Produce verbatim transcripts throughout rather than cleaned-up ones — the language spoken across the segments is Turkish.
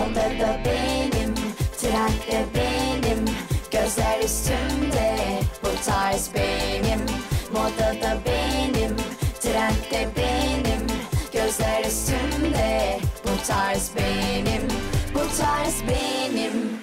Modada benim, trendde benim, gözler üstümde, bu tarz benim. Modada benim, trendde benim, gözler üstümde, bu tarz benim, bu tarz benim.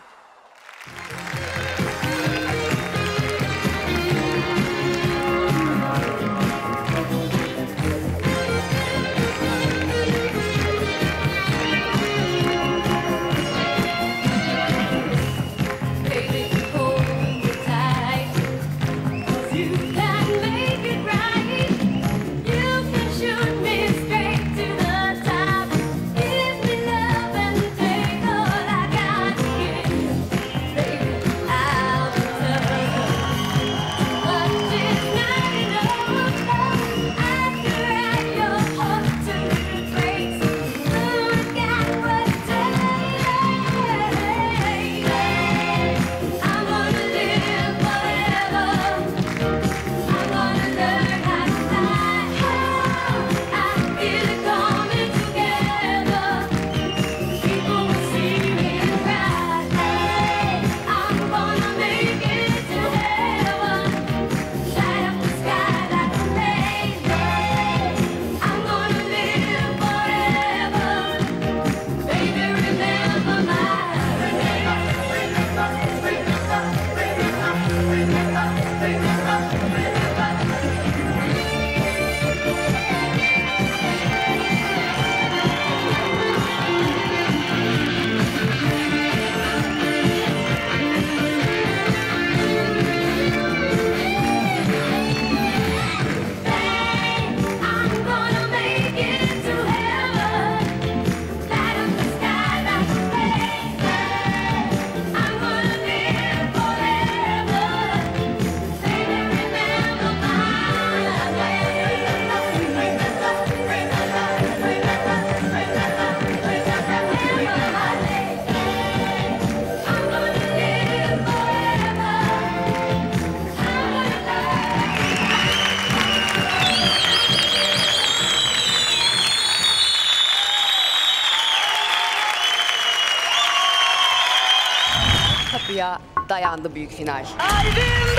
Kapıya dayandı büyük final. Kalbim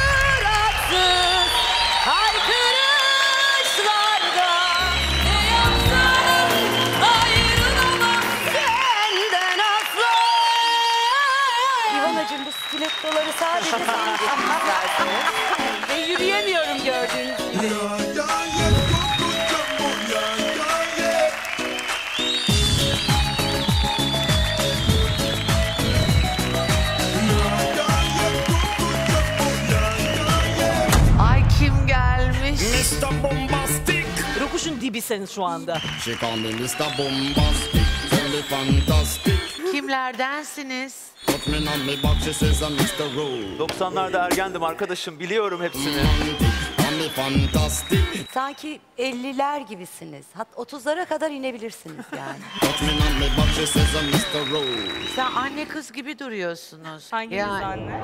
duraksız haykırışlarda, ne yapsam ayrılamam senden asla. İvanacığım bu stilettoları sadece sen getirsiniz. Ve yürüyemiyorum gördüğünüz gibi. mister Bombastic. Rokuşun dibisin şu anda. She call me mister Bombastic, tell me fantastic. Kimlerdensiniz? Put me on me box, she says I'm mister Roll. doksanlarda ergendim arkadaşım, biliyorum hepsini. Sanki elliler gibisiniz. Hat otuzlara kadar inebilirsiniz yani. Put me on me box, she says I'm mister Roll. Sen anne kız gibi duruyorsunuz. Hanginiz yani... anne?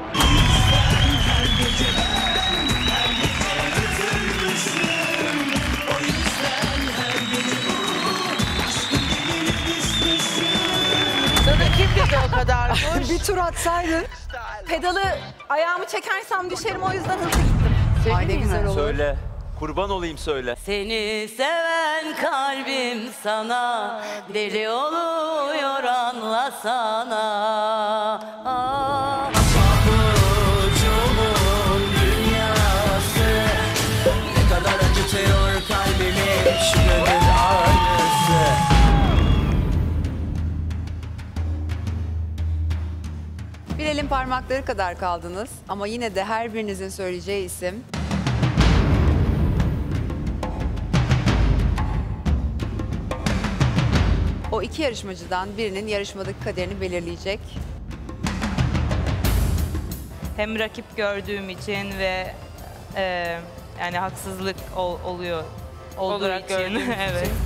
Sana kim dedi o kadar koş? Bir tur atsaydın. Pedalı ayağımı çekersem düşerim, o yüzden hızlı gittim. Ay ne güzel olur. Söyle, kurban olayım söyle. Seni seven kalbim sana deli oluyor, anlasana. Ah. Pabucumun dünyası ne kadar acıtıyor kalbimi, şu gönül ağrısı. Bir elin parmakları kadar kaldınız ama yine de her birinizin söyleyeceği isim o iki yarışmacıdan birinin yarışmadaki kaderini belirleyecek. Hem rakip gördüğüm için ve e, yani haksızlık ol, oluyor olduğu Olarak için. gördüğüm Evet. için.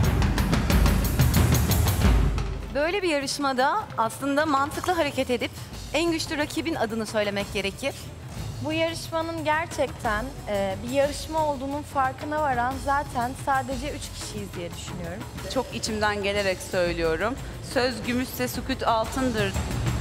Böyle bir yarışmada aslında mantıklı hareket edip en güçlü rakibin adını söylemek gerekir. Bu yarışmanın gerçekten e, bir yarışma olduğunun farkına varan zaten sadece üç kişiyiz diye düşünüyorum. Çok içimden gelerek söylüyorum. söz gümüşse sükût altındır.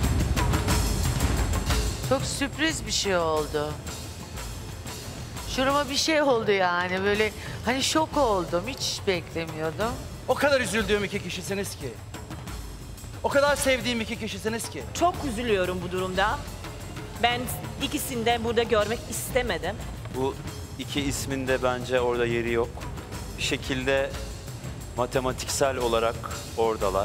Çok sürpriz bir şey oldu. Şurama bir şey oldu yani böyle hani şok oldum, hiç beklemiyordum. O kadar üzüldüğüm iki kişisiniz ki. O kadar sevdiğim iki kişisiniz ki. Çok üzülüyorum bu durumda. Ben ikisini de burada görmek istemedim. Bu iki ismin de bence orada yeri yok. Bir şekilde matematiksel olarak oradalar.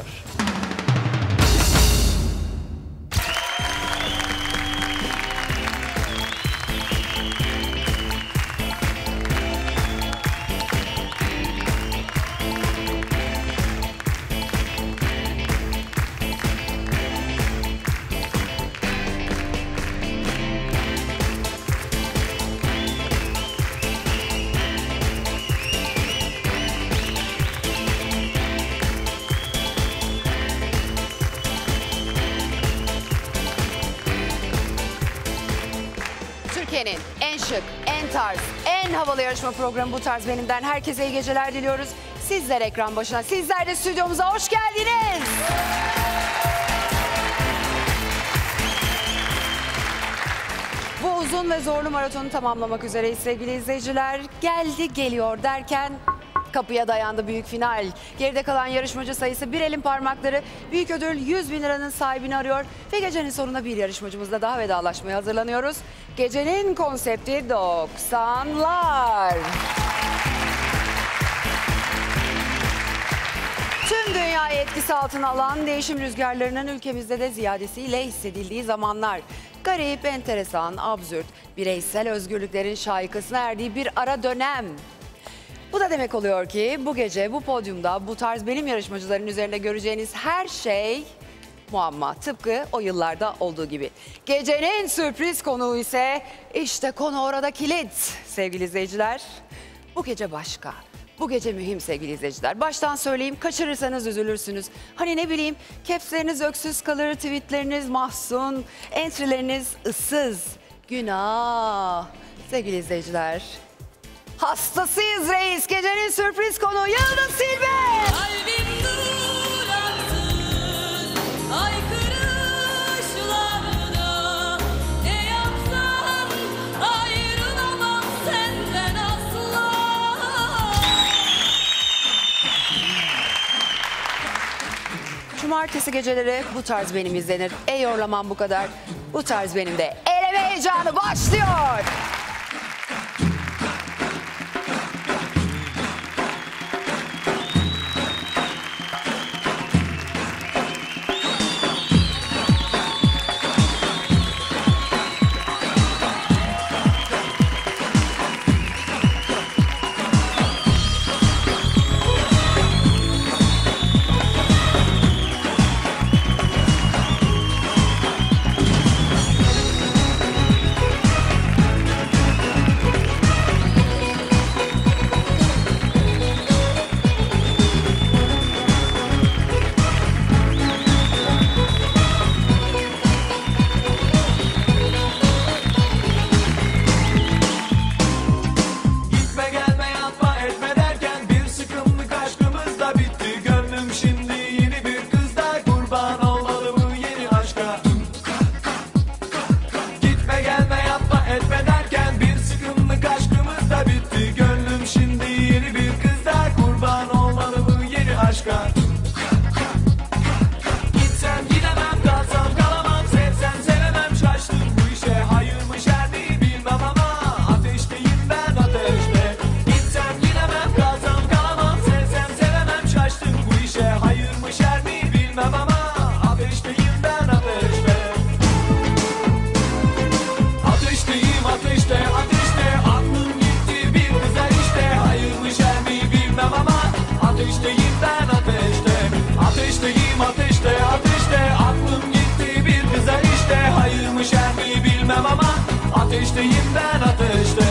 Türkiye'nin en şık, en tarz, en havalı yarışma programı Bu Tarz Benim'den herkese iyi geceler diliyoruz. Sizler ekran başına, sizler de stüdyomuza hoş geldiniz. Bu uzun ve zorlu maratonu tamamlamak üzereyiz sevgili izleyiciler. Geldi geliyor derken kapıya dayandı büyük final. Geride kalan yarışmacı sayısı bir elin parmakları. Büyük ödül yüz bin liranın sahibini arıyor. Ve gecenin sonunda bir yarışmacımızla daha vedalaşmaya hazırlanıyoruz. Gecenin konsepti doksanlar. Tüm dünyayı etkisi altına alan değişim rüzgarlarının ülkemizde de ziyadesiyle hissedildiği zamanlar. Garip, enteresan, absürt, bireysel özgürlüklerin şaikasına erdiği bir ara dönem. Bu da demek oluyor ki bu gece bu podyumda bu tarz benim yarışmacıların üzerinde göreceğiniz her şey muamma. Tıpkı o yıllarda olduğu gibi. Gecenin sürpriz konuğu ise işte konu orada kilit sevgili izleyiciler. Bu gece başka. Bu gece mühim sevgili izleyiciler. Baştan söyleyeyim, kaçırırsanız üzülürsünüz. Hani ne bileyim, capsleriniz öksüz kalır, tweetleriniz mahzun, entry'leriniz ıssız. Günah. Sevgili izleyiciler, hastasıyız reis. Gecenin sürpriz konuğu Yıldız Silbe. Kalbim duraksız, haykırışlarda. Ne yapsam ayrılamam senden asla. Cumartesi geceleri Bu Tarz Benim izlenir. Ey yorlamam bu kadar. Bu Tarz Benim de eleme heyecanı başlıyor. Ateşteyim ben ateşte.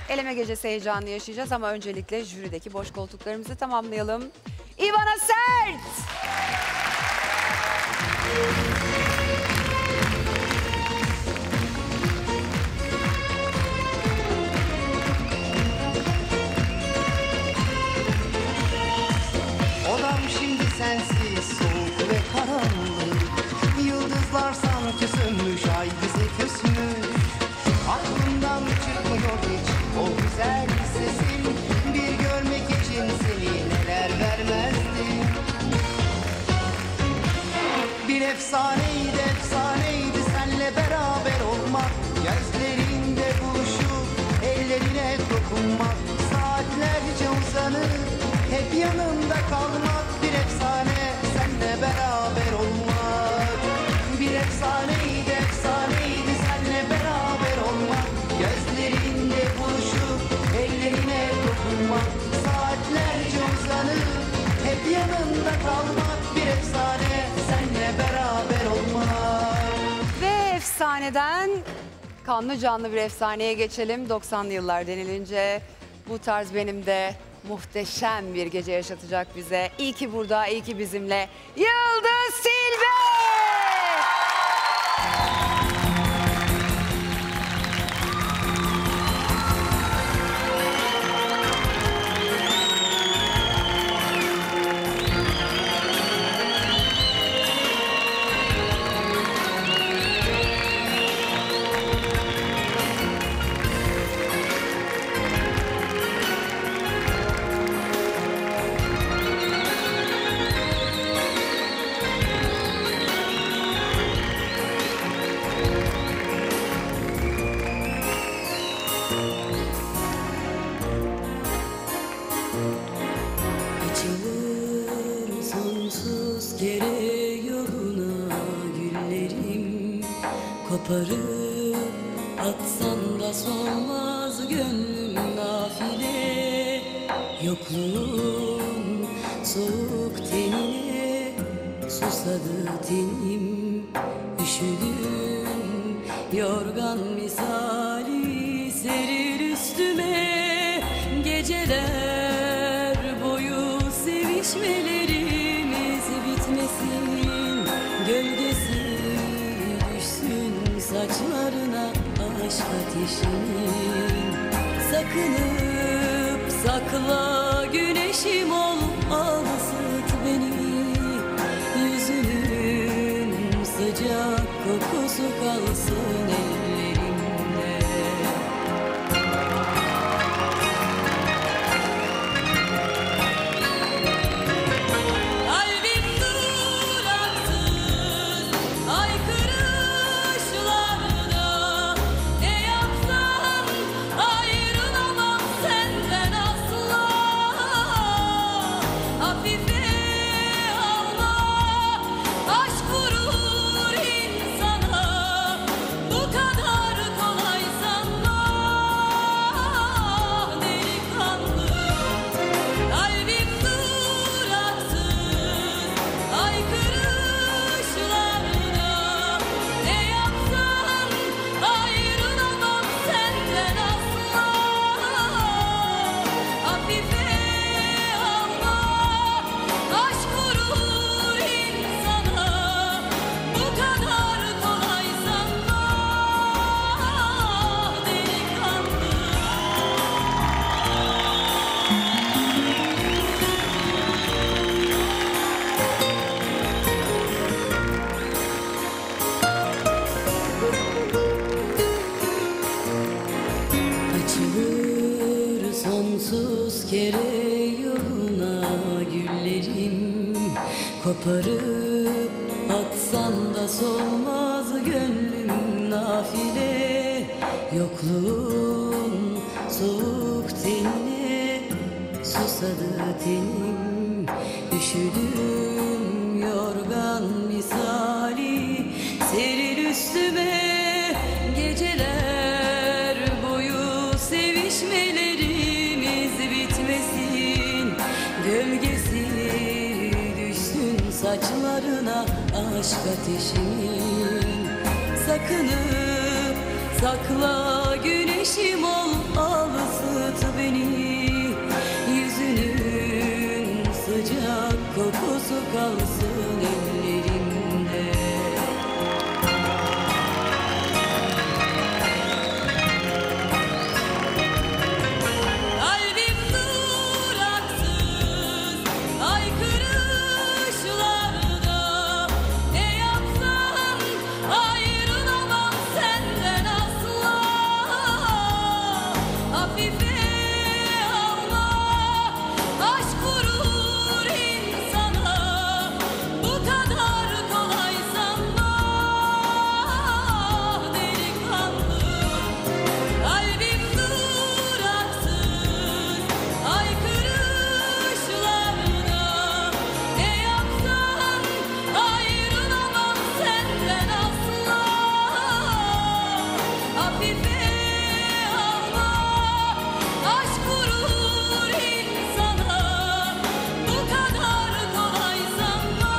eleme gecesi heyecanını yaşayacağız ama öncelikle jürideki boş koltuklarımızı tamamlayalım. İvana Sert! Odam şimdi sensiz, soğuk ve karanlık. Yıldızlar sanki sönmüş, ay bize küsmüş. Aklımdan çıkmıyor hiç o güzel sesin. Bir görmek için seni neler vermezdim. Bir efsaneydi, efsaneydi senle beraber olmak. Gözlerinde buluşup ellerine dokunmak. Saatlerce uzanıp hep yanımda kalmak. Bir efsane senle beraber olmak. Bir efsaneydi, efsaneydi senle beraber olmak. Gözlerinde buluşup ellerine dokunmak. Saatlerce uzanıp hep yanımda kalmak. Bir efsane senle beraber olmak. Ve efsaneden kanlı canlı bir efsaneye geçelim. doksanlı yıllar denilince bu tarz benim de muhteşem bir gece yaşatacak bize. İyi ki burada, iyi ki bizimle Yıldız Silve! Açılır sonsuz kere yoluna güllerim. Koparıp atsan da solmaz gönlüm nafile. Yokluğun soğuk tenine susadı tenim. Üşüdüm yorgan misali serir üstüme. Geceler boyu sevişmelerimiz bitmesin. Gölgesi düşsün saçlarına aşk ateşinin. Sakınıp sakla güneşim ol, al ısıt beni. Yüzünün sıcak kokusu kalsın ellerimde. Kalbim duraksız haykırışlarda. Ne yapsam ayrılamam senden asla. Hafife alma, aşk vurur insana. Bu kadar kolay sanma delikanlı. Kalbim duraksız haykırışlarda. Ne yapsam ayrılamam senden asla. Hafife alma, aşk vurur insana. Bu kadar kolay sanma delikanlı. Açılır sonsuz kere yoluna güllerim. Koparıp atsan da solmaz gönlüm nafile. Yokluğun soğuk tenine susadı tenim. Üşüdüm yorgan misali seril üstüme. Geceler boyu sevişmelerimiz bitmesin. Gölgesi düşsün saçlarına aşk ateşinin. Sakınıp sakla güneşim ol, al ısıt kokusu kalsın ellerimde. Kalbim duraksız haykırışlarda, ne yapsam ayrılamam senden asla. Hafife alma, aşk vurur insana, bu kadar kolay sanma delikanlı. Kalbim duraksız haykırışlarda, ne yapsam ayrılamam senden asla. Hafife alma, aşk vurur insana, bu kadar kolay sanma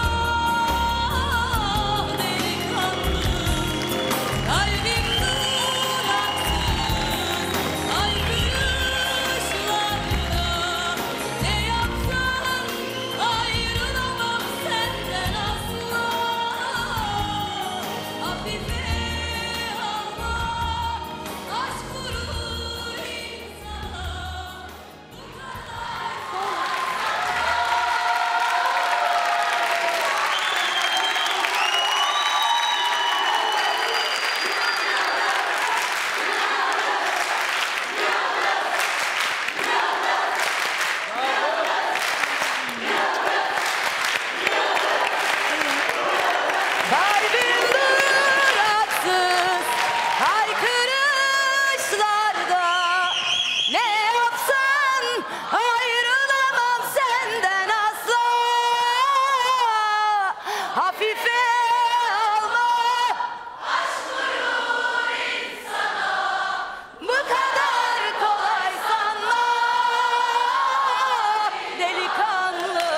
delikanlı. Kalbim duraksız haykırışlarda, ne yapsam ayrılamam senden asla. Hafife alma, aşk vurur insana, bu Kalbim duraksız haykırışlarda, ne yapsan ayrılamam senden asla. Hafife alma, aşk vurur insana, bu kadar kolay sanma delikanlı.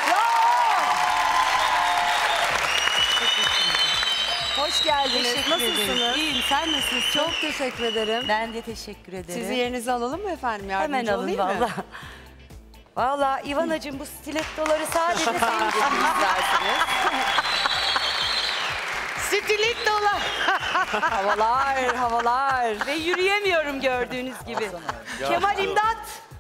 Hoş geldiniz. Teşekkür Nasılsınız? ederim. İyiyim. Sen nasılsın? Çok teşekkür ederim. Ben de teşekkür ederim. Sizi yerinize alalım mı efendim? Yardımcı Hemen alın olayım mı? valla. Valla İvanacığım, bu stilettoları sadece senin için istersiniz. Stilettolar. Havalar, havalar. Ve yürüyemiyorum gördüğünüz gibi. Kemal imdat.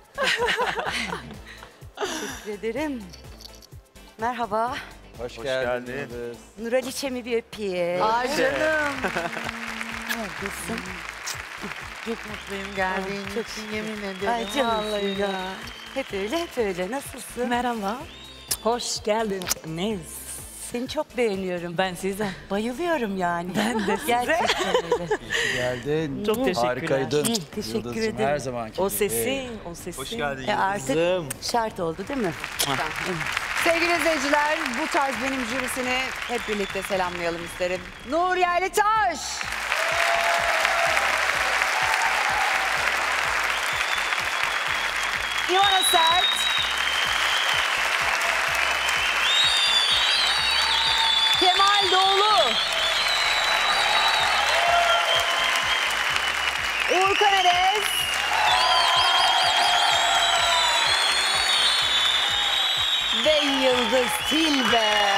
Teşekkür ederim. Merhaba. Hoş, Hoş geldiniz. geldin. Nuraliçe'mi bir öpeyim. Ay canım. Neredesin? Çok mutluyum geldiğin Çok için, şükür. yemin ederim. Ay canım Vallahi ya. ya. Hep öyle, hep öyle. Nasılsın? Merhaba. Hoş geldiniz. Seni çok beğeniyorum. Ben size. Bayılıyorum yani. Ben de size. Gerçekten öyle. Geldin. Çok teşekkürler. Harikaydın. Hı, teşekkür Yıldız'cığım, ederim. Her zamanki O gibi. sesi, o sesi. Hoş geldin E artık Yıldız'ım. şart oldu değil mi? Sevgili izleyiciler, bu tarz benim jürisini hep birlikte selamlayalım isterim. Nur Yerlitaş. İvana Sert. Kemal Doğulu. Uğurkan Erez. Ve Yıldız Tilbe.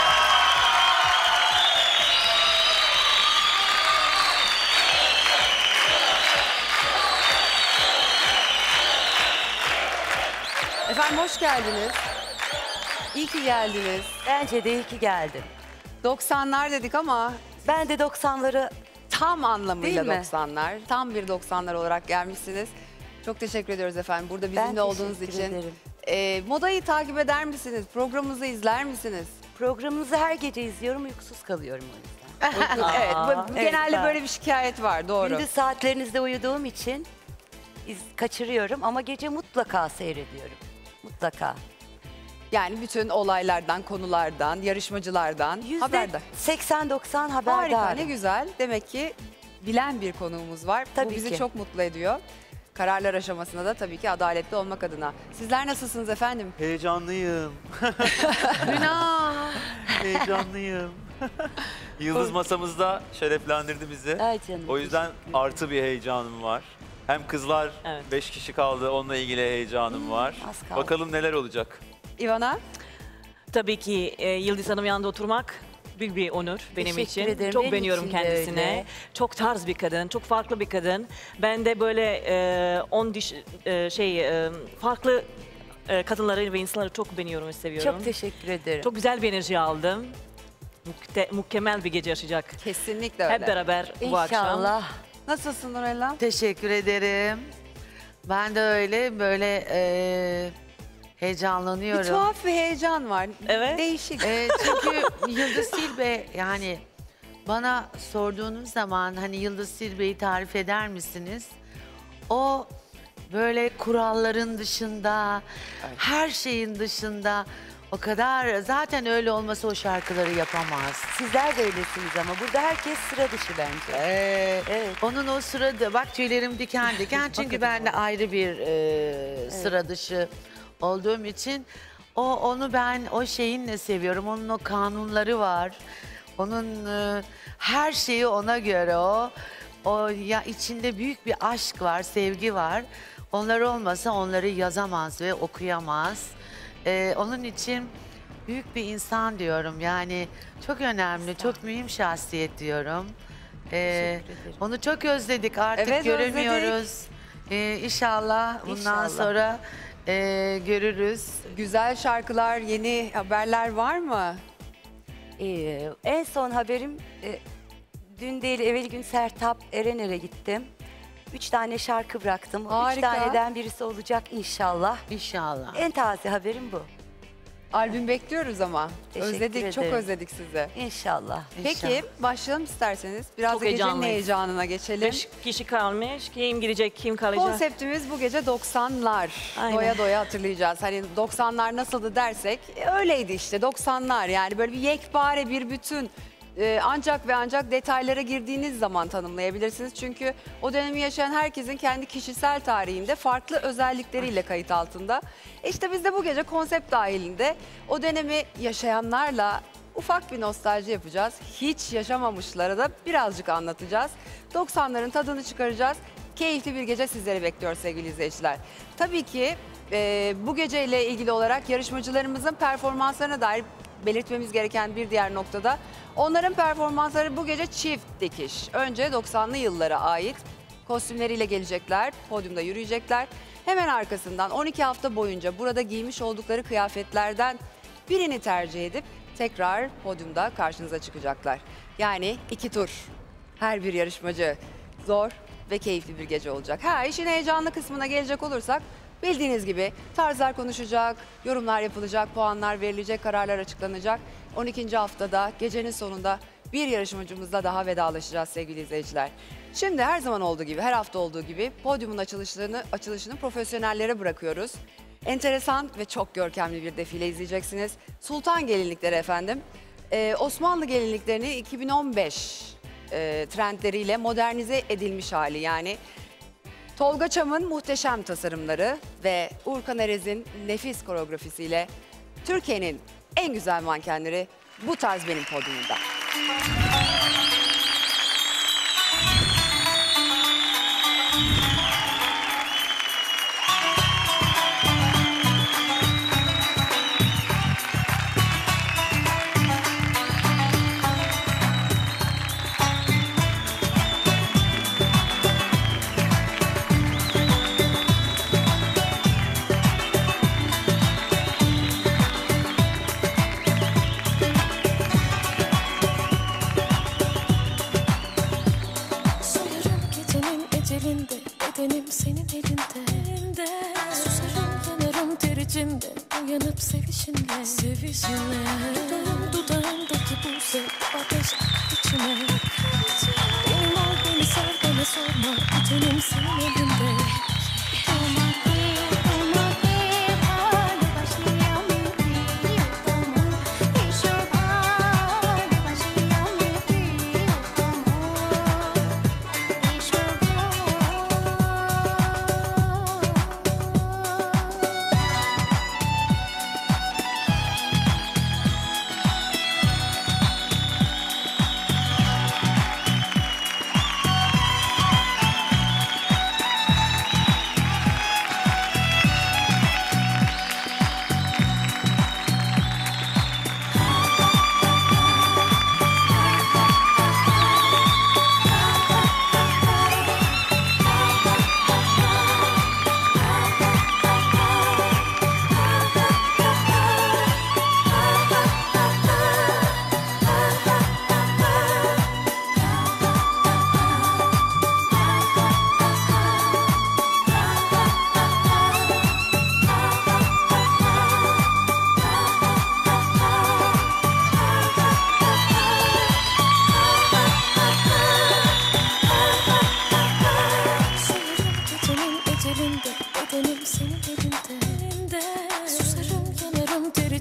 Efendim hoş geldiniz. İyi ki geldiniz. Bence de iyi ki geldin. doksanlar dedik ama Ben de doksanları tam anlamıyla Değil mi? doksanlar. Tam bir doksanlar olarak gelmişsiniz. Çok teşekkür ediyoruz efendim burada bizimle ben olduğunuz teşekkür için. ederim. Ee, modayı takip eder misiniz? Programımızı izler misiniz? Programınızı her gece izliyorum, uykusuz kalıyorum o yüzden. evet, bu- evet, genelde ben- böyle bir şikayet var, doğru. Gündüz saatlerinizde uyuduğum için iz, kaçırıyorum ama gece mutlaka seyrediyorum. Mutlaka. Yani bütün olaylardan, konulardan, yarışmacılardan Yüzde haberdar. seksen doksan haberdarım. Harika, ne güzel. Demek ki bilen bir konuğumuz var. Bu Tabii bizi ki. çok mutlu ediyor. Kararlar aşamasında da tabii ki adaletli olmak adına. Sizler nasılsınız efendim? Heyecanlıyım. Günah. Heyecanlıyım. Yıldız masamızda şereflendirdi bizi. Ay canım. O yüzden artı bir heyecanım var. Hem kızlar Evet. beş kişi kaldı, onunla ilgili heyecanım var. az kaldı. Bakalım neler olacak. İvana? tabii ki e, Yıldız Hanım yanında oturmak büyük bir onur benim Teşekkür için. ederim. Çok Benim beğeniyorum için de kendisine. öyle. Çok tarz bir kadın, çok farklı bir kadın. Ben de böyle e, on diş, e, şey e, farklı e, kadınları ve insanları çok beğeniyorum ve seviyorum. Çok teşekkür ederim. Çok güzel bir enerji aldım. Mükte, mükemmel bir gece yaşayacak. Kesinlikle öyle. Hep beraber bu akşam. İnşallah. Nasılsın Nurella? Teşekkür ederim. Ben de öyle böyle e, Bir heyecanlanıyorum. tuhaf bir heyecan var. Evet. Değişik. E, çünkü Yıldız Tilbe yani bana sorduğunuz zaman hani Yıldız Tilbe'yi tarif eder misiniz? O böyle kuralların dışında, her şeyin dışında o kadar zaten öyle olmasa o şarkıları yapamaz. Sizler de öylesiniz ama burada herkes sıra dışı bence. Ee, Evet. Onun o sırada bak tüylerim diken diken çünkü ben de ayrı bir e, sıra dışı olduğum için o onu ben o şeyinle seviyorum. Onun o kanunları var. Onun e, her şeyi ona göre o. O ya içinde büyük bir aşk var, sevgi var. Onlar olmasa onları yazamaz ve okuyamaz. Ee, onun için büyük bir insan diyorum. Yani çok önemli, çok mühim şahsiyet diyorum. Ee, onu çok özledik artık Evet, göremiyoruz. Ee, inşallah bundan İnşallah. sonra e, görürüz. Güzel şarkılar, yeni haberler var mı? Ee, en son haberim e, dün değil evvel gün Sertab Erener'e gittim. Üç tane şarkı bıraktım. O Üç Harika. taneden birisi olacak inşallah. İnşallah. En taze haberim bu. Albüm bekliyoruz ama. Teşekkür Özledik, çok ederim. özledik sizi. İnşallah. Peki başlayalım isterseniz. Biraz Çok da gecenin heyecanlıyız. heyecanına geçelim. Beş kişi kalmış. Kim gidecek, kim kalacak? Konseptimiz bu gece doksanlar. Aynen. Doya doya hatırlayacağız. Hani doksanlar nasıldı dersek e, öyleydi işte doksanlar. Yani böyle bir yekpare bir bütün. Ee, ancak ve ancak detaylara girdiğiniz zaman tanımlayabilirsiniz. Çünkü o dönemi yaşayan herkesin kendi kişisel tarihinde farklı özellikleriyle kayıt altında. E İşte biz de bu gece konsept dahilinde o dönemi yaşayanlarla ufak bir nostalji yapacağız. Hiç yaşamamışlara da birazcık anlatacağız. doksanların tadını çıkaracağız. Keyifli bir gece sizleri bekliyor sevgili izleyiciler. Tabii ki e, bu geceyle ilgili olarak yarışmacılarımızın performanslarına dair belirtmemiz gereken bir diğer noktada onların performansları bu gece çift dikiş. Önce doksanlı yıllara ait kostümleriyle gelecekler, podyumda yürüyecekler. Hemen arkasından on iki hafta boyunca burada giymiş oldukları kıyafetlerden birini tercih edip tekrar podyumda karşınıza çıkacaklar. Yani iki tur. Her bir yarışmacı zor ve keyifli bir gece olacak. Ha, işin heyecanlı kısmına gelecek olursak bildiğiniz gibi tarzlar konuşacak, yorumlar yapılacak, puanlar verilecek, kararlar açıklanacak. on ikinci haftada gecenin sonunda bir yarışmacımızla daha vedalaşacağız sevgili izleyiciler. Şimdi her zaman olduğu gibi, her hafta olduğu gibi podyumun açılışını, açılışını profesyonellere bırakıyoruz. Enteresan ve çok görkemli bir defile izleyeceksiniz. Sultan gelinlikleri efendim. Ee, Osmanlı gelinliklerini iki bin on beş e, trendleriyle modernize edilmiş hali yani. Tolga Çam'ın muhteşem tasarımları ve Urkan Erez'in nefis koreografisiyle Türkiye'nin en güzel mankenleri bu tarz benim podyumumda. Bedenim senin elinde, elinde. Susarım yanarım tericimde, uyanıp sevişinle, sevişinle. Dudağım dudağımdaki bu zevk, ateş akar içime. Benim ol beni sar bana sorma, bedenim senin elinde.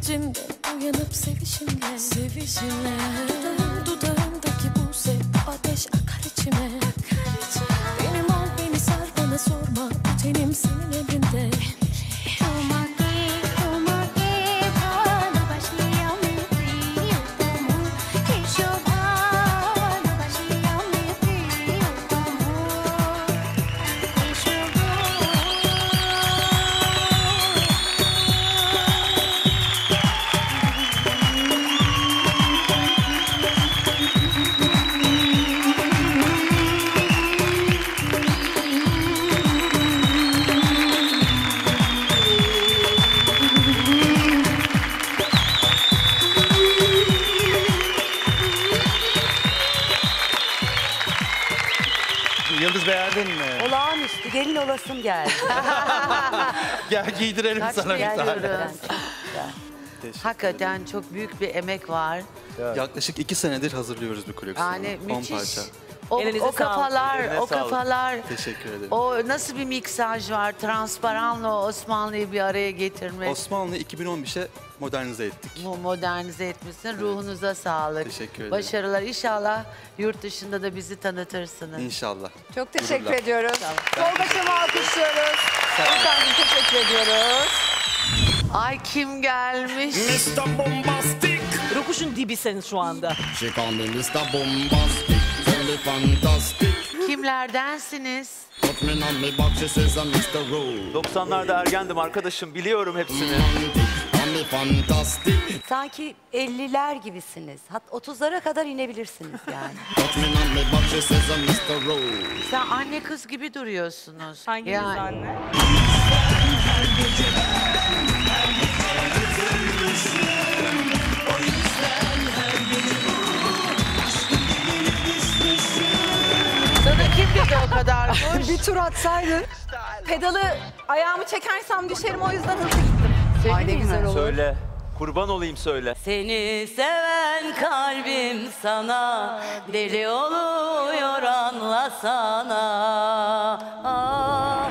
tercinde uyanıp sevişinle Sevişinle Dudağım dudağımdaki bu sev ateş akar içime Benim ol beni sar bana sorma bu tenim senin elinde Yıldız beğendin mi? Olağanüstü. Gelin olasım geldi. Gel giydirelim Kaç sana bir tane. beğeniyorum. Hakikaten çok büyük bir emek var. Yaklaşık iki senedir hazırlıyoruz bu koleksiyonu. Yani on müthiş. parça. O, Elinize o kafalar, Eline o sağlık. kafalar. Teşekkür ederim. O nasıl bir miksaj var? Transparanla o Osmanlı'yı bir araya getirmek. Osmanlı iki bin on beşe modernize ettik. Bu modernize etmişsin. Ruhunuza sağlık. Teşekkür ederim. Başarılar. İnşallah yurt dışında da bizi tanıtırsınız. İnşallah. Çok teşekkür Gururla. ediyoruz. Tolga'cığımı alkışlıyoruz. Efendim teşekkür ediyoruz. Ay kim gelmiş? mister Bombastic. Rokuşun dibisin şu anda. She call me mister Bombastic. Tell me fantastic. Kimlerdensiniz? Put me on me box, she says I'm mister Rowe. doksanlarda ergendim arkadaşım, biliyorum hepsini. Call me fantastic. Sanki elliler gibisiniz. Hat otuzlara kadar inebilirsiniz yani. Put me on me box, she says I'm mister Rowe. Sen anne kız gibi duruyorsunuz. Hangimiz anne? Sana kim dedi o kadar koş? Bir tur atsaydın. Pedalı ayağımı çekersem düşerim o yüzden hızlı gittim. Ay ne güzel olur. Söyle. Kurban olayım söyle. Seni seven kalbim sana deli oluyor anlasana. Ah.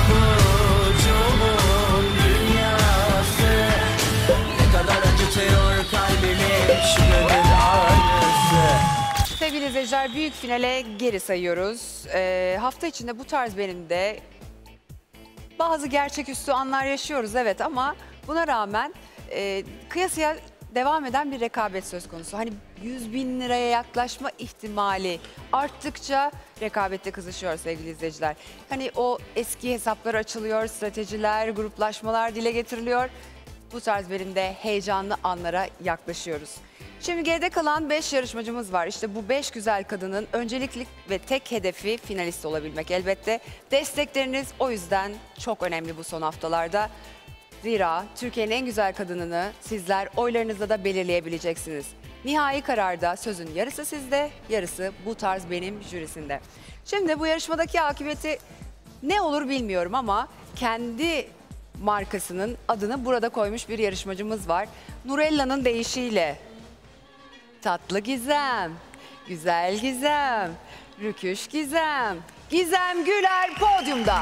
Pabucumun dünyası ne kadar acıtıyor kalbimi şu gönül ağrısı. Sevgili izleyiciler büyük finale geri sayıyoruz. Ee, hafta içinde bu tarz benim de bazı gerçeküstü anlar yaşıyoruz evet ama buna rağmen e, kıyasıya devam eden bir rekabet söz konusu. Hani yüz bin liraya yaklaşma ihtimali arttıkça rekabette kızışıyor sevgili izleyiciler. Hani o eski hesaplar açılıyor, stratejiler, gruplaşmalar dile getiriliyor. Bu tarz benim de heyecanlı anlara yaklaşıyoruz. Şimdi geride kalan beş yarışmacımız var. İşte bu beş güzel kadının öncelikli ve tek hedefi finalist olabilmek elbette. Destekleriniz o yüzden çok önemli bu son haftalarda. Zira Türkiye'nin en güzel kadınını sizler oylarınızla da belirleyebileceksiniz. Nihai kararda sözün yarısı sizde, yarısı bu tarz benim jürisinde. Şimdi bu yarışmadaki akıbeti ne olur bilmiyorum ama kendi markasının adını burada koymuş bir yarışmacımız var. Nurella'nın deyişiyle. Tatlı Gizem, Güzel Gizem, Rüküş Gizem, Gizem Güler podyumda.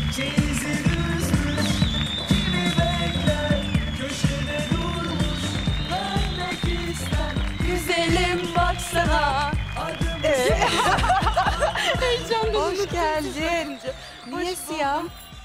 Çeyizi düzmüş, kimi bekler, köşede durmuş, dönmek ister. Güzelim baksana. Evet. Heyecanlı. Hoş geldin. Niye siyah?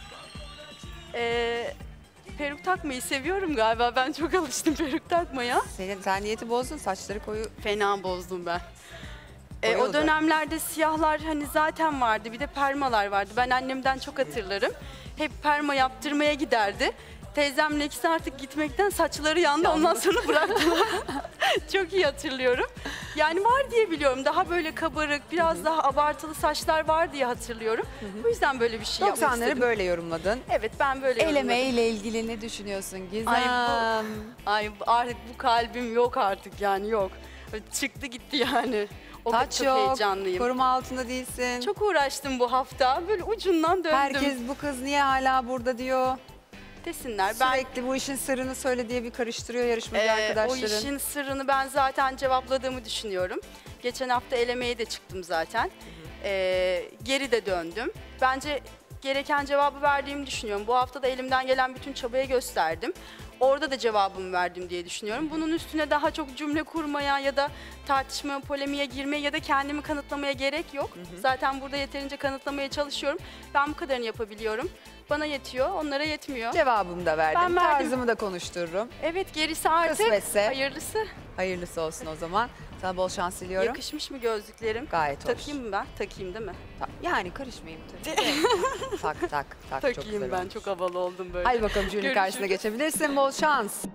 Ee, peruk takmayı seviyorum galiba. Ben çok alıştım peruk takmaya. Senin, sen niyeti bozdun, saçları koyu. Fena bozdum ben. Ee, Koyu o da. dönemlerde siyahlar hani zaten vardı. Bir de permalar vardı. Ben annemden çok hatırlarım. Hep perma yaptırmaya giderdi. Teyzemle ikisi artık gitmekten saçları yandı. Ondan sonra bıraktılar. Çok iyi hatırlıyorum. Yani var diye biliyorum. Daha böyle kabarık, biraz daha abartılı saçlar var diye hatırlıyorum. Bu yüzden böyle bir şey yapmak istedim. doksanları böyle yorumladın. Evet, ben böyle Eleme yorumladım. ile ilgili ne düşünüyorsun Gizem? Ay bu, ay bu- artık bu kalbim yok artık yani yok. Çıktı gitti yani. O kadar Taç çok yok, heyecanlıyım. koruma altında değilsin. Çok uğraştım bu hafta. Böyle ucundan döndüm. Herkes bu kız niye hala burada diyor. Desinler. Ben Sürekli bu işin sırrını söyle diye bir karıştırıyor yarışmacı Ee, arkadaşların. o işin sırrını ben zaten cevapladığımı düşünüyorum. Geçen hafta elemeye de çıktım zaten. Ee, geri de döndüm. Bence gereken cevabı verdiğimi düşünüyorum. Bu hafta da elimden gelen bütün çabayı gösterdim. Orada da cevabımı verdim diye düşünüyorum. Bunun üstüne daha çok cümle kurmaya ya da tartışmaya, polemiğe girmeye ya da kendimi kanıtlamaya gerek yok. Zaten burada yeterince kanıtlamaya çalışıyorum. Ben bu kadarını yapabiliyorum. Bana yetiyor, onlara yetmiyor. Cevabımı da verdim, Ben verdim. tarzımı da konuştururum. Evet, gerisi artık Kısmetse. hayırlısı. Hayırlısı olsun o zaman. Sana bol şans diliyorum. Yakışmış mı gözlüklerim? Gayet hoş. Takayım mı ben? Takayım değil mi? Ta- Yani karışmayayım tabii. tak tak tak. Çok Takayım güzel ben, olmuş. çok havalı oldum böyle. Hadi bakalım jürinin karşısına Görüşürüz. geçebilirsin. Bol şans.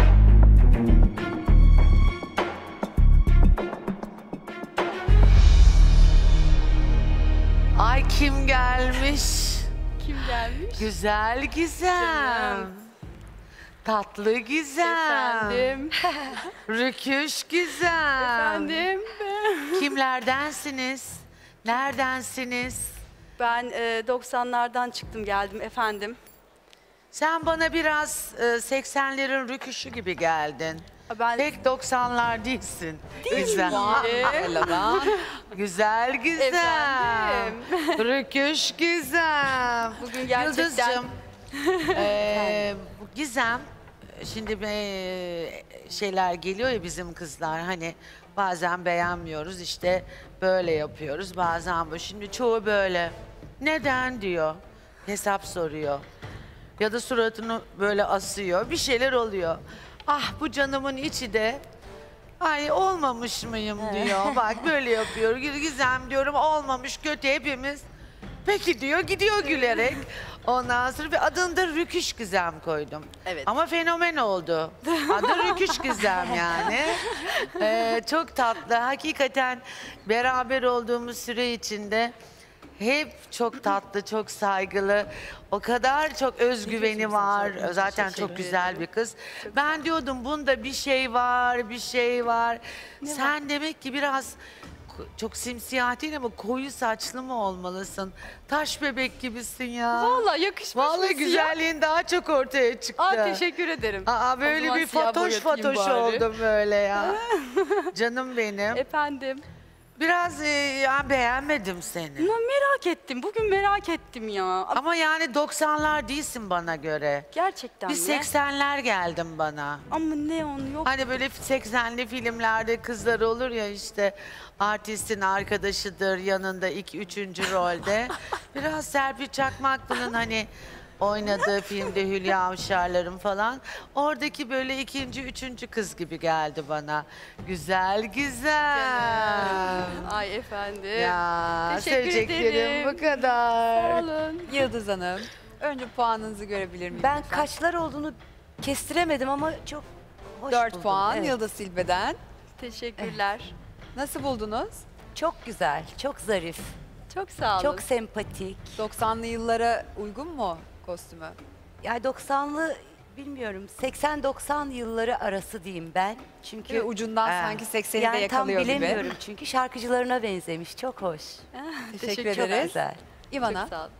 Ay kim gelmiş? Kim gelmiş? Güzel Gizem. Canım. Tatlı Gizem. Efendim. Rüküş Gizem. Efendim. Kimlerdensiniz? Neredensiniz? Ben e, doksanlardan çıktım geldim efendim. Sen bana biraz e, seksenlerin rüküşü gibi geldin. Ben Pek doksanlar değilsin. Değil Güzel. miyim? Güzel Gizem. Efendim. Rüküş Gizem. Bugün gerçekten- Yıldızcığım, e, bu Gizem, şimdi e, şeyler geliyor ya bizim kızlar, hani bazen beğenmiyoruz, işte böyle yapıyoruz, bazen bu. Şimdi çoğu böyle. Neden diyor. Hesap soruyor. Ya da suratını böyle asıyor. Bir şeyler oluyor. Ah bu canımın içi de ay olmamış mıyım diyor. Bak böyle yapıyor. Gizem diyorum olmamış, kötü hepimiz. Peki diyor, gidiyor gülerek. Ondan sonra bir adını da Rüküş Gizem koydum. Evet. Ama fenomen oldu. Adı Rüküş Gizem yani. Ee, çok tatlı. Hakikaten beraber olduğumuz süre içinde hep çok tatlı, çok saygılı. O kadar çok özgüveni var. Zaten çok güzel bir kız. Ben diyordum bunda bir şey var, bir şey var. Sen demek ki biraz ko- çok simsiyah değil ama koyu saçlı mı olmalısın? Taş bebek gibisin ya. Vallahi yakışmış Vallahi mı siyah? güzelliğin daha çok ortaya çıktı. Aa, teşekkür ederim. Aa, O böyle zaman bir siyah fatoş boyatayım fatoş bari. oldum böyle ya. Canım benim. Efendim. Biraz e, ya beğenmedim seni. Ya merak ettim. Bugün merak ettim ya. Ama yani doksanlar değilsin bana göre. Gerçekten Bir mi? seksenler geldim bana. Ama ne on yok. Hani böyle seksenli filmlerde kızlar olur ya, işte artistin arkadaşıdır yanında iki üçüncü rolde. Biraz Serpil Çakmaklı'nın hani oynadığı filmde Hülya Avşarlar'ın falan. Oradaki böyle ikinci, üçüncü kız gibi geldi bana. Güzel güzel. Ay efendim. Ya Teşekkür söyleyeceklerim ederim. bu kadar. Sağ olun. Yıldız Hanım, önce puanınızı görebilir miyim? Ben lütfen? kaçlar olduğunu kestiremedim ama çok hoş Dört buldum. puan Evet. Yıldız Silbe'den. Teşekkürler. Nasıl buldunuz? Çok güzel, çok zarif, Çok sağ olun. çok sempatik. doksanlı yıllara uygun mu kostümü? Yani doksanlı bilmiyorum, seksen doksan yılları arası diyeyim ben. Çünkü Değil mi? Ucundan Ee, sanki sekseni de yani yakalıyor tam gibi. bilemiyorum çünkü şarkıcılarına benzemiş. Çok hoş. Teşekkür Teşekkür ederiz. Çok güzel. İvana. Çok sağ olun.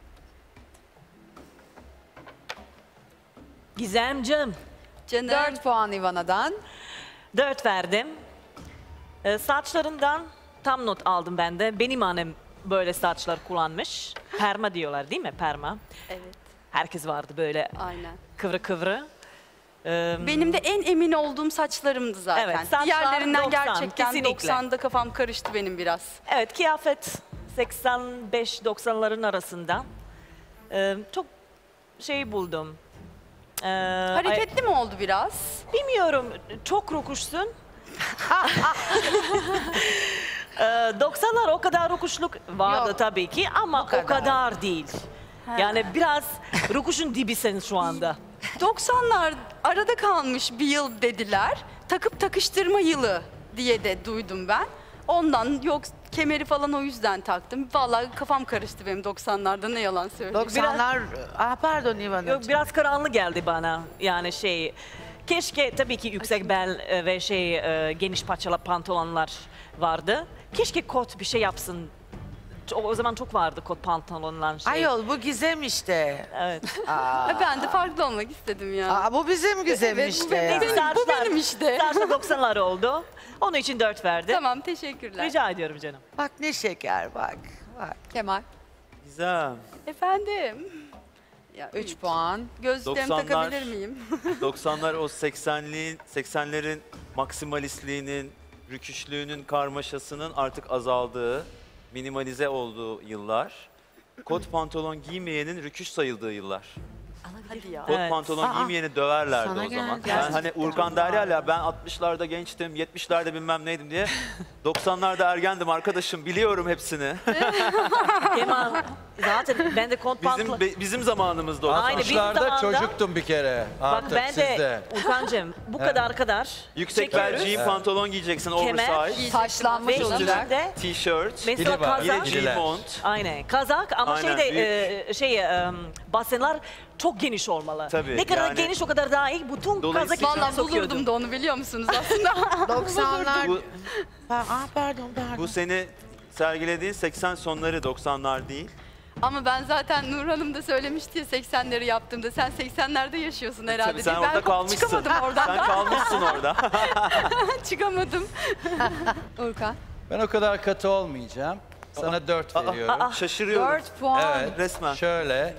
Gizemcim, Canım. dört puan İvana'dan. dört verdim. Ee, saçlarından tam not aldım ben de. Benim annem böyle saçlar kullanmış. Perma diyorlar değil mi? Perma. Evet. Herkes vardı böyle Aynen. kıvrı kıvrı. Ee, Benim de en emin olduğum saçlarımdı zaten. Evet, saçlar Diğerlerinden doksan, gerçekten kesinlikle. doksanda kafam karıştı benim biraz. Evet, kıyafet seksen beş doksanların arasında. Ee, çok şey buldum. Ee, Hareketli mi oldu biraz? Bilmiyorum, çok rokuşsun. ee, doksanlar o kadar rokuşluk vardı Yok, tabii ki ama o kadar, kadar. değil. Yani biraz rokuşun dibisin şu anda. doksanlar arada kalmış bir yıl dediler. Takıp takıştırma yılı diye de duydum ben. Ondan yok kemeri falan o yüzden taktım. Vallahi kafam karıştı benim doksanlarda, ne yalan söyleyeyim. doksanlar, ah pardon İvan Yok, Hocam. biraz karanlık geldi bana. Yani şey, keşke tabii ki yüksek bel e, ve şey e, geniş paçalı pantolonlar vardı. Keşke kot bir şey yapsın. O, o zaman çok vardı kot pantolonlar şey. Ayol bu Gizem işte. Evet. Aa. Ben de farklı olmak istedim ya. Aa, bu bizim Gizem Evet, işte. bu benim, ya. benim, bu benim işte. Saçta doksanlar oldu. Onun için dört verdi. Tamam, teşekkürler. Rica ediyorum canım. Bak ne şeker bak. bak. Kemal. Güzel. Efendim. Ya, üç puan. Gözlüklerimi doksanlar takabilir miyim? doksanlar o seksenliğin, seksenlerin maksimalistliğinin, rüküşlüğünün, karmaşasının artık azaldığı, minimalize olduğu yıllar. Kot pantolon giymeyenin rüküş sayıldığı yıllar. Hadi ya. Kot Evet. pantolon Aa, giymeyeni döverlerdi sana o zaman. geldi. Ben hani Urkan der ya, ben altmışlarda gençtim, yetmişlerde bilmem neydim diye. doksanlarda ergendim arkadaşım, biliyorum hepsini. Kemal, zaten ben de kot Bizim pantolon... be- bizim zamanımızda o. Aynı bizim altmışlarda zamanda- çocuktum bir kere. Bak Artık ben sizde. de Urkancığım bu kadar kadar Yüksek bel çekiyoruz. jean pantolon giyeceksin, Kemer, oversize. Taşlanmış Ve olacak. içinde T-shirt, mesela Biri var, kazak, biri- jean mont. aynen kazak ama Aynen, şeyde e, şey e, basenler çok geniş olmalı. Tabii, ne kadar yani- geniş o kadar daha iyi. Bütün Dolayısıyla- kazak içine Vallahi sokuyordum. bulurdum da onu, biliyor musunuz aslında? doksanlar. Bu, Pa- ah pardon pardon. bu seni sergilediğin seksen sonları, doksanlar değil. Ama ben zaten Nur Hanım da söylemişti ya, seksenleri yaptığımda sen seksenlerde yaşıyorsun herhalde Tabii sen diye. orada Ben kalmışsın. çıkamadım oradan. Sen kalmışsın orada. Çıkamadım. Urkan. Ben o kadar katı olmayacağım. Sana dört veriyorum. Şaşırıyorum. dört puan. Evet. Resmen. Şöyle.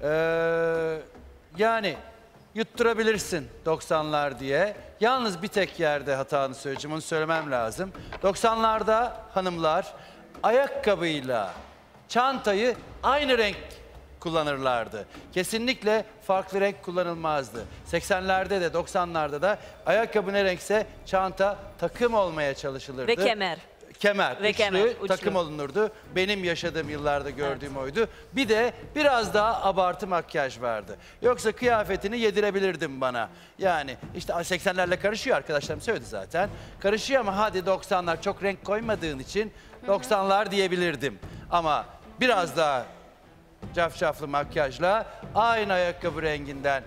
eee, yani yutturabilirsin doksanlar diye. Yalnız bir tek yerde hatanı söyleyeceğim. Onu söylemem lazım. doksanlarda hanımlar ayakkabıyla çantayı aynı renk kullanırlardı. Kesinlikle farklı renk kullanılmazdı. seksenlerde de doksanlarda da ayakkabı ne renkse çanta takım olmaya çalışılırdı. Ve kemer. Kemer, Ve üçlü, kemer, uçlu. takım olunurdu. Benim yaşadığım yıllarda gördüğüm oydu. Bir de biraz daha abartı makyaj vardı. Yoksa kıyafetini yedirebilirdim bana. Yani işte seksenlerle karışıyor, arkadaşlarım söyledi zaten. Karışıyor ama hadi doksanlar çok renk koymadığın için doksanlar diyebilirdim. Ama biraz daha cafcaflı makyajla aynı ayakkabı renginden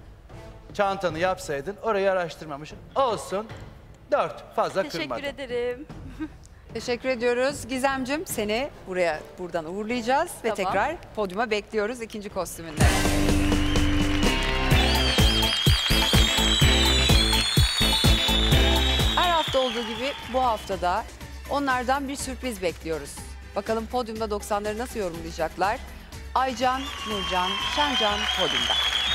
çantanı yapsaydın, orayı araştırmamışsın. Olsun. Dört. Fazla Teşekkür kırmadım. ederim. Teşekkür ediyoruz. Gizemcim seni buraya buradan uğurlayacağız ve Tamam. tekrar podyuma bekliyoruz ikinci kostümünde. Her hafta olduğu gibi bu haftada onlardan bir sürpriz bekliyoruz. Bakalım podyumda doksanları nasıl yorumlayacaklar? Aycan, Nurcan, Şencan podyumda.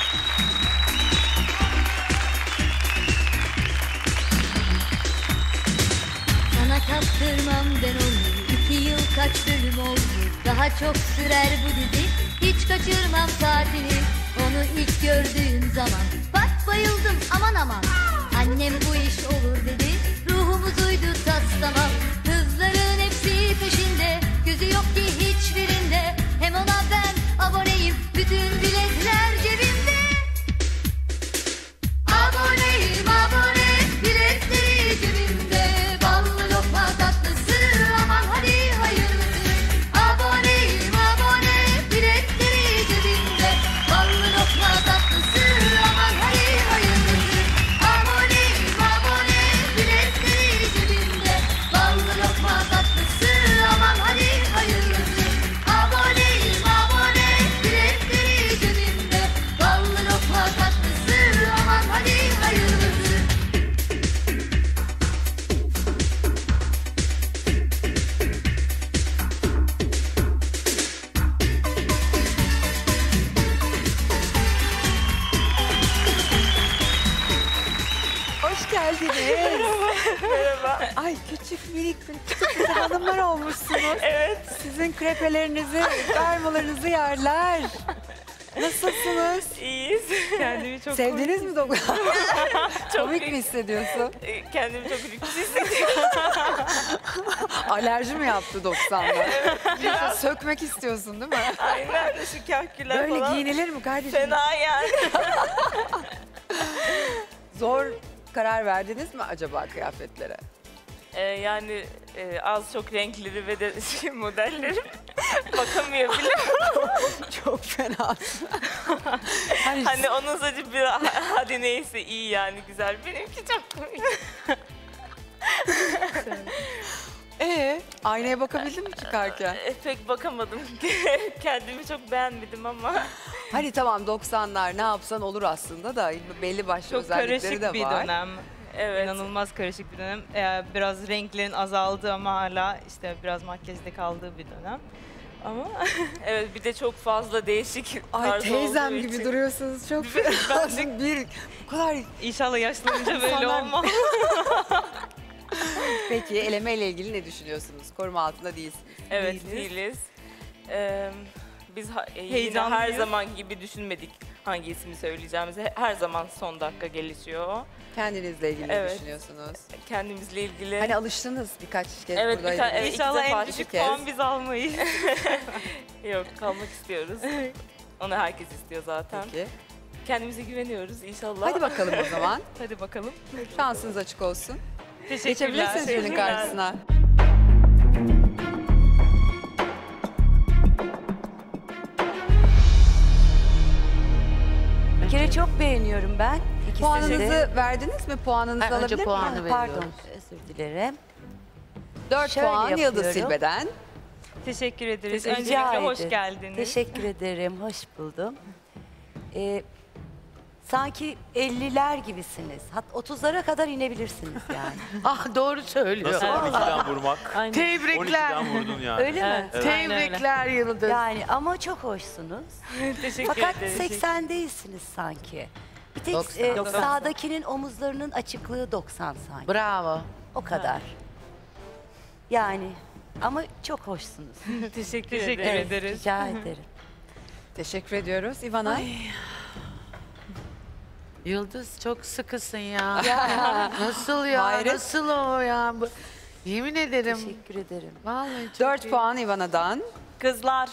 Sana kaptırmam ben onu. İki yıl kaç bölüm oldu. Daha çok sürer bu dizi. Hiç kaçırmam saatini. Onu ilk gördüğüm zaman bak bayıldım aman aman. Annem bu iş olur dedi. Ruhumuz uydu tas tamam. Kızların hepsi peşinde. Gözü yok ki hiçbirinde. Hem ona ben aboneyim. Bütün biletler cebimde. Aboneyim abone. Biletleri cebimde. Ballı lokma tatlısı. Aman hadi hayırlısı. Aboneyim abone. Biletleri cebimde. Ballı lokma tatlısı. Aman hadi hayırlısı. geldiniz. Merhaba. Ay küçük minik küçük hanımlar olmuşsunuz. Evet. Sizin krepelerinizi, sarmalarınızı yerler. Nasılsınız? İyiyiz. Kendimi çok Sevdiniz mi doksan? Çok Komik mi lüks. hissediyorsun? E, Kendimi çok lüks hissediyorum. Alerji mi yaptı doksanlar? biraz. Sökmek istiyorsun değil mi? Aynen şu kahküler Böyle falan. giyinilir mi kardeşim? Fena yani. Zor karar verdiniz mi acaba kıyafetlere? Ee, yani e, az çok renkleri ve de şey, modelleri bakamıyor bile. Çok fena. hani, hani onun saçı bir hadi neyse iyi yani güzel. Benimki çok komik. Ee, aynaya bakabildin mi çıkarken? E, pek bakamadım. Kendimi çok beğenmedim ama. Hadi tamam doksanlar ne yapsan olur aslında da belli başlı Çok özellikleri karışık de bir var. dönem. Evet. İnanılmaz karışık bir dönem. Ee, biraz renklerin azaldığı ama hala işte biraz makyajda kaldığı bir dönem. Ama evet bir de çok fazla değişik Ay tarz teyzem olduğu gibi için. duruyorsunuz çok fena. bir bu kadar İnşallah yaşlanınca böyle İnsanlar- olmaz. Peki eleme ile ilgili ne düşünüyorsunuz? Koruma altında değilsiniz. Evet değiliz. Ee, biz ha- e, yine her Heyecanlıyız. zaman gibi düşünmedik hangi ismi söyleyeceğimizi. He- Her zaman son dakika gelişiyor o. Kendinizle ilgili ne Evet. düşünüyorsunuz? Kendimizle ilgili. Hani alıştınız birkaç kez Evet, burada. birka- evet, iki İnşallah defa en düşük çıktık. puan biz almayız. Yok kalmak istiyoruz. Onu herkes istiyor zaten. Peki. Kendimize güveniyoruz inşallah. Hadi bakalım o zaman. Hadi bakalım. Şansınız açık olsun. Teşekkürler. Geçebilirsiniz jürinin Teşekkürler. karşısına. Bir kere çok beğeniyorum ben. İkisini Puanınızı de. verdiniz mi? Puanınızı Ha, önce alabilir miyim? puanı Pardon, veriyoruz. özür dilerim. dört Şöyle puan Yıldız yapıyorum. Silbe'den. Teşekkür ederiz. Rica Öncelikle hoş ederim. geldiniz. Teşekkür ederim, hoş buldum. Ee, sanki elliler gibisiniz. Hat otuzlara kadar inebilirsiniz yani. Ah doğru söylüyor. Nasıl on ikiden vurmak? Aynen. Tebrikler. on ikiden vurdun yani. Öyle mi? Evet. Tebrikler Yıldız. Yani ama çok hoşsunuz. Teşekkür Fakat ederiz. seksen değilsiniz sanki. Bir tek doksan. e, doksan. sağdakinin omuzlarının açıklığı doksan sanki. Bravo. O kadar. Yani ama çok hoşsunuz. Teşekkür, Evet, ederiz. Rica ederim. Teşekkür ediyoruz. İvana. Yıldız çok sıkısın ya. Ya. Nasıl ya? Hayret. Nasıl o ya? Bu- Yemin ederim. Teşekkür ederim. Vallahi çok dört iyi. puan İvana'dan. Kızlar.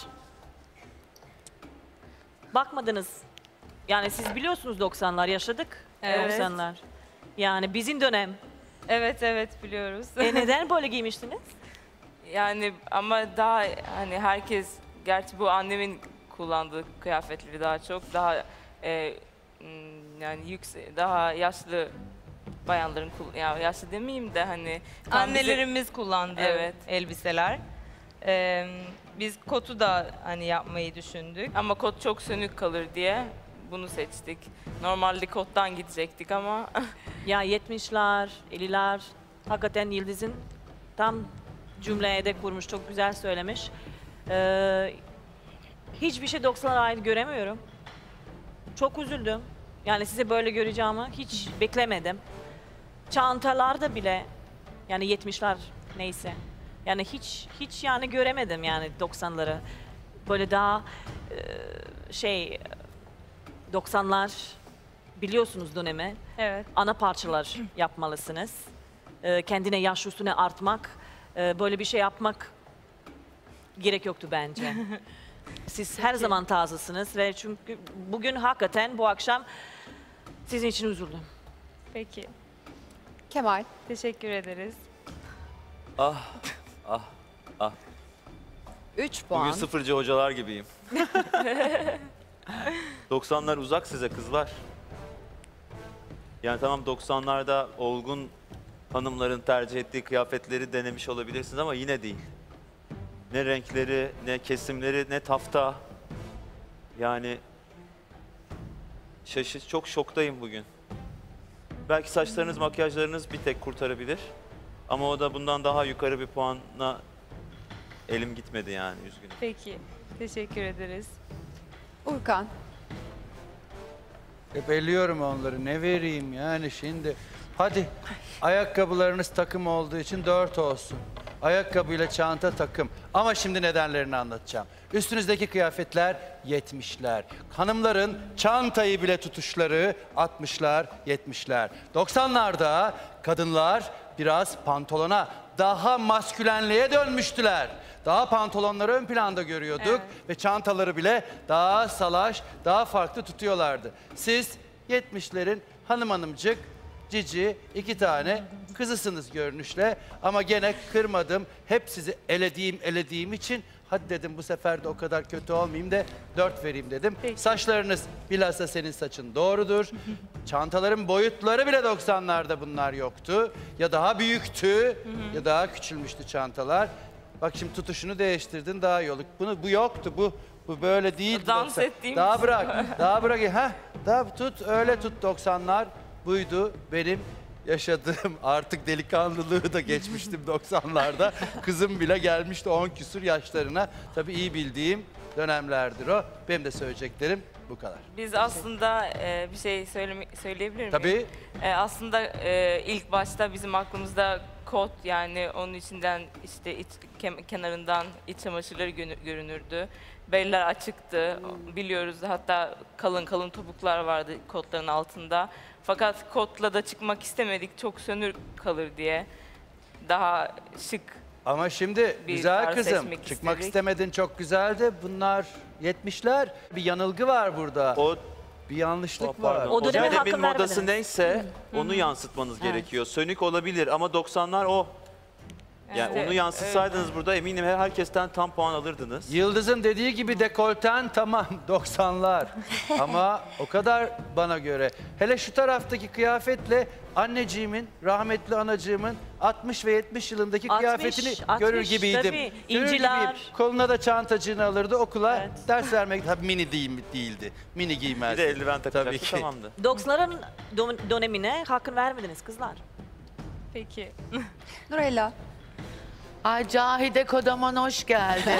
Bakmadınız. Yani siz biliyorsunuz doksanlar yaşadık. Evet. doksanlar. Yani bizim dönem. Evet evet biliyoruz. E neden böyle giymiştiniz? Yani ama daha hani herkes gerçi bu annemin kullandığı kıyafetleri daha çok daha e, m, yani yüksek daha yaşlı bayanların kul- ya yaşlı demeyeyim de hani tam bize- Annelerimiz kullandı Evet. elbiseler. Ee, biz kotu da hani yapmayı düşündük. ama kot çok sönük kalır diye bunu seçtik. Normalde kottan gidecektik ama Ya yetmişler, elliler. Hakikaten Yıldız'ın tam cümleye de kurmuş, çok güzel söylemiş. Ee, hiçbir şey doksanlara ait göremiyorum. Çok üzüldüm. Yani size böyle göreceğimi hiç beklemedim. Çantalarda bile yani yetmişler neyse. Yani hiç hiç yani göremedim yani doksanları. Böyle daha e, şey doksanlar biliyorsunuz dönemi. Evet. Ana parçalar yapmalısınız. Ee, kendine yaş üstüne artmak, e, böyle bir şey yapmak gerek yoktu bence. Siz her zaman tazesiniz ve çünkü bugün hakikaten bu akşam sizin için üzüldüm. Peki. Kemal. Teşekkür ederiz. Ah, ah, ah. üç Bugün puan. sıfırcı hocalar gibiyim. doksanlar uzak size kızlar. Yani tamam doksanlarda olgun hanımların tercih ettiği kıyafetleri denemiş olabilirsiniz ama yine değil. Ne renkleri, ne kesimleri, ne tafta. Yani şaşır, çok şoktayım bugün. Belki saçlarınız, makyajlarınız bir tek kurtarabilir. Ama o da bundan daha yukarı bir puanla elim gitmedi yani, üzgünüm. Peki. Teşekkür ederiz. Urkan. Hep elliyorum onları. Ne vereyim yani şimdi. Hadi ayakkabılarınız takım olduğu için dört olsun. Ayakkabıyla çanta takım. Ama şimdi nedenlerini anlatacağım. Üstünüzdeki kıyafetler yetmişler. Hanımların çantayı bile tutuşları altmışlar, yetmişler. doksanlarda kadınlar biraz pantolona, daha maskülenliğe dönmüştüler. Daha pantolonları ön planda görüyorduk evet. Ve çantaları bile daha salaş, daha farklı tutuyorlardı. Siz yetmişlerin hanım hanımcık, cici, iki tane kızısınız görünüşle ama gene kırmadım. Hep sizi elediğim elediğim için hadi dedim bu sefer de o kadar kötü olmayayım da dört vereyim dedim. Peki. Saçlarınız bilhassa senin saçın doğrudur. Çantaların boyutları bile doksanlarda bunlar yoktu. Ya daha büyüktü ya daha küçülmüştü çantalar. Bak şimdi tutuşunu değiştirdin daha iyi olur. Bunu bu yoktu bu. Bu böyle değildi. Dans ettiğim Daha bırak. Daha bırak. Ha, daha tut öyle tut doksanlar. Buydu benim yaşadığım artık delikanlılığı da geçmiştim doksanlarda. Kızım bile gelmişti on küsur yaşlarına. Tabii iyi bildiğim dönemlerdir o. Benim de söyleyeceklerim bu kadar. Biz aslında e, bir şey söyleme, söyleyebilir miyim? Tabii. E, aslında e, ilk başta bizim aklımızda kot yani onun içinden işte iç, kem, kenarından iç çamaşırları görünürdü. Beller açıktı hmm. biliyoruz hatta kalın kalın topuklar vardı kotların altında. Fakat kotla da çıkmak istemedik çok sönür kalır diye. Daha şık. Ama şimdi güzel kızım çıkmak istedik. istemedin çok güzeldi. Bunlar yetmişler. Bir yanılgı var burada. O bir yanlışlık o, var. O, o dönemin modası neyse onu yansıtmanız evet. gerekiyor. Sönük olabilir ama doksanlar o. Yani evet, onu yansıtsaydınız evet. burada eminim herkesten tam puan alırdınız. Yıldız'ın dediği gibi dekolten tamam doksanlar ama o kadar bana göre. Hele şu taraftaki kıyafetle anneciğimin, rahmetli anacığımın altmış ve yetmiş yılındaki altmış, kıyafetini altmış, görür gibiydim. Tabii. Görür İnciler. gibiyim. Koluna da çantacığını alırdı okula Evet. ders vermek tabii mini değil, değildi. Mini giymezdi. Bir de eldiven takacaktı tabii ki. tamamdı. doksanların dönemine hakkını vermediniz kızlar. Peki. Nurella. Ay Cahide Kodaman hoş geldin.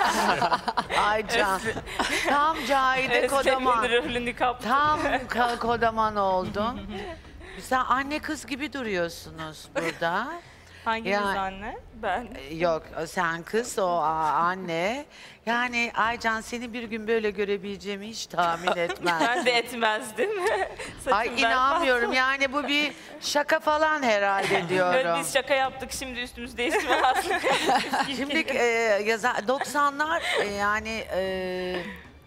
Ay Can. Tam Cahide Kodaman. Tam ka- Kodaman oldun. Sen anne kız gibi duruyorsunuz burada. Hangimiz Yani- anne? Ben. Yok sen kız o aa, anne. Yani Aycan seni bir gün böyle görebileceğimi hiç tahmin etmem. Ben de etmezdim. Ay Saçımdan inanmıyorum fazla. yani bu bir şaka falan herhalde Evet, diyorum. biz şaka yaptık şimdi üstümüzü değiştirme lazım. Şimdi e, yaza- doksanlar e, yani e,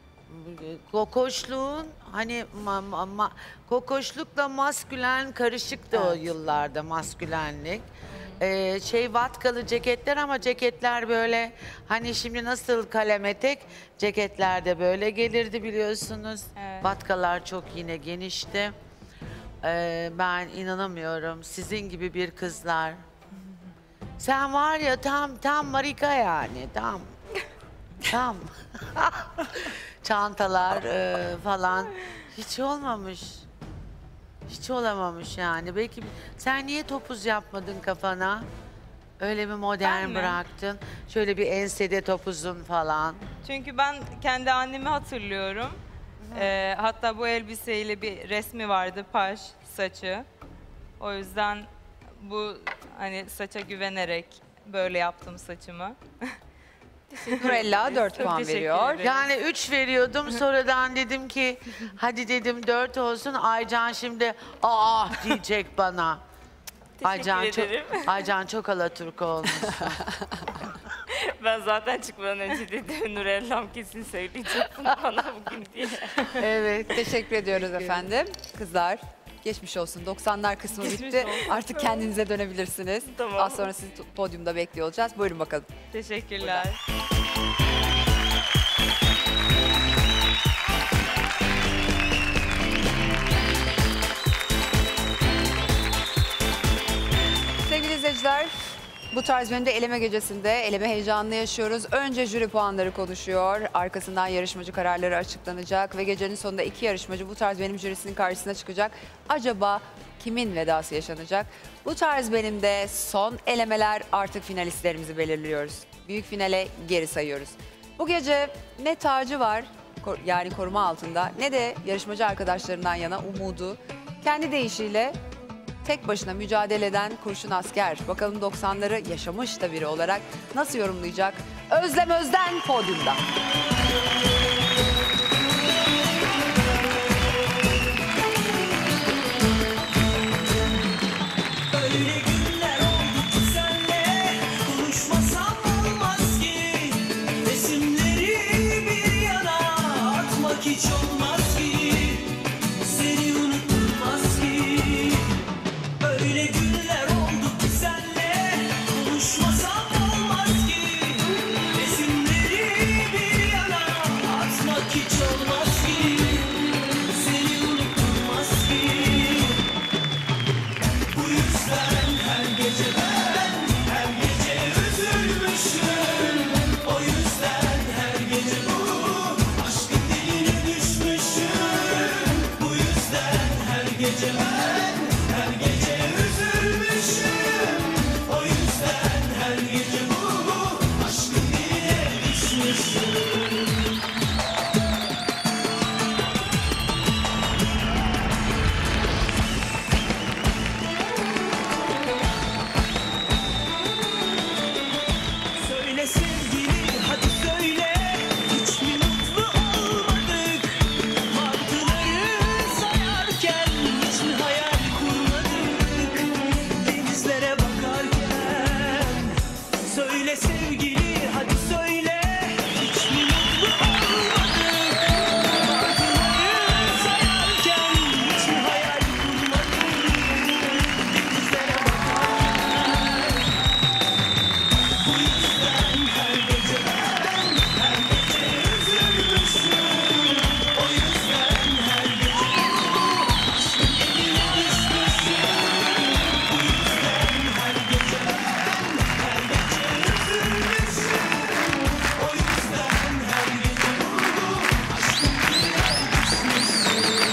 kokoşluğun hani ma, ma, ma- kokoşlukla maskülen karışıktı o yıllarda maskülenlik. E, şey vatkalı ceketler ama ceketler böyle hani şimdi nasıl kalem etek ceketler de böyle gelirdi biliyorsunuz. Evet. Vatkalar çok yine genişti. E, ben inanamıyorum sizin gibi bir kızlar. Sen var ya tam tam marika yani tam. Tam. Çantalar e, falan hiç olmamış. Hiç olamamış yani. Belki sen niye topuz yapmadın kafana? Öyle bir modern Ben mi? bıraktın. Şöyle bir ensede topuzun falan. Çünkü ben kendi annemi hatırlıyorum. Ee, hatta bu elbiseyle bir resmi vardı, paş saçı. O yüzden bu hani saça güvenerek böyle yaptım saçımı. Nurella dört Çok puan teşekkür veriyor. ederim. Yani üç veriyordum sonradan dedim ki hadi dedim dört olsun. Aycan şimdi aa diyecek bana. Aycan çok, ederim. Aycan çok Alaturk olmuş. Ben zaten çıkmadan önce dedim Nurellam kesin söyleyecek bunu bana bugün diye. Evet. Teşekkür ediyoruz efendim. Kızlar geçmiş olsun. doksanlar kısmı Geçmiş bitti. olsun. Artık kendinize dönebilirsiniz. Tamam. Az sonra sizi podyumda bekliyor olacağız. Buyurun bakalım. Teşekkürler. Sevgili izleyiciler, bu tarz bölümde eleme gecesinde eleme heyecanını yaşıyoruz. Önce jüri puanları konuşuyor, arkasından yarışmacı kararları açıklanacak ve gecenin sonunda iki yarışmacı bu tarz benim jürisinin karşısına çıkacak. Acaba kimin vedası yaşanacak? Bu tarz benimde son elemeler, artık finalistlerimizi belirliyoruz. Büyük finale geri sayıyoruz. Bu gece ne tacı var, kor- yani koruma altında, ne de yarışmacı arkadaşlarından yana umudu kendi deyişiyle tek başına mücadele eden kurşun asker. Bakalım doksanları yaşamış da biri olarak nasıl yorumlayacak? Özlem Özden podyumda. Öyle günler oldu ki senle konuşmasam olmaz ki. Resimleri bir yana atmak hiç olmaz ki. Seni unutulmaz ki. Öyle günler oldu ki senle konuşmasam olmaz ki. Resimleri bir yana atmak hiç olmaz ki. Seni unutulmaz ki. Bu yüzden her gece ben her gece üzülmüşüm. O yüzden her gece bu aşkın diline düşmüşüm. Bu yüzden her gece ben her gece üzülmüşüm. O yüzden her gece bu aşkın diline düşmüşüm. Söyle sevgili hadi söyle, hiç mi mutlu olmadık? Martıları sayarken hiç mi hayal kurmadık? Denizlere bakarken. Söyle sevgili hadi söyle, hiç mi mutlu olmadık? Martıları sayarken hiç mi hayal kurmadık? Denizlere bakarken. Bu yüzden her gece ben her gece üzülmüşüm. O yüzden her gece aşkın eline düşmüşüm. Bu yüzden her gece ben her gece üzülmüşüm. O yüzden her gece aşkın eline düşmüşüm.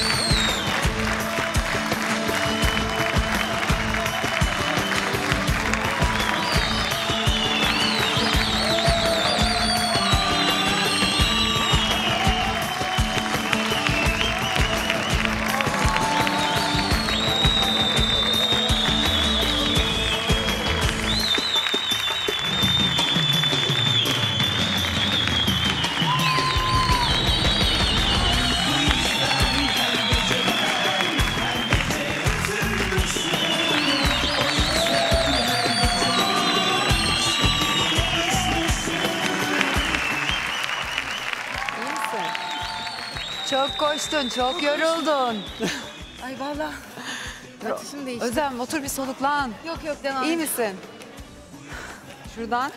İyi misin? Çok koştun, çok yoruldun. Ay vallahi. Ateşim değişti. Özlem otur bir soluklan. Yok yok devam İyi et. misin? Şuradan.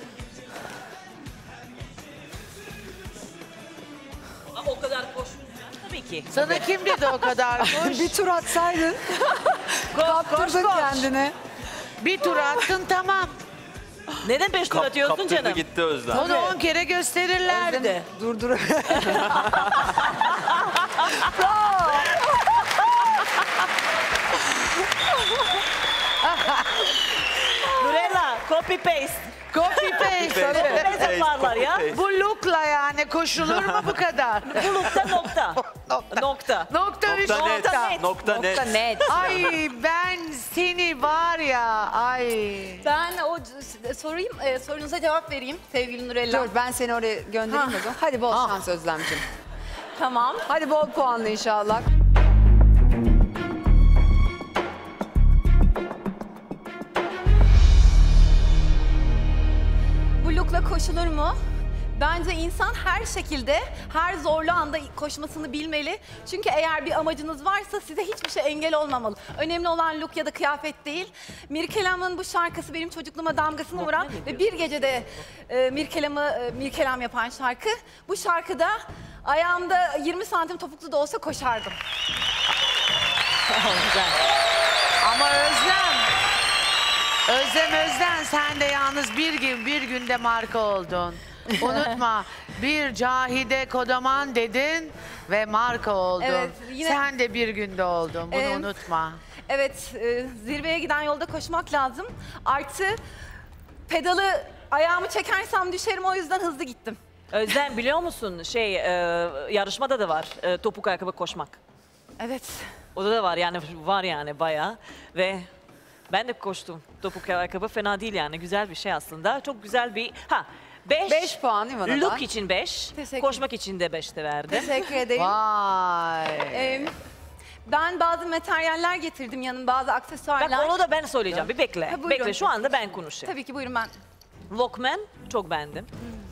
O kadar koşunca tabii ki. Sana kim dedi o kadar koş? Bir tur atsaydın. Kaptırdın kendini. Bir tur attın tamam. Neden beş tur Kap, atıyorsun kaptırdı canım? gitti Özlem. Onu on kere gösterirlerdi. Özlem, dur dur. Nurella, copy paste. Copy paste. Copy paste yaparlar ya. Bu lookla yani koşulur mu bu kadar? Bu lookta nokta. Nokta. Nokta üç Nokta net. nokta. Nokta net. Nokta net. Ay ben seni var ya ay. Ben o c- sorayım, e, sorunuza cevap vereyim sevgili Nurella. Dur ben seni oraya göndereyim o zaman. Hadi bol şans Özlemciğim. Tamam. Hadi bol puanlı inşallah. Bu lookla koşulur mu? Bence insan her şekilde, her zorlu anda koşmasını bilmeli. Çünkü eğer bir amacınız varsa size hiçbir şey engel olmamalı. Önemli olan look ya da kıyafet değil. Mirkelam'ın bu şarkısı benim çocukluğuma damgasını vuran ve bir gecede e, Mirkelam'ı e, Mirkelam yapan şarkı. Bu şarkıda ayağımda yirmi santim topuklu da olsa koşardım. Ama Özlem. Özlem Özlem sen de yalnız bir gün bir günde marka oldun. Unutma bir Cahide Kodaman dedin ve marka oldun. Evet, yine- Sen de bir günde oldun bunu Evet. unutma. Evet, e, zirveye giden yolda koşmak lazım. Artı pedalı ayağımı çekersem düşerim, o yüzden hızlı gittim. Özlem biliyor musun şey e, yarışmada da var e, topuk ayakkabı koşmak. Evet. O da var yani var yani bayağı ve ben de koştum. Topuklu ayakkabı fena değil yani güzel bir şey aslında. Çok güzel bir ha beş. beş puan İvana'dan. Look için beş. Teşekkür. Koşmak için de beş de verdim. Teşekkür ederim. Vay. Ee, ben bazı materyaller getirdim yanım, bazı aksesuarlar. Bak onu da ben söyleyeceğim. Bir bekle. Ha, buyurun. Bekle şu anda ben konuşayım. Tabii ki buyurun ben. Walkman çok beğendim.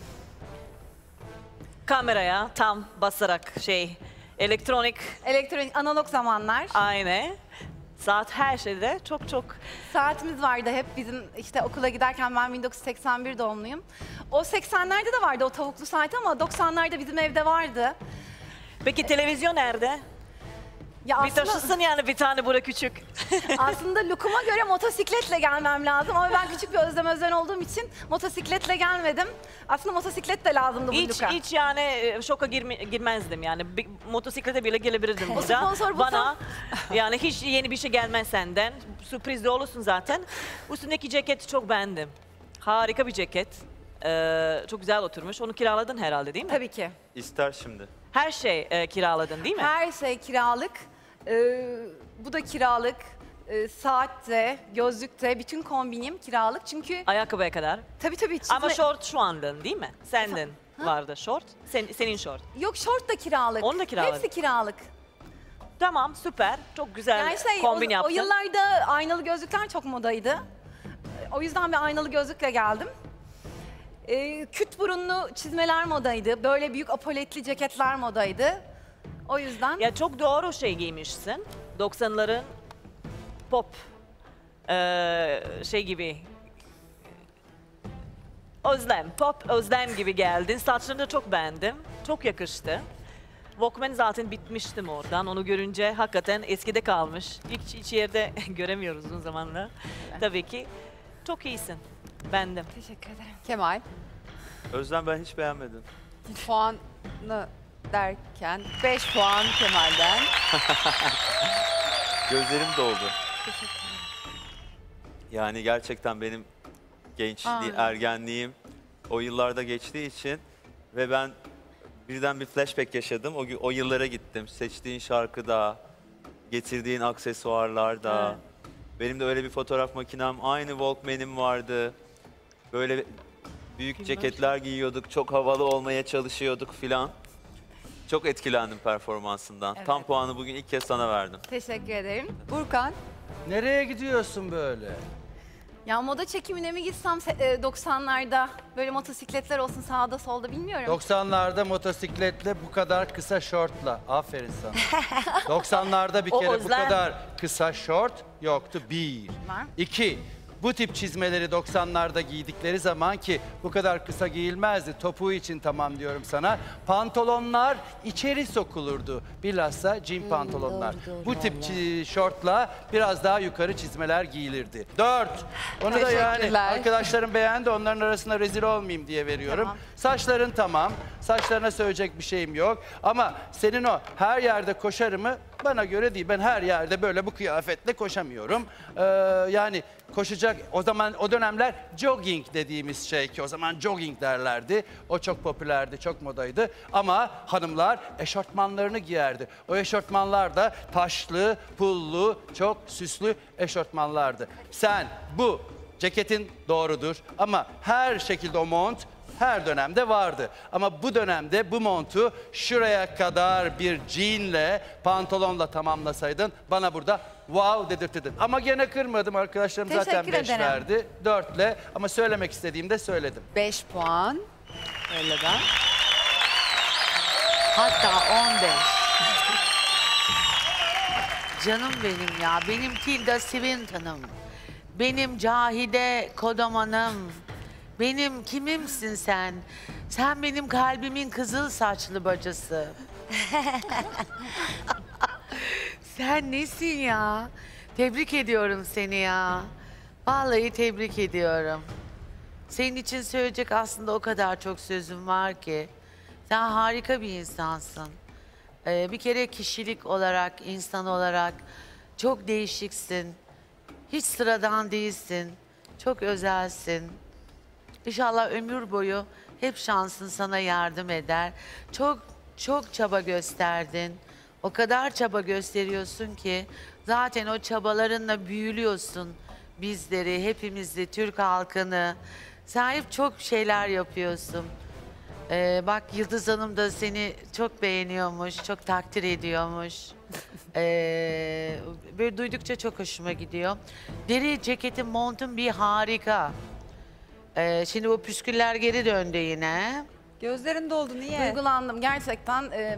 Kameraya tam basarak şey elektronik. Elektronik analog zamanlar. Aynı. Saat her şeyde çok çok. Saatimiz vardı hep bizim işte okula giderken, ben bin dokuz yüz seksen bir doğumluyum. O seksenlerde de vardı o tavuklu saat ama doksanlarda bizim evde vardı. Peki televizyon nerede? Ya bir taşısın yani bir tane burada küçük. Aslında look'uma göre motosikletle gelmem lazım ama ben küçük bir Özlem Özen olduğum için motosikletle gelmedim. Aslında motosiklet de lazımdı bu Hiç, look'a. hiç yani e, şoka girme, girmezdim yani. Bir, motosiklete bile gelebilirdim O burada. sponsor Bana yani hiç yeni bir şey gelmez senden. Sürpriz de olursun zaten. Üstündeki ceketi çok beğendim. Harika bir ceket. Ee, çok güzel oturmuş. Onu kiraladın herhalde değil mi? Tabii ki. İster şimdi. Her şey e, kiraladın değil mi? Her şey kiralık. Ee, bu da kiralık. Ee, saat de, gözlük de, bütün kombinim kiralık çünkü... Ayakkabıya kadar. Tabii tabii. Ama çizme- şort şu andın değil mi? Sendin vardı şort. Sen, senin şort. Yok, şort da kiralık. Onu da kiralık. Hepsi kiralık. Tamam süper. Çok güzel Yani şey, kombin o, o yaptın. yıllarda aynalı gözlükler çok modaydı. O yüzden bir aynalı gözlükle geldim. Ee, küt burunlu çizmeler modaydı. Böyle büyük apoletli ceketler modaydı. O yüzden... Ya çok doğru şey giymişsin. doksanların pop eee, şey gibi. Özlem, pop Özlem gibi geldin. Saçlarını da çok beğendim. Çok yakıştı. Walkman zaten bitmiştim oradan. Onu görünce hakikaten eskide kalmış. Hiç, hiç yerde göremiyoruz uzun zamanla. Tabii ki. Çok iyisin. Bendim. Teşekkür ederim. Kemal, Özlem ben hiç beğenmedim. puanı derken beş puan Kemal'den. Gözlerim doldu. Yani gerçekten benim gençliği, Aynen. ergenliğim o yıllarda geçtiği için ve ben birden bir flashback yaşadım. O, gü- o yıllara gittim. Seçtiğin şarkıda, getirdiğin aksesuarlarda. Evet. Benim de öyle bir fotoğraf makinem, aynı Walkman'im vardı. Böyle büyük ceketler giyiyorduk, çok havalı olmaya çalışıyorduk filan. Çok etkilendim performansından. Evet. Tam puanı bugün ilk kez sana verdim. Teşekkür ederim. Burkan, Nereye gidiyorsun böyle? Ya moda çekimine mi gitsem se- e, doksanlarda böyle motosikletler olsun sağda solda, bilmiyorum. doksanlarda motosikletle bu kadar kısa şortla. Aferin sana. doksanlarda bir O kere bu Özlem. kadar kısa şort yoktu. Bir. Var. İki. Bu tip çizmeleri doksanlarda giydikleri zaman, ki bu kadar kısa giyilmezdi. Topuğu için tamam diyorum sana. Pantolonlar içeri sokulurdu. Bilhassa jean pantolonlar. Bu tip çi- şortla biraz daha yukarı çizmeler giyilirdi. Dört. Onu da yani Teşekkürler. arkadaşlarım beğendi. Onların arasında rezil olmayayım diye veriyorum. Tamam. Saçların tamam. Saçlarına söyleyecek bir şeyim yok. Ama senin o her yerde koşarımı bana göre değil. Ben her yerde böyle bu kıyafetle koşamıyorum. Ee, yani koşacak, o zaman o dönemler jogging dediğimiz şey, ki o zaman jogging derlerdi. O çok popülerdi, çok modaydı. Ama hanımlar eşortmanlarını giyerdi. O eşortmanlar da taşlı, pullu, çok süslü eşortmanlardı. Sen bu ceketin doğrudur ama her şekilde o mont her dönemde vardı. Ama bu dönemde bu montu şuraya kadar bir jeanle, pantolonla tamamlasaydın bana burada wow dedirtirdin. Ama gene kırmadım, arkadaşlarım zaten Teşekkür beş ederim. verdi. Dörtle, ama söylemek istediğimde söyledim. beş puan. Öyleden. Hatta on beş. Canım benim ya. Benim Tilda Swinton'ım. Benim Cahide Kodaman'ım. Benim kimimsin sen? Sen benim kalbimin kızıl saçlı bacısı. Sen nesin ya? Tebrik ediyorum seni ya. Vallahi tebrik ediyorum. Senin için söyleyecek aslında o kadar çok sözüm var ki. Sen harika bir insansın. Ee, bir kere kişilik olarak, insan olarak çok değişiksin. Hiç sıradan değilsin. Çok özelsin. İnşallah ömür boyu hep şansın sana yardım eder. Çok çok çaba gösterdin. O kadar çaba gösteriyorsun ki zaten o çabalarınla büyülüyorsun bizleri, hepimizi, Türk halkını. Sen hep çok şeyler yapıyorsun. Ee, bak Yıldız Hanım da seni çok beğeniyormuş, çok takdir ediyormuş. Ee, böyle duydukça çok hoşuma gidiyor. Deri ceketin, montun bir harika. Ee, şimdi bu püsküller geri döndü yine. Gözlerin doldu, niye? Duygulandım gerçekten. E,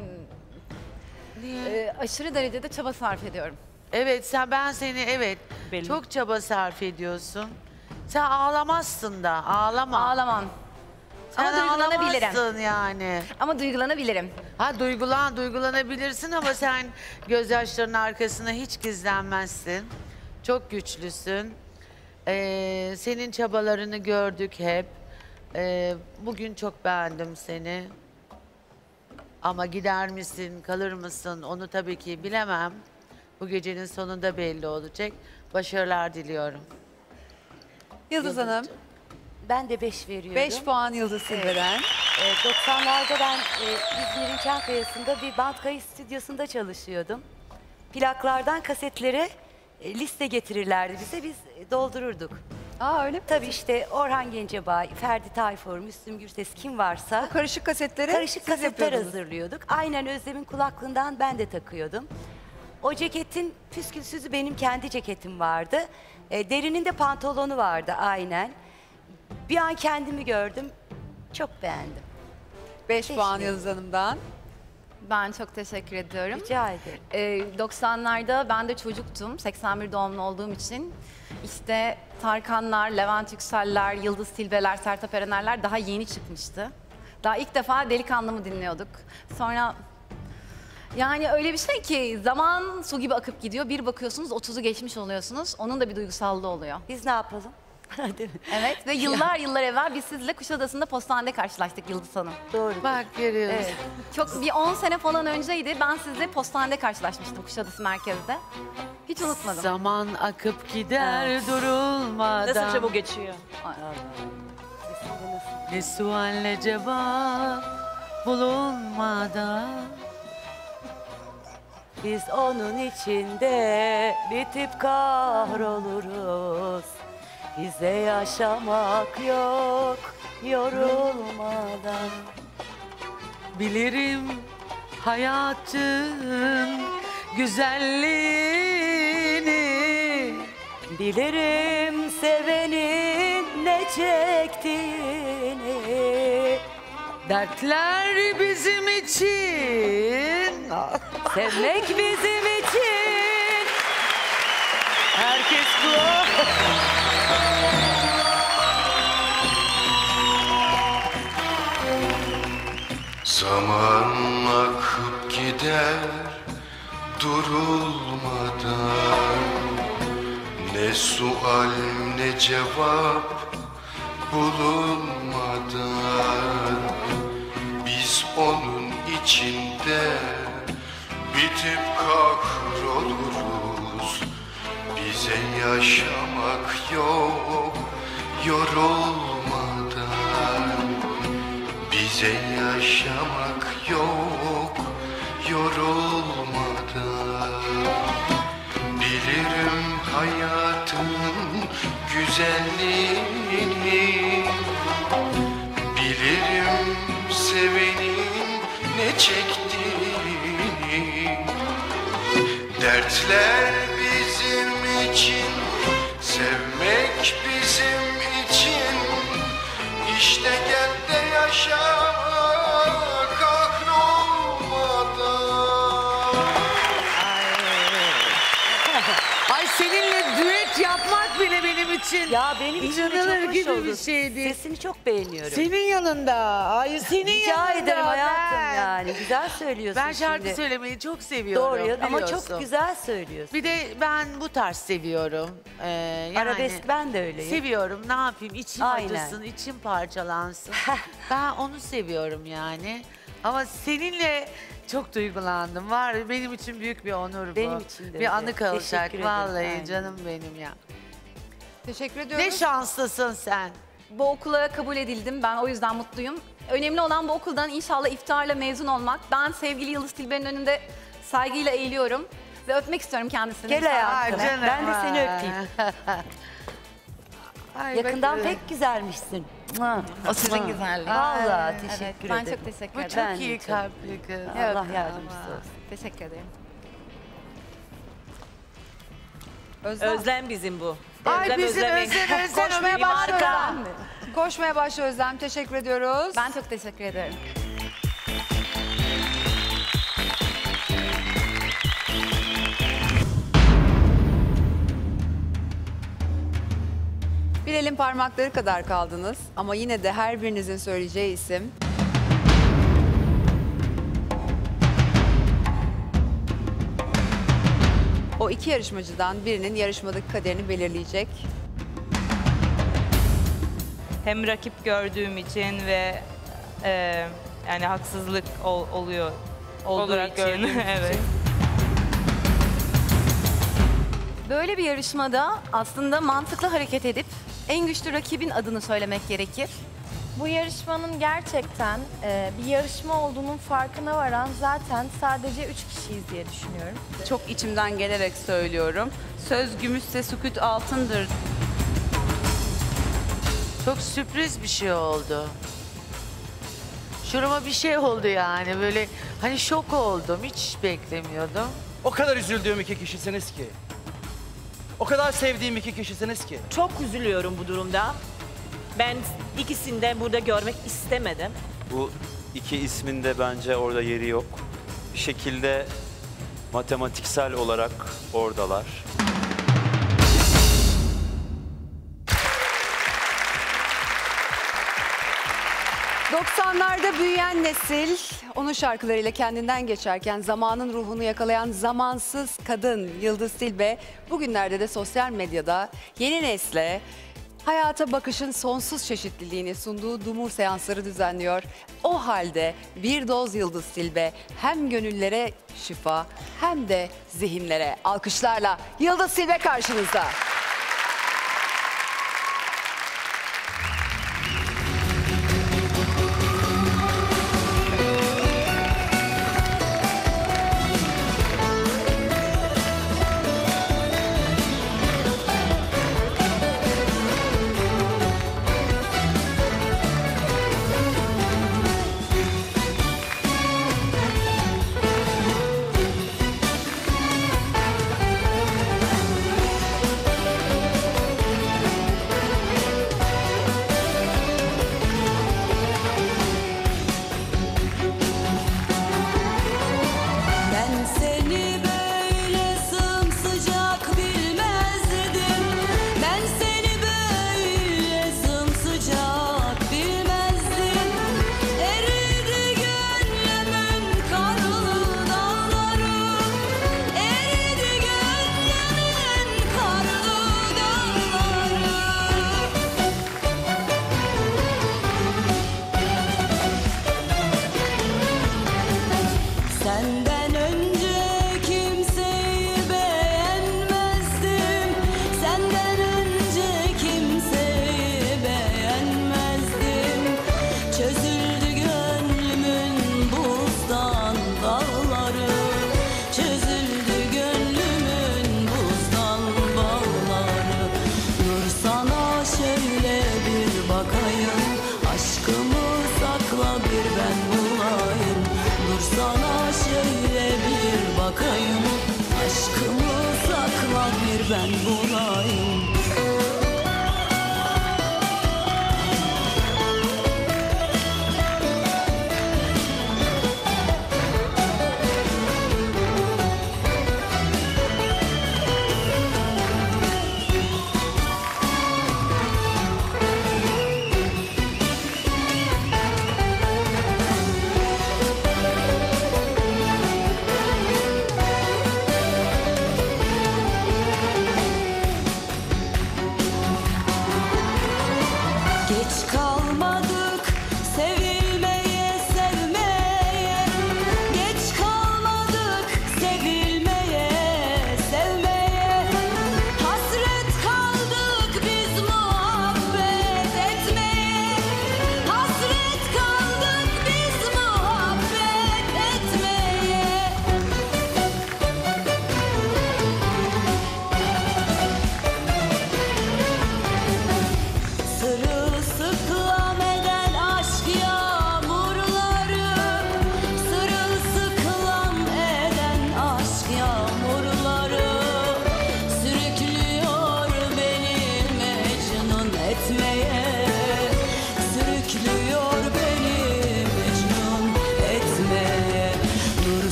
e, aşırı derecede çaba sarf ediyorum. Evet, sen ben seni evet Belli. çok çaba sarf ediyorsun. Sen ağlamazsın da, ağlama. Ağlamam. Sen Ama duygulanabilirim. ağlamazsın yani. Ama duygulanabilirim. Ha duygulan, duygulanabilirsin ama sen gözyaşlarının arkasına hiç gizlenmezsin. Çok güçlüsün. Ee, senin çabalarını gördük hep. Ee, bugün çok beğendim seni. Ama gider misin, kalır mısın onu tabii ki bilemem. Bu gecenin sonunda belli olacak. Başarılar diliyorum. Yıldız Hanım. Ben de beş veriyorum. beş puan Yıldız Silbe'den. Evet. E, doksanlarda ben e, İzmir'in Çankaya'sında bir band kayıt stüdyosunda çalışıyordum. Plaklardan kasetlere e, liste getirirlerdi bize, biz e, doldururduk. Aa öyle mi? Tabii işte Orhan Gencebay, Ferdi Tayfur, Müslüm Gürses kim varsa. O karışık kasetleri Karışık siz kasetler yapıyordunuz. hazırlıyorduk. Aynen Özlem'in kulaklığından ben de takıyordum. O ceketin püskülsüzü benim kendi ceketim vardı. E, derinin de pantolonu vardı aynen. Bir an kendimi gördüm. Çok beğendim. beş puan Teşekkür. Yıldız Hanım'dan. Ben çok teşekkür ediyorum. Rica ederim. Ee, doksanlarda ben de çocuktum. seksen bir doğumlu olduğum için. İşte Tarkanlar, Levent Yükseller, Yıldız Tilbeler, Sertab Erenerler daha yeni çıkmıştı. Daha ilk defa Delikanlımı dinliyorduk. Sonra yani öyle bir şey ki zaman su gibi akıp gidiyor. Bir bakıyorsunuz otuzu geçmiş oluyorsunuz. Onun da bir duygusallığı oluyor. Biz ne yapalım? Evet ve yıllar yıllar evvel biz sizle Kuşadası'nda postanede karşılaştık Yıldız Hanım. Doğru. Bak görüyoruz. Evet. Çok bir on sene falan önceydi. Ben sizle postanede karşılaşmıştım Kuşadası merkezde. Hiç unutmadım. Zaman akıp gider durulmadan. Nasıl çabuk geçiyor. Ne sual ne cevap bulunmadan. Biz onun içinde bitip kahroluruz. Bize yaşamak yok yorulmadan. Bilirim hayatın güzelliğini. Bilirim sevenin ne çektiğini. Dertler bizim için. Sevmek bizim için. Herkes bu. Zaman akıp gider durulmadan. Ne sual ne cevap bulunmadan. Biz onun içinde bitip kahroluruz. Bize yaşamak yok yorulmadan. Bize yaşamak yok yorulmadan. Bilirim hayatın güzelliğini. Bilirim sevenin ne çektiğini. Dertler bizim için, sevmek bizim için. İşte gel de yaşa kahrolmadan. Ay seninle düet yapmak bile benim için Ya benim için de inanılır çok hoş gibi oldu. bir şeydi. Sesini çok beğeniyorum. Senin yanında. Ay senin Rica yanında. ederim hayatım ben. yani. Güzel söylüyorsun Ben şarkı şimdi. söylemeyi çok seviyorum. Doğru ya, ama biliyorsun. çok güzel söylüyorsun. Bir de ben bu tarz seviyorum. Ee, yani Arabesk ben de öyleyim. Seviyorum. Ne yapayım? İçim Aynen. acısın, içim parçalansın. Ben onu seviyorum yani. Ama seninle çok duygulandım. Var benim için büyük bir onur bu. Benim için de öyle. Bir anı kalacak. Teşekkür ederim. Vallahi Aynen. canım benim ya. Teşekkür ediyorum. Ne şanslısın sen. Bu okula kabul edildim. Ben o yüzden mutluyum. Önemli olan bu okuldan inşallah iftiharla mezun olmak. Ben sevgili Yıldız Tilbe'nin önünde Saygıyla eğiliyorum ve öpmek istiyorum kendisini. Gel hayatım. Ay canım, Ben de seni ha. öpeyim. Ay, Yakından bakın. pek güzelmişsin. Mua. O sizin Mua. güzelliğiniz. Vallahi Evet, teşekkür ben ederim. çok teşekkür Bu ederim. çok Ben iyi de çok. kalpli kız. Allah yardımcısı olsun. Teşekkür ederim. Özlem. Özlem bizim bu. Ay Özlem, bizim Özlem'in- Özlem, Özlem. Koşmaya Bir başla marka. Özlem. Koşmaya başla Özlem. Teşekkür ediyoruz. Ben çok teşekkür ederim. Bir elin parmakları kadar kaldınız ama yine de her birinizin söyleyeceği isim o iki yarışmacıdan birinin yarışmadaki kaderini belirleyecek. Hem rakip gördüğüm için ve e, yani haksızlık ol- oluyor olduğu Olarak için. gördüğüm için. Evet. Böyle bir yarışmada aslında mantıklı hareket edip en güçlü rakibin adını söylemek gerekir. Bu yarışmanın gerçekten e, bir yarışma olduğunun farkına varan zaten sadece üç kişiyiz diye düşünüyorum. Çok içimden gelerek söylüyorum. Söz gümüşse sükût altındır. Çok sürpriz bir şey oldu. Şurama bir şey oldu yani böyle hani şok oldum. Hiç beklemiyordum. O kadar üzüldüğüm iki kişisiniz ki. O kadar sevdiğim iki kişisiniz ki. Çok üzülüyorum bu durumda. Ben ikisini de burada görmek istemedim. Bu iki ismin de bence orada yeri yok. Bir şekilde matematiksel olarak oradalar. doksanlarda büyüyen nesil, onun şarkılarıyla kendinden geçerken zamanın ruhunu yakalayan zamansız kadın Yıldız Tilbe bugünlerde de sosyal medyada yeni nesle hayata bakışın sonsuz çeşitliliğini sunduğu dumur seansları düzenliyor. O halde bir doz Yıldız Tilbe hem gönüllere şifa hem de zihinlere alkışlarla Yıldız Tilbe karşınızda. Ben seni böyle sımsıcak bilmezdim. Ben seni böyle sımsıcak bilmezdim. Eridi gönlümün karlı dağları. Eridi gönlümün karlı dağları. Senden önce kimseyi beğenmezdim. Senden önce kimseyi beğenmezdim. Çözüldü gönlümün buzdan dağları. Çözüldü gönlümün buzdan bağları. Dur sana şöyle bir bakayım. Aşkımı sakla bir ben bulayım. Dur sana şöyle bir bakayım. Aşkımı sakla bir ben bulayım.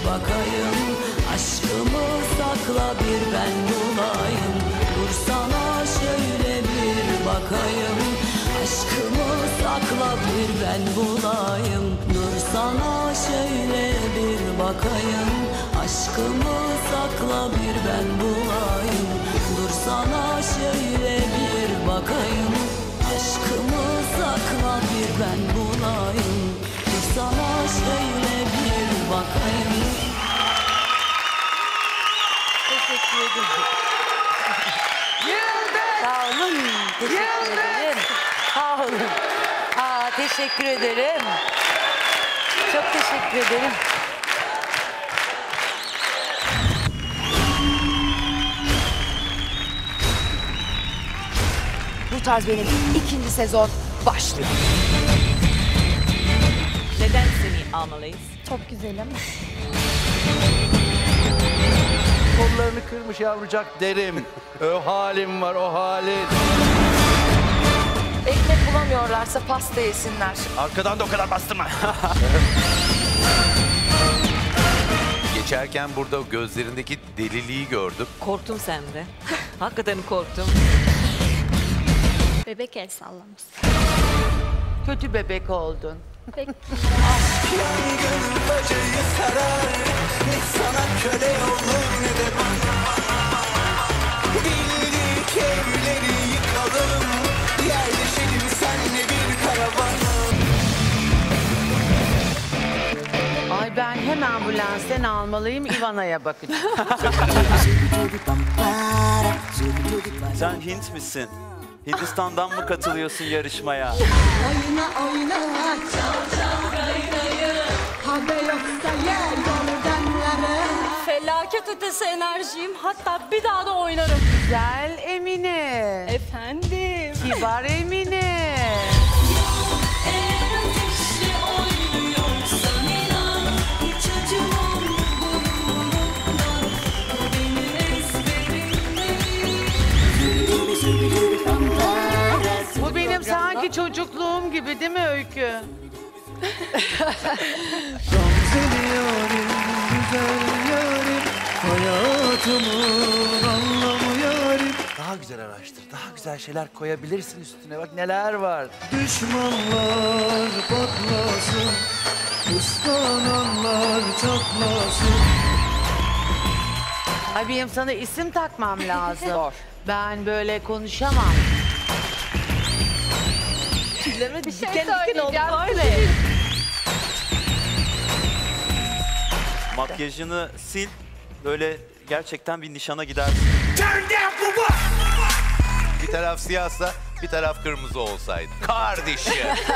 bakayım. Aşkımı sakla bir ben bulayım. Dur sana şöyle bir bakayım. Aşkımı sakla bir ben bulayım. Dur sana şöyle bir bakayım. Aşkımı sakla bir ben bulayım. Dur sana şöyle bir bakayım. Aşkımı sakla bir ben bulayım. Dur sana şöyle bir bakayım. Teşekkür ederim. Yıldız! Sağ olun. Teşekkür Yıldız! ederim. Sağ olun. Aa, teşekkür ederim. Çok teşekkür ederim. Bu tarz benim ikinci sezon başlıyor. Neden seni almalıyız? Çok güzelim. Kollarını kırmış yavrucak derim. O halim var, o halin. Ekmek bulamıyorlarsa pasta yesinler. Arkadan da o kadar bastırma. Geçerken burada gözlerindeki deliliği gördüm. Korktum sende. Hakikaten korktum. Bebek el sallamış. Kötü bebek oldun. Peki. Gönül bacayı sarar. Ne sana köle olur ne de bana. Bildik evleri yıkalım. Yerleşelim senle bir karavana. Ay ben hem ambulansten almalıyım, Ivana'ya bakacağım. Sen Hint misin? Hindistan'dan mı katılıyorsun yarışmaya? Oyna oyna çal çal kaynayı. Habe yoksa yer dolu demlere. Felaket ötesi enerjiyim. Hatta bir daha da oynarım. Güzel Emine. Efendim. Kibar Emine. Eğer ateşle oynuyorsan inan. Hiç acımam burnumdan. Bu benim ezberim değil. Zülbülü zülbülü fantazi. Bu benim sanki çocukluğum gibi değil mi Öykü? Gamzeli yarim, güzel yarim, hayatımın anlamı yarim. Daha güzel araştır, daha güzel şeyler koyabilirsin üstüne. Bak neler var. Düşmanlar patlasın, kıskananlar çatlasın. Ay benim sana isim takmam lazım. Ben böyle konuşamam. Tüyleme Bir şey diken diken oldu söyleyeceğim. böyle. Makyajını sil, böyle gerçekten bir nişana gidersin. Bir taraf siyahsa bir taraf kırmızı olsaydı. Kardeşim.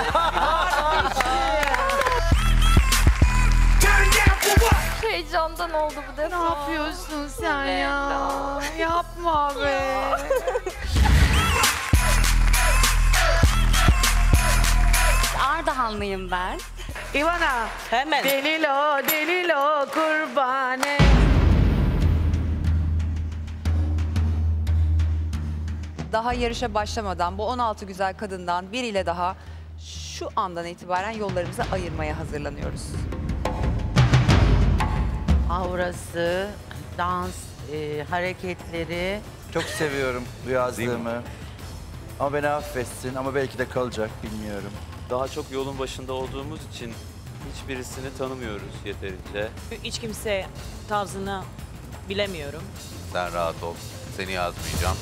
Heyecandan oldu bu defa. Ne yapıyorsun sen ya? Yapma be. Ardahanlıyım ben. Ivana. Hemen. Delilo, delilo kurbane. Daha yarışa başlamadan bu on altı güzel kadından biriyle daha şu andan itibaren yollarımızı ayırmaya hazırlanıyoruz. Aurası, dans, e, hareketleri. Çok seviyorum bu yazdığımı. Ama beni affetsin ama belki de kalacak bilmiyorum. Daha çok yolun başında olduğumuz için hiçbirisini tanımıyoruz yeterince. Hiç kimse tarzını bilemiyorum. Sen rahat ol. Seni yazmayacağım.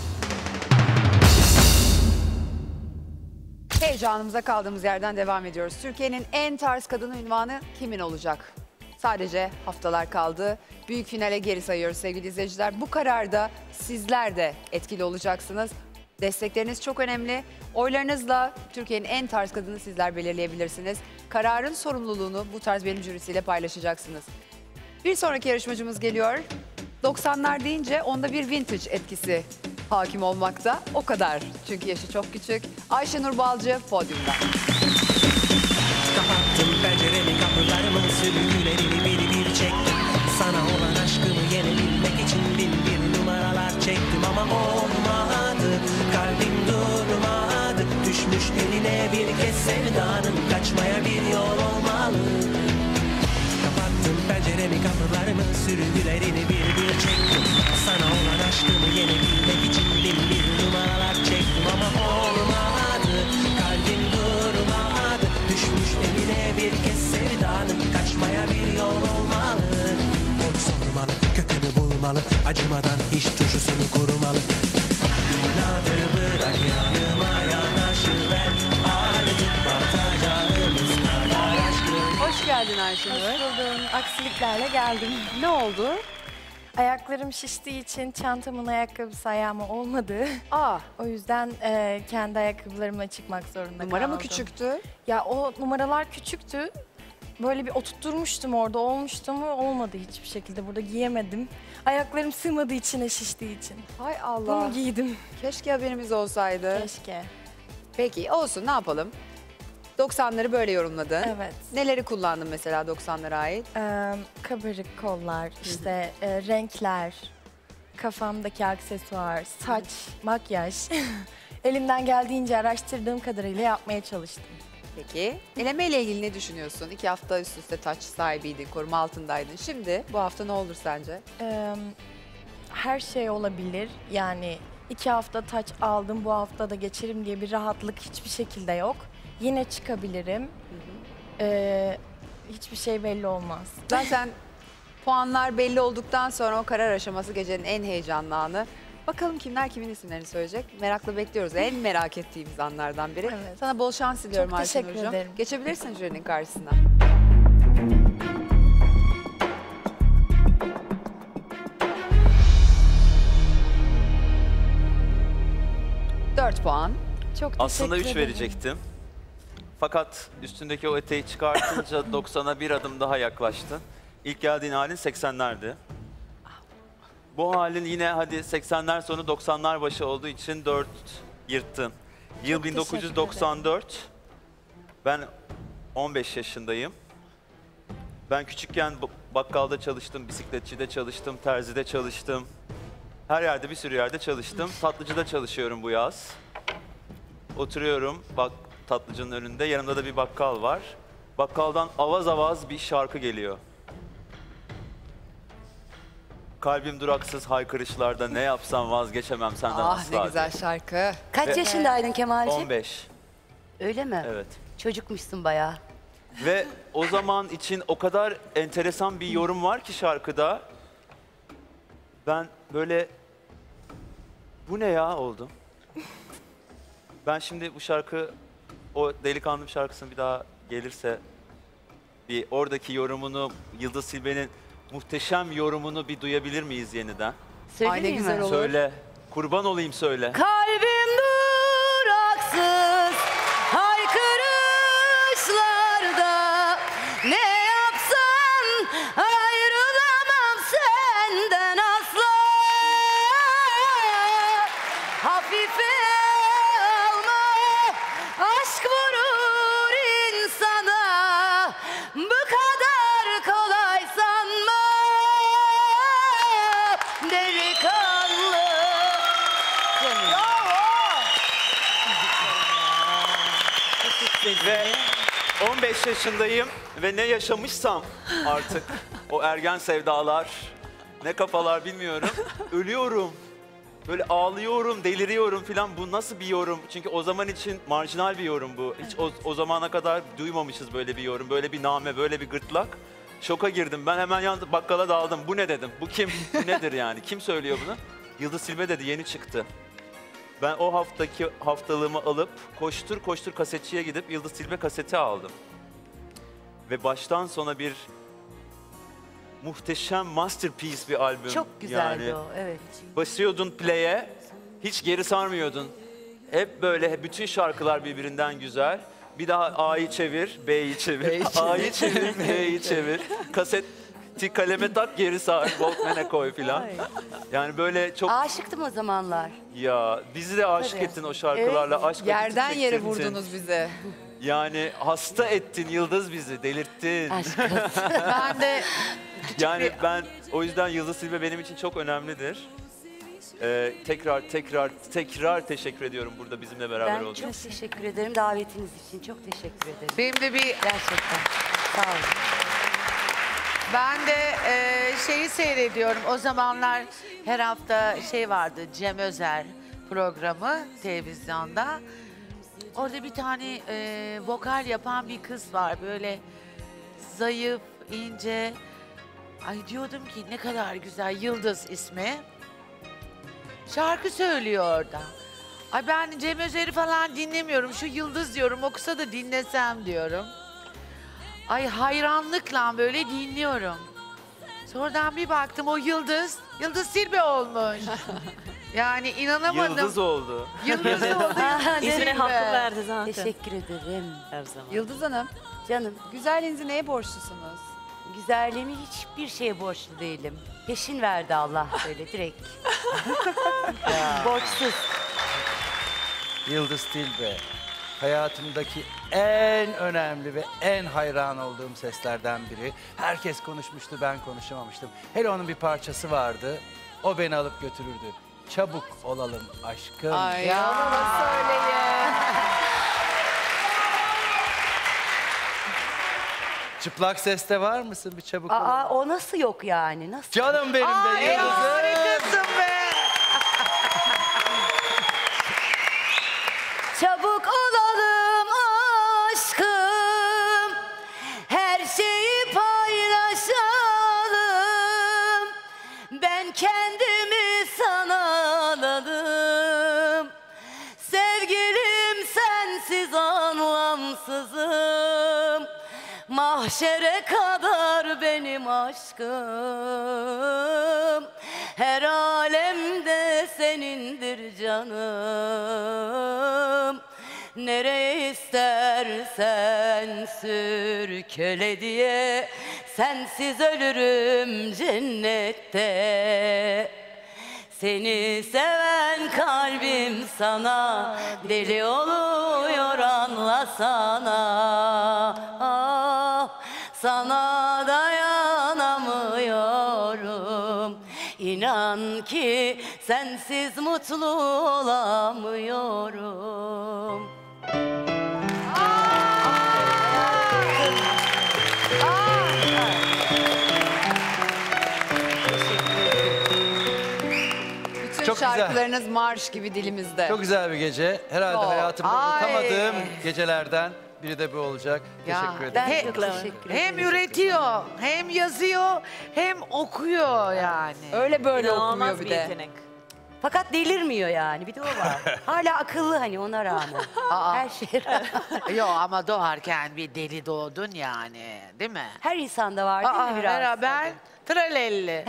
Heyecanımıza kaldığımız yerden devam ediyoruz. Türkiye'nin en tarz kadını ünvanı kimin olacak? Sadece haftalar kaldı. Büyük finale geri sayıyoruz sevgili izleyiciler. Bu kararda sizler de etkili olacaksınız. Destekleriniz çok önemli. Oylarınızla Türkiye'nin en tarz kadını sizler belirleyebilirsiniz. Kararın sorumluluğunu bu tarz benim jürisiyle paylaşacaksınız. Bir sonraki yarışmacımız geliyor. doksanlar deyince onda bir vintage etkisi hakim olmakta. O kadar. Çünkü yaşı çok küçük. Ayşenur Balcı podyumda. Kapattım penceremi, kapılarımın sürgülerini bir bir çektim. Sana olan aşkımı yenebilmek için bin bir numaralar çektim ama olmadı. Kalbim durmadı. Düşmüş eline bir kez sevdanın, kaçmaya bir yol olmalı. Kapattım penceremi, kapılarımı vurmalı. Acımadan hiç tuşusunu korumalı. İnadı bırak yanıma yanaşıver. Artık batacağımız kadar aşkım. Hoş geldin Ayşenur. Hoş buldum. Aksiliklerle geldim. Ne oldu? Ayaklarım şiştiği için çantamın ayakkabısı ayağıma olmadı. Aa. O yüzden e, kendi ayakkabılarımla çıkmak zorunda Numara mı kaldım. küçüktü? Ya o numaralar küçüktü. Böyle bir oturtturmuştum orada. Olmuştu mu? Olmadı hiçbir şekilde. Burada giyemedim. Ayaklarım sığmadığı için, şiştiği için. Hay Allah. Bunu giydim. Keşke haberimiz olsaydı. Keşke. Peki olsun, ne yapalım? doksanları böyle yorumladın. Evet. Neleri kullandın mesela doksanlara ait? Ee, kabarık kollar, işte e, renkler, kafamdaki aksesuar, saç, makyaj. Elimden geldiğince araştırdığım kadarıyla yapmaya çalıştım. Peki. Eleme ile ilgili ne düşünüyorsun? İki hafta üst üste taç sahibiydin, koruma altındaydın. Şimdi bu hafta ne olur sence? Ee, her şey olabilir. Yani iki hafta taç aldım, bu hafta da geçerim diye bir rahatlık hiçbir şekilde yok. Yine çıkabilirim. Ee, hiçbir şey belli olmaz. Zaten puanlar belli olduktan sonra o karar aşaması gecenin en heyecanlı anı. Bakalım kimler kimin isimlerini söyleyecek? Merakla bekliyoruz. En merak ettiğimiz anlardan biri. Evet. Sana bol şans diliyorum Çok teşekkür Ayşenurcuğum. ederim. Geçebilirsin jürinin karşısına. Dört puan. Çok Aslında üç teşekkür ederim. verecektim. Fakat üstündeki o eteği çıkartınca doksana bir adım daha yaklaştın. İlk geldiğin halin seksenlerdi. Bu halin yine hadi seksenler sonu doksanlar başı olduğu için dört yırttın. Yıl Çok bin dokuz yüz doksan dört. Ben on beş yaşındayım. Ben küçükken bu- bakkalda çalıştım, bisikletçide çalıştım, terzide çalıştım. Her yerde, bir sürü yerde çalıştım. Tatlıcıda çalışıyorum bu yaz. Oturuyorum bak tatlıcının önünde. Yanımda da bir bakkal var. Bakkaldan avaz avaz bir şarkı geliyor. Kalbim duraksız haykırışlarda ne yapsam vazgeçemem senden Ah asla. ne güzel şarkı. Kaç Ve- yaşındaydın Kemal'ciğim? on beş. Öyle mi? Evet. Çocukmuşsun bayağı. Ve o zaman için o kadar enteresan bir yorum var ki şarkıda. Ben böyle bu ne ya oldum. Ben şimdi bu şarkı, o Delikanlım şarkısının bir daha gelirse bir oradaki yorumunu, Yıldız Silbe'nin muhteşem yorumunu bir duyabilir miyiz yeniden? Söyleyeyim Ay ne mi? güzel olur. Söyle. Kurban olayım söyle. Kalbim duraksız haykırışlarda ne yapsan ayrılamam senden asla. Hafife alma, aşk vurur insana, bu kadar kolay sanma delikanlı. Ve on beş yaşındayım ve ne yaşamışsam artık o ergen sevdalar, ne kafalar bilmiyorum. Ölüyorum. Böyle ağlıyorum, deliriyorum filan. Bu nasıl bir yorum? Çünkü o zaman için marjinal bir yorum bu. Hiç o, o zamana kadar duymamışız böyle bir yorum. Böyle bir name, böyle bir gırtlak. Şoka girdim. Ben hemen yan bakkala daldım. Bu ne dedim? Bu kim? Bu nedir yani? Kim söylüyor bunu? Yıldız Silbe dedi, yeni çıktı. Ben o haftaki haftalığımı alıp koştur koştur kasetçiye gidip Yıldız Silbe kaseti aldım. Ve baştan sona bir muhteşem masterpiece bir albüm. Çok güzeldi yani. o, evet. Basıyordun play'e, hiç geri sarmıyordun. Hep böyle bütün şarkılar birbirinden güzel. Bir daha A'yı çevir, B'yi çevir. B'yi çevir. A'yı çevir, B'yi çevir. Kaseti kaleme tak, geri sar, Walkman'e koy filan. Yani böyle çok... Aşıktım o zamanlar. Ya bizi de aşık Tabii. ettin o şarkılarla. Evet, Aşk yerden acısı yere çektirdin. vurdunuz bize. Yani hasta ettin Yıldız bizi, delirttin. Aşk olsun. Ben de Yani ben o yüzden Yıldız Silbe benim için çok önemlidir. Ee, tekrar tekrar tekrar teşekkür ediyorum burada bizimle beraber Ben olduğunuz. çok teşekkür ederim davetiniz için. Çok teşekkür ederim. Benim de bir Gerçekten. Sağ olun. Ben de e, şeyi seyrediyorum. O zamanlar her hafta şey vardı, Cem Özer programı televizyonda. Orada bir tane e, vokal yapan bir kız var. Böyle zayıf, ince. Ay diyordum ki ne kadar güzel, Yıldız ismi. Şarkı söylüyor orada. Ay ben Cem Özer'i falan dinlemiyorum. Şu Yıldız diyorum, okusa da dinlesem diyorum. Ay hayranlıkla böyle dinliyorum. Sonradan bir baktım o Yıldız, Yıldız Silbe olmuş. Yani inanamadım. Yıldız oldu. Yıldız oldu. İsmine hakkı verdi zaten. Teşekkür ederim. Her zaman. Yıldız Hanım, Canım, güzelliğinizi neye borçlusunuz? güzelliğimi hiçbir şeye borçlu değilim. Peşin verdi Allah böyle direkt. Borçsuz. Yıldız Tilbe, hayatımdaki en önemli ve en hayran olduğum seslerden biri. Herkes konuşmuştu, ben konuşamamıştım. Hele onun bir parçası vardı, o beni alıp götürürdü. Çabuk olalım aşkım. Ay ya bana söyleyin. Çıplak seste var mısın bir çabuk olalım? Aa o nasıl yok yani? Nasıl? Canım benim Aa, de ey Yıldız'ım. harikasın be. Çabuk olalım aşkım, her şeyi paylaşalım. Ben kendimi sana adadım, sevgilim sensiz anlamsızım. Mahşere kadar benim aşkım, her alemde senindir canım. Nereye istersen sür köle diye, sensiz ölürüm cennette. Seni seven kalbim sana deli oluyor, anlasana. Ah, sana dayanamıyorum. İnan ki sensiz mutlu olamıyorum. Bütün Çok güzel. şarkılarınız marş gibi dilimizde. Çok güzel bir gece. Herhalde Çok. hayatımda Ay. unutamadığım gecelerden biri de bu olacak. Teşekkür ederim. Ben He- çok teşekkür ederim. Hem üretiyor, hem yazıyor, hem okuyor yani. Öyle böyle İnanılmaz okumuyor bir bir de. yetenek. Fakat delirmiyor yani, bir de o var. Hala akıllı hani ona rağmen. Her şeye rağmen. Yok ama doğarken bir deli doğdun yani, değil mi? Her insanda var değil Aa, mi biraz? beraber tralelli.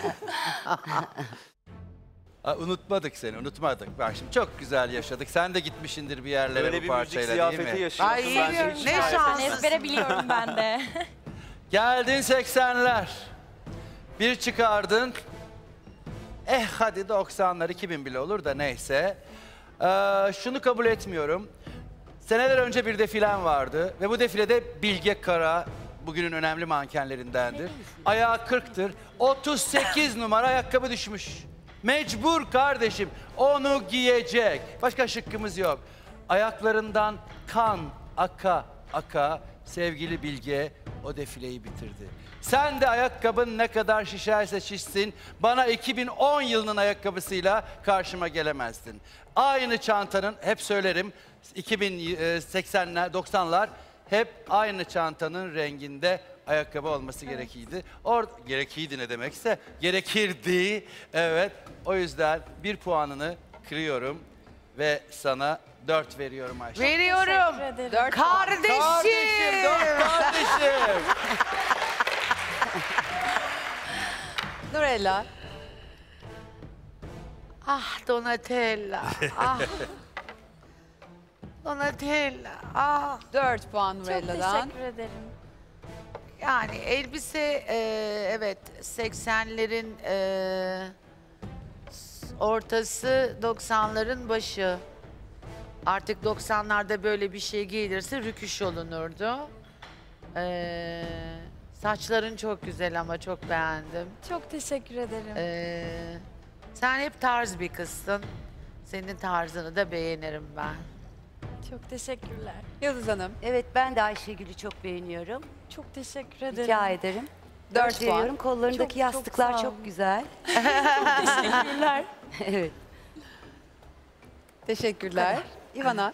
Aa, unutmadık seni, unutmadık. Bak şimdi çok güzel yaşadık. Sen de gitmişsindir bir yerlere Böyle bu bir müzik parçayla değil ziyafeti mi? yaşıyorsun. Ay, bence hiç ne gayet- şans. Ezbere biliyorum ben de. Geldin seksenler. Bir çıkardın. Eh hadi doksanlar, iki bin bile olur da neyse. Ee, şunu kabul etmiyorum. Seneler önce bir defilen vardı ve bu defilede Bilge Kara bugünün önemli mankenlerindendir. Ayağı kırktır. otuz sekiz numara ayakkabı düşmüş. Mecbur kardeşim, onu giyecek. Başka şıkkımız yok. Ayaklarından kan aka aka sevgili Bilge o defileyi bitirdi. Sen de ayakkabın ne kadar şişerse şişsin, bana iki bin on yılının ayakkabısıyla karşıma gelemezdin. Aynı çantanın, hep söylerim, iki bin seksenler, doksanlar hep aynı çantanın renginde ayakkabı olması gerekiydi. Or gerekiydi ne demekse, gerekirdi. Evet, o yüzden bir puanını kırıyorum ve sana dört veriyorum Ayşe. Veriyorum. Teşekkür ederim. Dört puan. Kardeşim. Kardeşim, dört kardeşim. Nurella. Ah Donatella. Ah. Donatella. Ah. Dört puan Çok Nurella'dan. teşekkür ederim. Yani elbise e, evet seksenlerin e, ortası, doksanların başı. Artık doksanlarda böyle bir şey giyilirse rüküş olunurdu. E, saçların çok güzel ama çok beğendim. Çok teşekkür ederim. E, sen hep tarz bir kızsın. Senin tarzını da beğenirim ben. Çok teşekkürler. Yıldız Hanım. Evet, ben de Ayşegül'ü çok beğeniyorum. Çok teşekkür ederim. Rica ederim. Dört Dört veriyorum. puan. Kollarındaki Çok- çok yastıklar sağ çok, olun. güzel. Çok teşekkürler. Evet. Teşekkürler. İvana.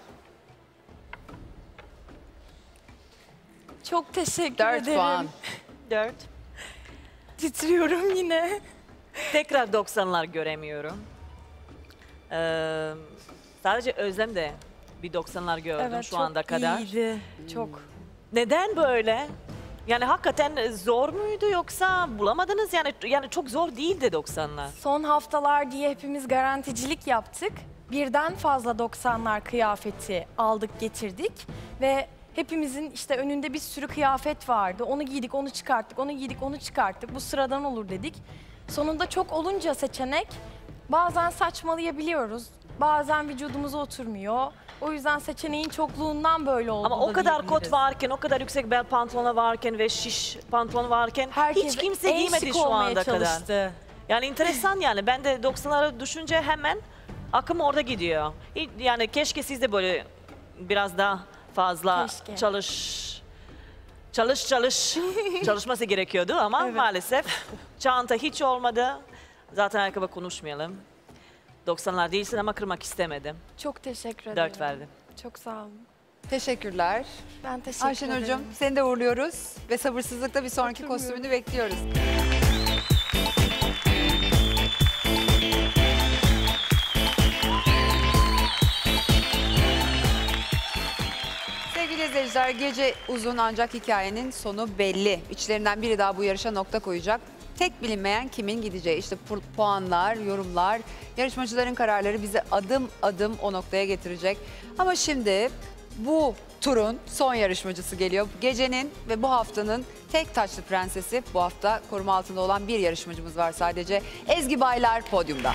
Çok teşekkür Dört ederim. puan. Dört. Titriyorum yine. Tekrar doksanlar göremiyorum. Ee, sadece Özlem de bir doksanlar gördüm Evet, şu çok anda kadar. iyiydi. Çok. Neden böyle? Yani hakikaten zor muydu yoksa bulamadınız? Yani yani çok zor değildi doksanlar. Son haftalar diye hepimiz garanticilik yaptık. Birden fazla doksanlar kıyafeti aldık getirdik ve hepimizin işte önünde bir sürü kıyafet vardı. Onu giydik, onu çıkarttık, onu giydik, onu çıkarttık. Bu sıradan olur dedik. Sonunda çok olunca seçenek bazen saçmalayabiliyoruz. Bazen vücudumuza oturmuyor. O yüzden seçeneğin çokluğundan böyle oldu. Ama o da kadar kot diyebiliriz. varken, o kadar yüksek bel pantolonu varken ve şiş pantolonu varken Herkes hiç kimse en giymedi şık şu olmaya anda çalıştı. kadar. Yani enteresan yani. Ben de doksanları düşünce hemen akım orada gidiyor. Hiç- Yani keşke siz de böyle biraz daha fazla Keşke. çalış çalış çalış çalışması gerekiyordu ama maalesef çanta hiç olmadı. Zaten ayakkabı konuşmayalım. doksanlar değilsin ama kırmak istemedim. Çok teşekkür ederim. Dört verdim. Çok sağ olun. Teşekkürler. Ben teşekkür Ayşenur'cum ederim. seni de uğurluyoruz ve sabırsızlıkla bir sonraki kostümünü bekliyoruz. Sevgili izleyiciler, gece uzun ancak hikayenin sonu belli. İçlerinden biri daha bu yarışa nokta koyacak. Tek bilinmeyen kimin gideceği. İşte pu- puanlar, yorumlar, yarışmacıların kararları bizi adım adım o noktaya getirecek. Ama şimdi bu turun son yarışmacısı geliyor. Gecenin ve bu haftanın tek taçlı prensesi, bu hafta koruma altında olan bir yarışmacımız var sadece. Ezgi Baylar podyumda.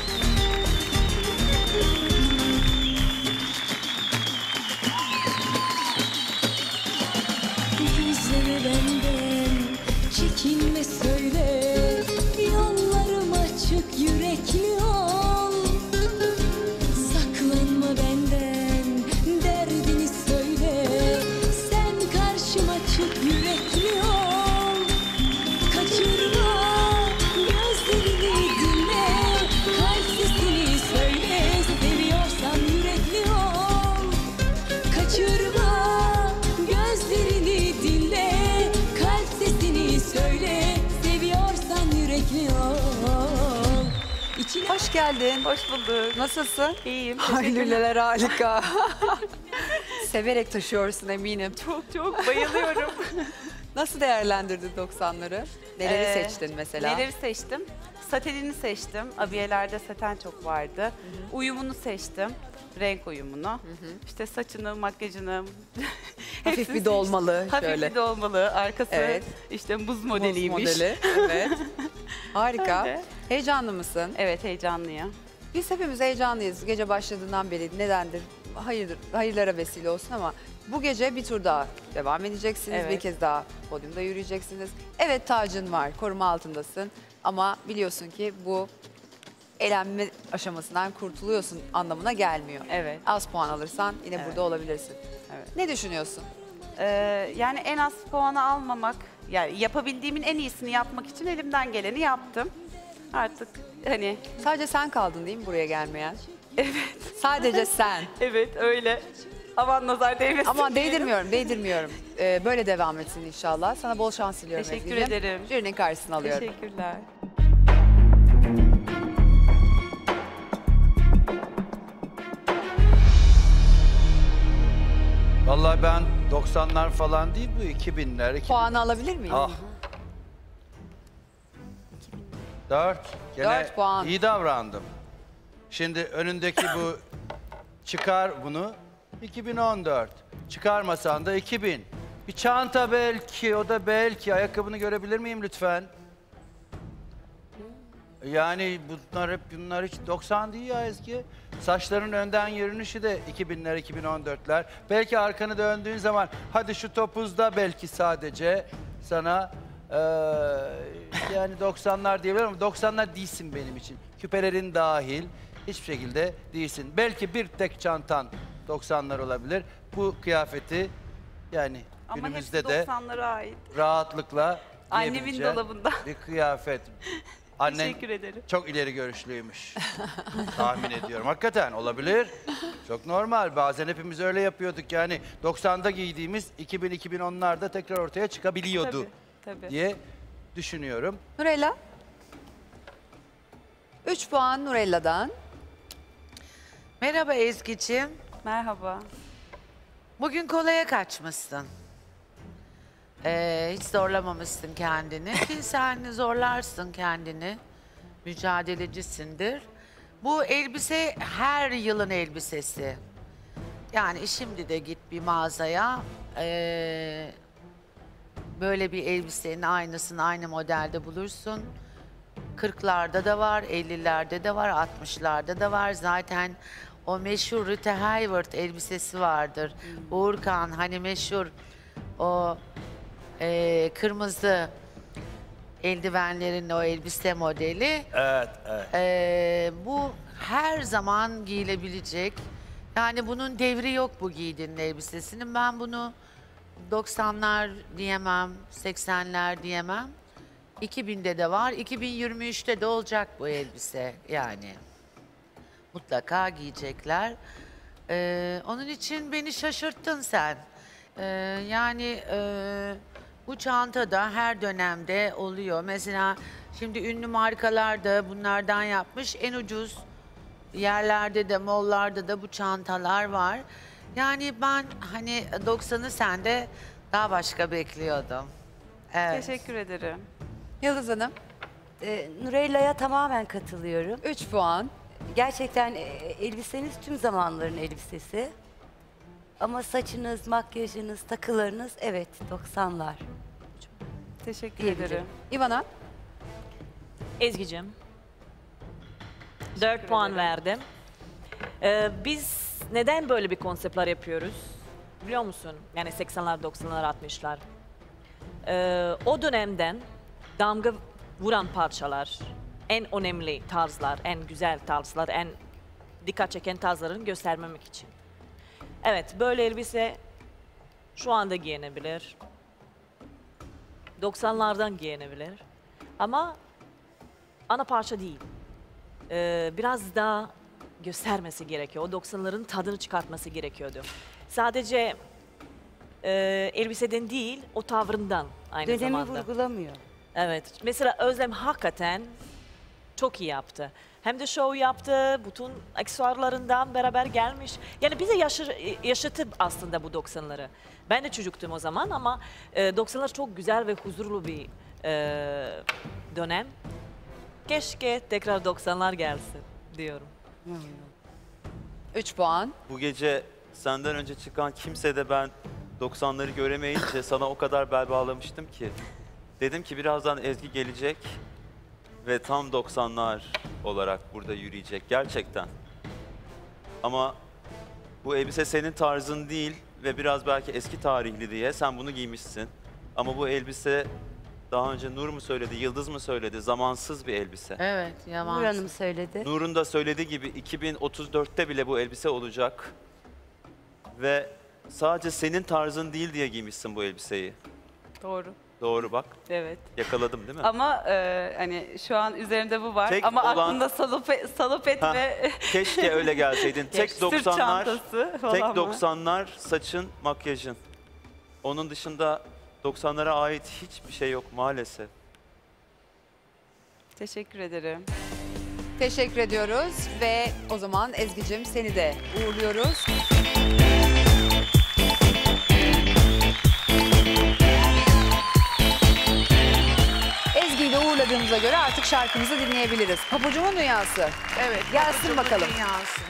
Yüzleri benden çekinme söyle, yollarım açık yürekli ol. Saklanma benden derdini söyle, sen karşıma çık yürekli ol. Kaçırma gözlerini dinle, kalp sesini söyle, seviyorsan yürekli ol. Kaçırma gözlerini dinle, kalp sesini söyle, seviyorsan yürekli ol. İçine... Hoş geldin. Hoş bulduk. Nasılsın? İyiyim. Hayırlılar harika. Severek taşıyorsun eminim. Çok çok bayılıyorum. Nasıl değerlendirdin doksanları? Neleri Ee, seçtin mesela? Neleri seçtim? Satenini seçtim. Abiyelerde saten çok vardı. Uyumunu seçtim. Renk uyumunu. İşte saçını, makyajını. Hafif hepsini bir dolmalı seçtim. Hafif şöyle. bir dolmalı. Arkası Evet. işte muz Muz modeliymiş. modeli. Evet. Harika. Öyle. Heyecanlı mısın? Evet, heyecanlıyım. Biz hepimiz heyecanlıyız. Gece başladığından beri nedendir? Hayırdır, hayırlara vesile olsun ama bu gece bir tur daha devam edeceksiniz. Evet. Bir kez daha podyumda yürüyeceksiniz. Evet, tacın var, koruma altındasın ama biliyorsun ki bu elenme aşamasından kurtuluyorsun anlamına gelmiyor. Evet. Az puan alırsan yine Evet. burada olabilirsin. Evet. Ne düşünüyorsun? Ee, yani en az puanı almamak, yani yapabildiğimin en iyisini yapmak için elimden geleni yaptım. Artık hani... Sadece sen kaldın değil mi buraya gelmeyen? Evet. Sadece sen. Evet, öyle. Aman nazar değmesin. Aman değdirmiyorum, değdirmiyorum. Ee, böyle devam etsin inşallah. Sana bol şans diliyorum. Teşekkür Ezgi'cim. ederim. Jürinin karşısına alıyorum. Teşekkürler. Vallahi ben doksanlar falan değil bu iki binler. iki bin. Puanı alabilir miyim? Ah. Dört. Gene Dört puan. iyi davrandım. Şimdi önündeki bu çıkar bunu iki bin on dört. Çıkarmasan da iki bin. Bir çanta belki, o da belki. Ayakkabını görebilir miyim lütfen? Yani bunlar hep bunlar hiç doksan değil ya Ezgi. Saçların önden yürünüşü de iki binler, iki bin on dörtler. Belki arkanı döndüğün zaman hadi şu topuzda belki sadece sana eee, yani doksanlar diyebilirim ama doksanlar değilsin benim için. Küpelerin dahil hiçbir şekilde değilsin. Belki bir tek çantan doksanlar olabilir. Bu kıyafeti yani Ama günümüzde hepsi de doksanlara ait. rahatlıkla Annemin giyebileceğin dolabında. bir kıyafet. Annen Teşekkür ederim. çok ileri görüşlüymüş. Tahmin ediyorum. Hakikaten olabilir. Çok normal. Bazen hepimiz öyle yapıyorduk. Yani doksanda giydiğimiz iki bin iki bin onlarda tekrar ortaya çıkabiliyordu Tabii, tabii. diye düşünüyorum. Nurella. üç puan Nurella'dan. Merhaba Ezgi'ciğim. Merhaba. Bugün kolaya kaçmışsın. Ee, hiç zorlamamışsın kendini. Ki sen zorlarsın kendini. Mücadelecisindir. Bu elbise her yılın elbisesi. Yani şimdi de git bir mağazaya. ee, böyle bir elbisenin aynısını aynı modelde bulursun. kırklarda da var, ellilerde de var, altmışlarda da var. Zaten o meşhur Rita Hayworth elbisesi vardır. Hmm. Uğurkan hani meşhur o e, kırmızı eldivenlerin o elbise modeli. Evet, evet. E, bu her zaman giyilebilecek. Yani bunun devri yok bu giydiğin elbisesinin. Ben bunu doksanlar diyemem, seksenler diyemem. iki binde de var, iki bin yirmi üçte de olacak bu elbise yani. Mutlaka giyecekler. Ee, onun için beni şaşırttın sen. Ee, yani e, bu çanta da her dönemde oluyor. Mesela şimdi ünlü markalar da bunlardan yapmış. En ucuz yerlerde de, mollarda da bu çantalar var. Yani ben hani doksanı sende daha başka bekliyordum. Evet. Teşekkür ederim. Yıldız Hanım. Ee, Nurella'ya tamamen katılıyorum. üç puan. Gerçekten e, elbiseniz tüm zamanların elbisesi. Ama saçınız, makyajınız, takılarınız evet doksanlar. Teşekkür Diyebilirim. ederim. İvana. Ezgi'cim. dört puan verdim. Ee, biz neden böyle bir konseptler yapıyoruz? Biliyor musun? Yani seksenler, doksanlar, altmışlar. Ee, o dönemden damga vuran parçalar, en önemli tarzlar, en güzel tarzlar, en dikkat çeken tarzlarını göstermemek için. Evet, böyle elbise şu anda giyinebilir. doksanlardan giyinebilir. Ama ana parça değil. Ee, biraz daha göstermesi gerekiyor. O doksanların tadını çıkartması gerekiyordu. Sadece e, elbiseden değil, o tavrından aynı Dönemi zamanda. vurgulamıyor. Evet. Mesela Özlem hakikaten çok iyi yaptı. Hem de show yaptı, bütün aksesuarlarından beraber gelmiş. Yani bize yaşır, yaşattı aslında bu doksanları. Ben de çocuktum o zaman ama e, doksanlar çok güzel ve huzurlu bir e, dönem. Keşke tekrar doksanlar gelsin diyorum. üç puan. Bu gece senden önce çıkan kimse de ben doksanları göremeyince sana o kadar bel bağlamıştım ki. Dedim ki birazdan Ezgi gelecek ve tam doksanlar olarak burada yürüyecek gerçekten. Ama bu elbise senin tarzın değil ve biraz belki eski tarihli diye sen bunu giymişsin. Ama bu elbise daha önce Nur mu söyledi, Yıldız mı söyledi? Zamansız bir elbise. Evet, Nur Hanım söyledi. Nur'un da söylediği gibi iki bin otuz dörtte bile bu elbise olacak. Ve sadece senin tarzın değil diye giymişsin bu elbiseyi. Doğru. Doğru bak. Evet. Yakaladım değil mi? Ama e, hani şu an üzerimde bu var. Tek Ama olan- aklımda salopet, salopet Ha, ve Keşke öyle gelseydin. Tek Sırt doksanlar, çantası falan tek var. doksanlar saçın, makyajın. Onun dışında doksanlara ait hiçbir şey yok maalesef. Teşekkür ederim. Teşekkür ediyoruz ve o zaman Ezgi'cim seni de uğurluyoruz. Ezgi'yi de uğurladığımıza göre artık şarkımızı dinleyebiliriz. Papucumun Dünyası. Evet. Gelsin Papucumun bakalım. Dünyası.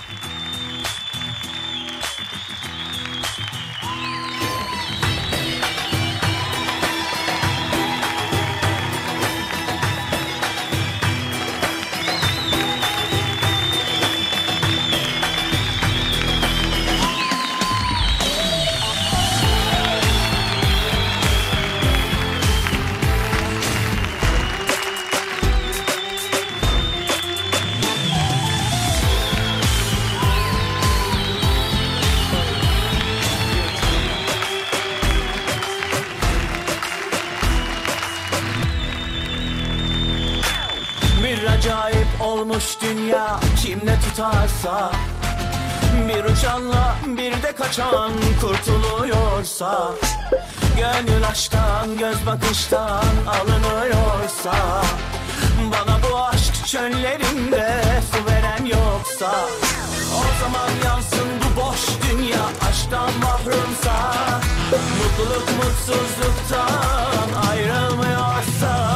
Bir acayip olmuş dünya kim ne tutarsa, bir uçanla bir de kaçan kurtuluyorsa, Gönül aşktan, göz bakıştan alınıyorsa, bana bu aşk çöllerinde su veren yoksa, o zaman yansın bu boş dünya aşktan mahrumsa, mutluluk mutsuzluktan ayrılmıyorsa.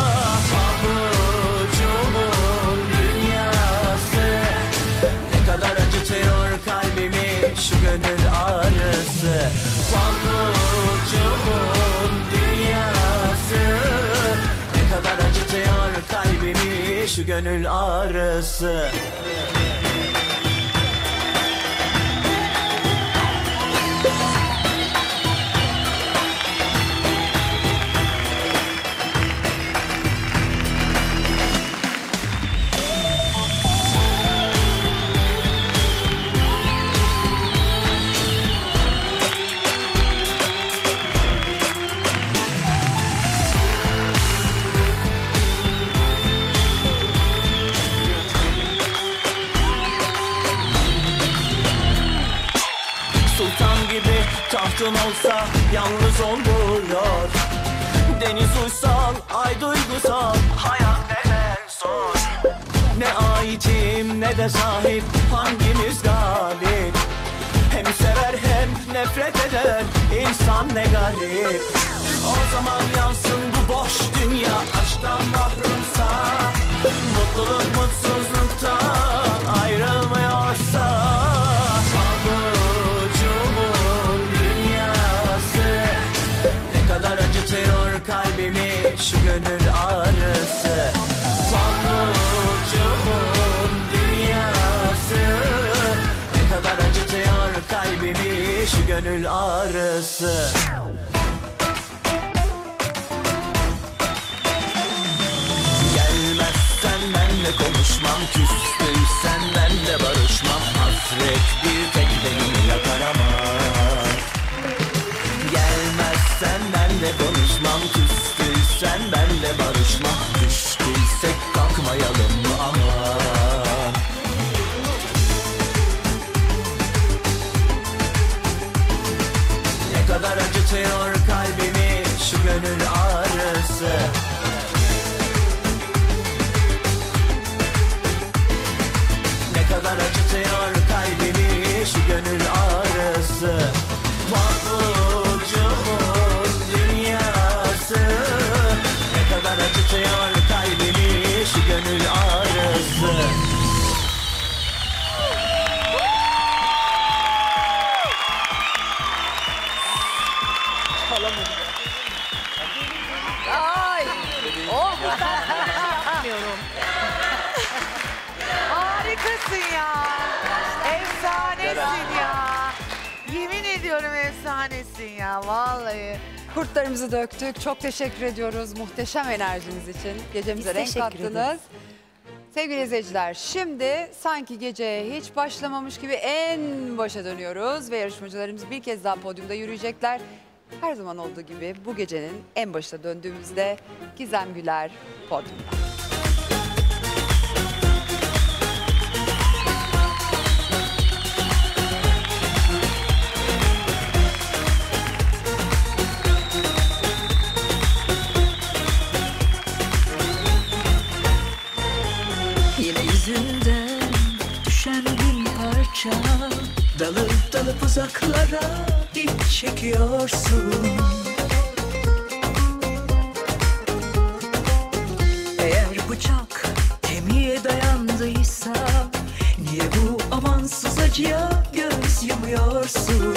Pabucumun dünyası ne kadar acıtıyor kalbimi şu gönül ağrısı. Pabucumun dünyası ne kadar acıtıyor kalbimi şu gönül ağrısı. Tahtın olsa yalnız olmuyor. Deniz uysal, ay duygusal, hayat neden zor. Ne aitim ne de sahip, hangimiz galip? Hem sever hem nefret eder insan ne garip. O zaman yansın bu boş dünya aşktan mahrumsa, mutluluk mutsuzluktan ayrılmıyorsa. Kalbimi şu gönül ağrısı. Pabucumun dünyası ne kadar acıtıyor kalbimi şu gönül ağrısı. Gelmezsen benle konuşmam, küstüysen benle barışmam. Hasret bir tek beni yakar ama. Gelmezsen benle konuşmam, küstüysen benle barışmam. Düştüysek kalkmayalım mı aman? Ne kadar acıtıyor kalbimi şu gönül ağrısı. Ne kadar acıtıyor kalbimi şu gönül ağrısı. Pabucumun dünyası ne kadar acıtıyor kalbimi şu gönül ağrısı. Ay! Oh! Yapmıyorum. Harikasın ya. Efsanesin ya. Yemin ediyorum efsanesin ya vallahi. Kurtlarımızı döktük. Çok teşekkür ediyoruz muhteşem enerjiniz için. Gecemize Biz renk teşekkür kattınız. ederiz. Sevgili izleyiciler, şimdi sanki gece hiç başlamamış gibi en başa dönüyoruz ve yarışmacılarımız bir kez daha podyumda yürüyecekler. Her zaman olduğu gibi bu gecenin en başına döndüğümüzde Gizem Güler podyumda. Yine yüzünden düşen bir parça, dalıp dalıp uzaklara ip çekiyorsun. Eğer bıçak kemiğe dayandıysa, niye bu amansız acıya göz yumuyorsun?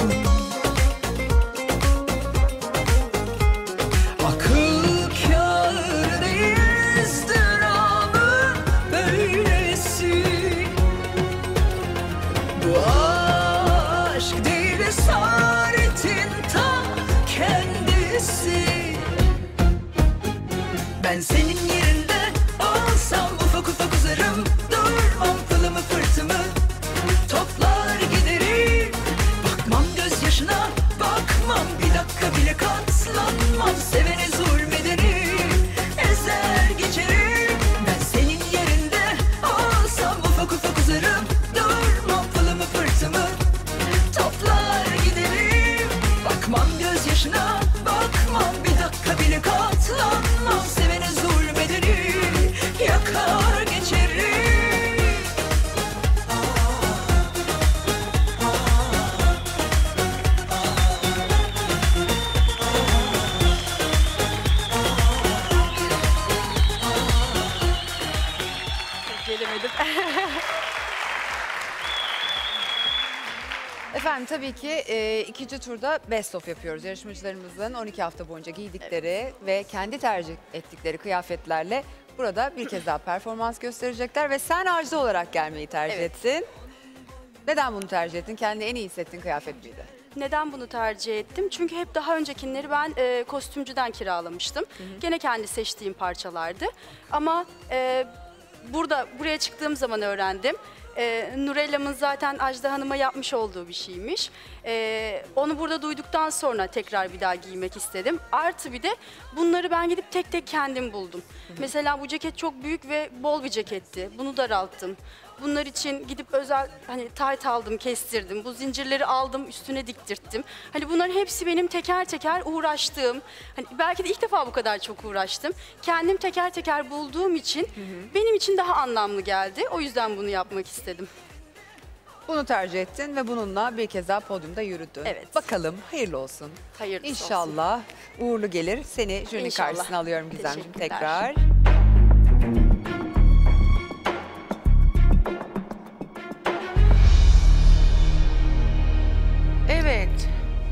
Akıl kâr değil ızdırabı böylesi. Bu aşk değil esaretin ta kendisi. Ben senin yerinde olsam ufak ufak uzarım, durmam pılımı fırtımı, toplar giderim. Bakmam gözyaşına, bakmam bir dakika bile katlanmam, sevene zulmederim, ezer geçerim. Ben senin yerinde olsam ufak ufak uzarım, durmam pılımı fırtımı, toplar giderim. Bakmam gözyaşına, bakmam Efendim tabii ki e, ikinci turda best of yapıyoruz. Yarışmacılarımızın on iki hafta boyunca giydikleri ve kendi tercih ettikleri kıyafetlerle burada bir kez daha performans gösterecekler. Ve sen Arzu olarak gelmeyi tercih Evet. ettin. Neden bunu tercih ettin? Kendini en iyi hissettiğin kıyafet miydi? Neden bunu tercih ettim? Çünkü hep daha öncekileri ben e, kostümcüden kiralamıştım. Gene kendi seçtiğim parçalardı. Ama e, burada buraya çıktığım zaman öğrendim. E, Nurella'mın zaten Ajda Hanım'a yapmış olduğu bir şeymiş. E, onu burada duyduktan sonra tekrar bir daha giymek istedim. Artı bir de bunları ben gidip tek tek kendim buldum. Mesela bu ceket çok büyük ve bol bir ceketti. Bunu daralttım. Bunlar için gidip özel hani tayt aldım, kestirdim. Bu zincirleri aldım, üstüne diktirttim. Hani bunların hepsi benim teker teker uğraştığım. Hani belki de ilk defa bu kadar çok uğraştım. Kendim teker teker bulduğum için benim için daha anlamlı geldi. O yüzden bunu yapmak istedim. Bunu tercih ettin ve bununla bir kez daha podyumda yürüdün. Evet. Bakalım hayırlı olsun. Hayırlısı İnşallah uğurlu gelir. Seni jüri İnşallah. karşısına alıyorum Gizemciğim Teşekkürler. tekrar. Evet.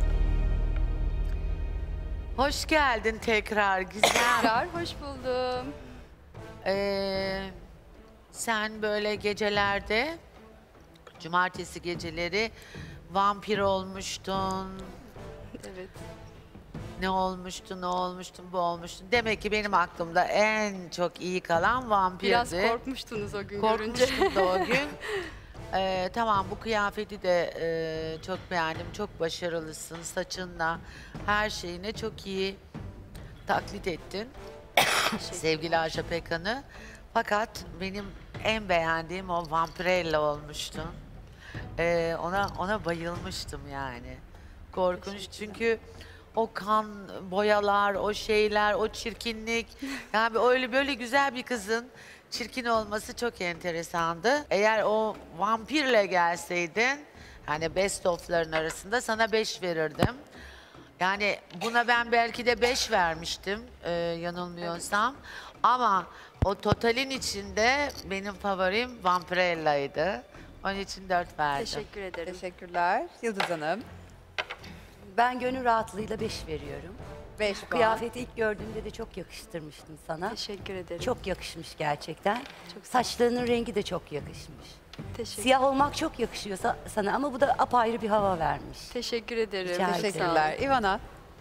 Hoş geldin tekrar Gizem. Tekrar hoş buldum. Ee, sen böyle gecelerde, cumartesi geceleri vampir olmuştun. Evet. Ne olmuştu, ne olmuştu, bu olmuştu. Demek ki benim aklımda en çok iyi kalan vampirdi. Biraz korkmuştunuz o gün görünce. Korkmuştum da o gün. Ee, tamam, bu kıyafeti de e, çok beğendim. Çok başarılısın. Saçınla, her şeyine çok iyi taklit ettin. Sevgili Ajda Pekkan'ı. Fakat benim en beğendiğim o vampirella olmuştu. Ee, ona ona bayılmıştım yani. Korkunç çünkü o kan, boyalar, o şeyler, o çirkinlik. Yani öyle böyle güzel bir kızın çirkin olması çok enteresandı. Eğer o vampirle gelseydin, hani best of'ların arasında sana beş verirdim. Yani buna ben belki de beş vermiştim e, yanılmıyorsam. Ama o totalin içinde benim favorim Vampirella'ydı. Onun için dört verdim. Teşekkür ederim. Teşekkürler. Yıldız Hanım. Ben gönül rahatlığıyla beş veriyorum. beş puan. Kıyafeti ilk gördüğümde de çok yakıştırmıştım sana. Teşekkür ederim. Çok yakışmış gerçekten. Çok Saçlarının rengi de çok yakışmış. Teşekkür. Siyah olmak çok yakışıyor sa- sana ama bu da apayrı bir hava vermiş. Teşekkür ederim. Rica ederim. Teşekkürler. İvana.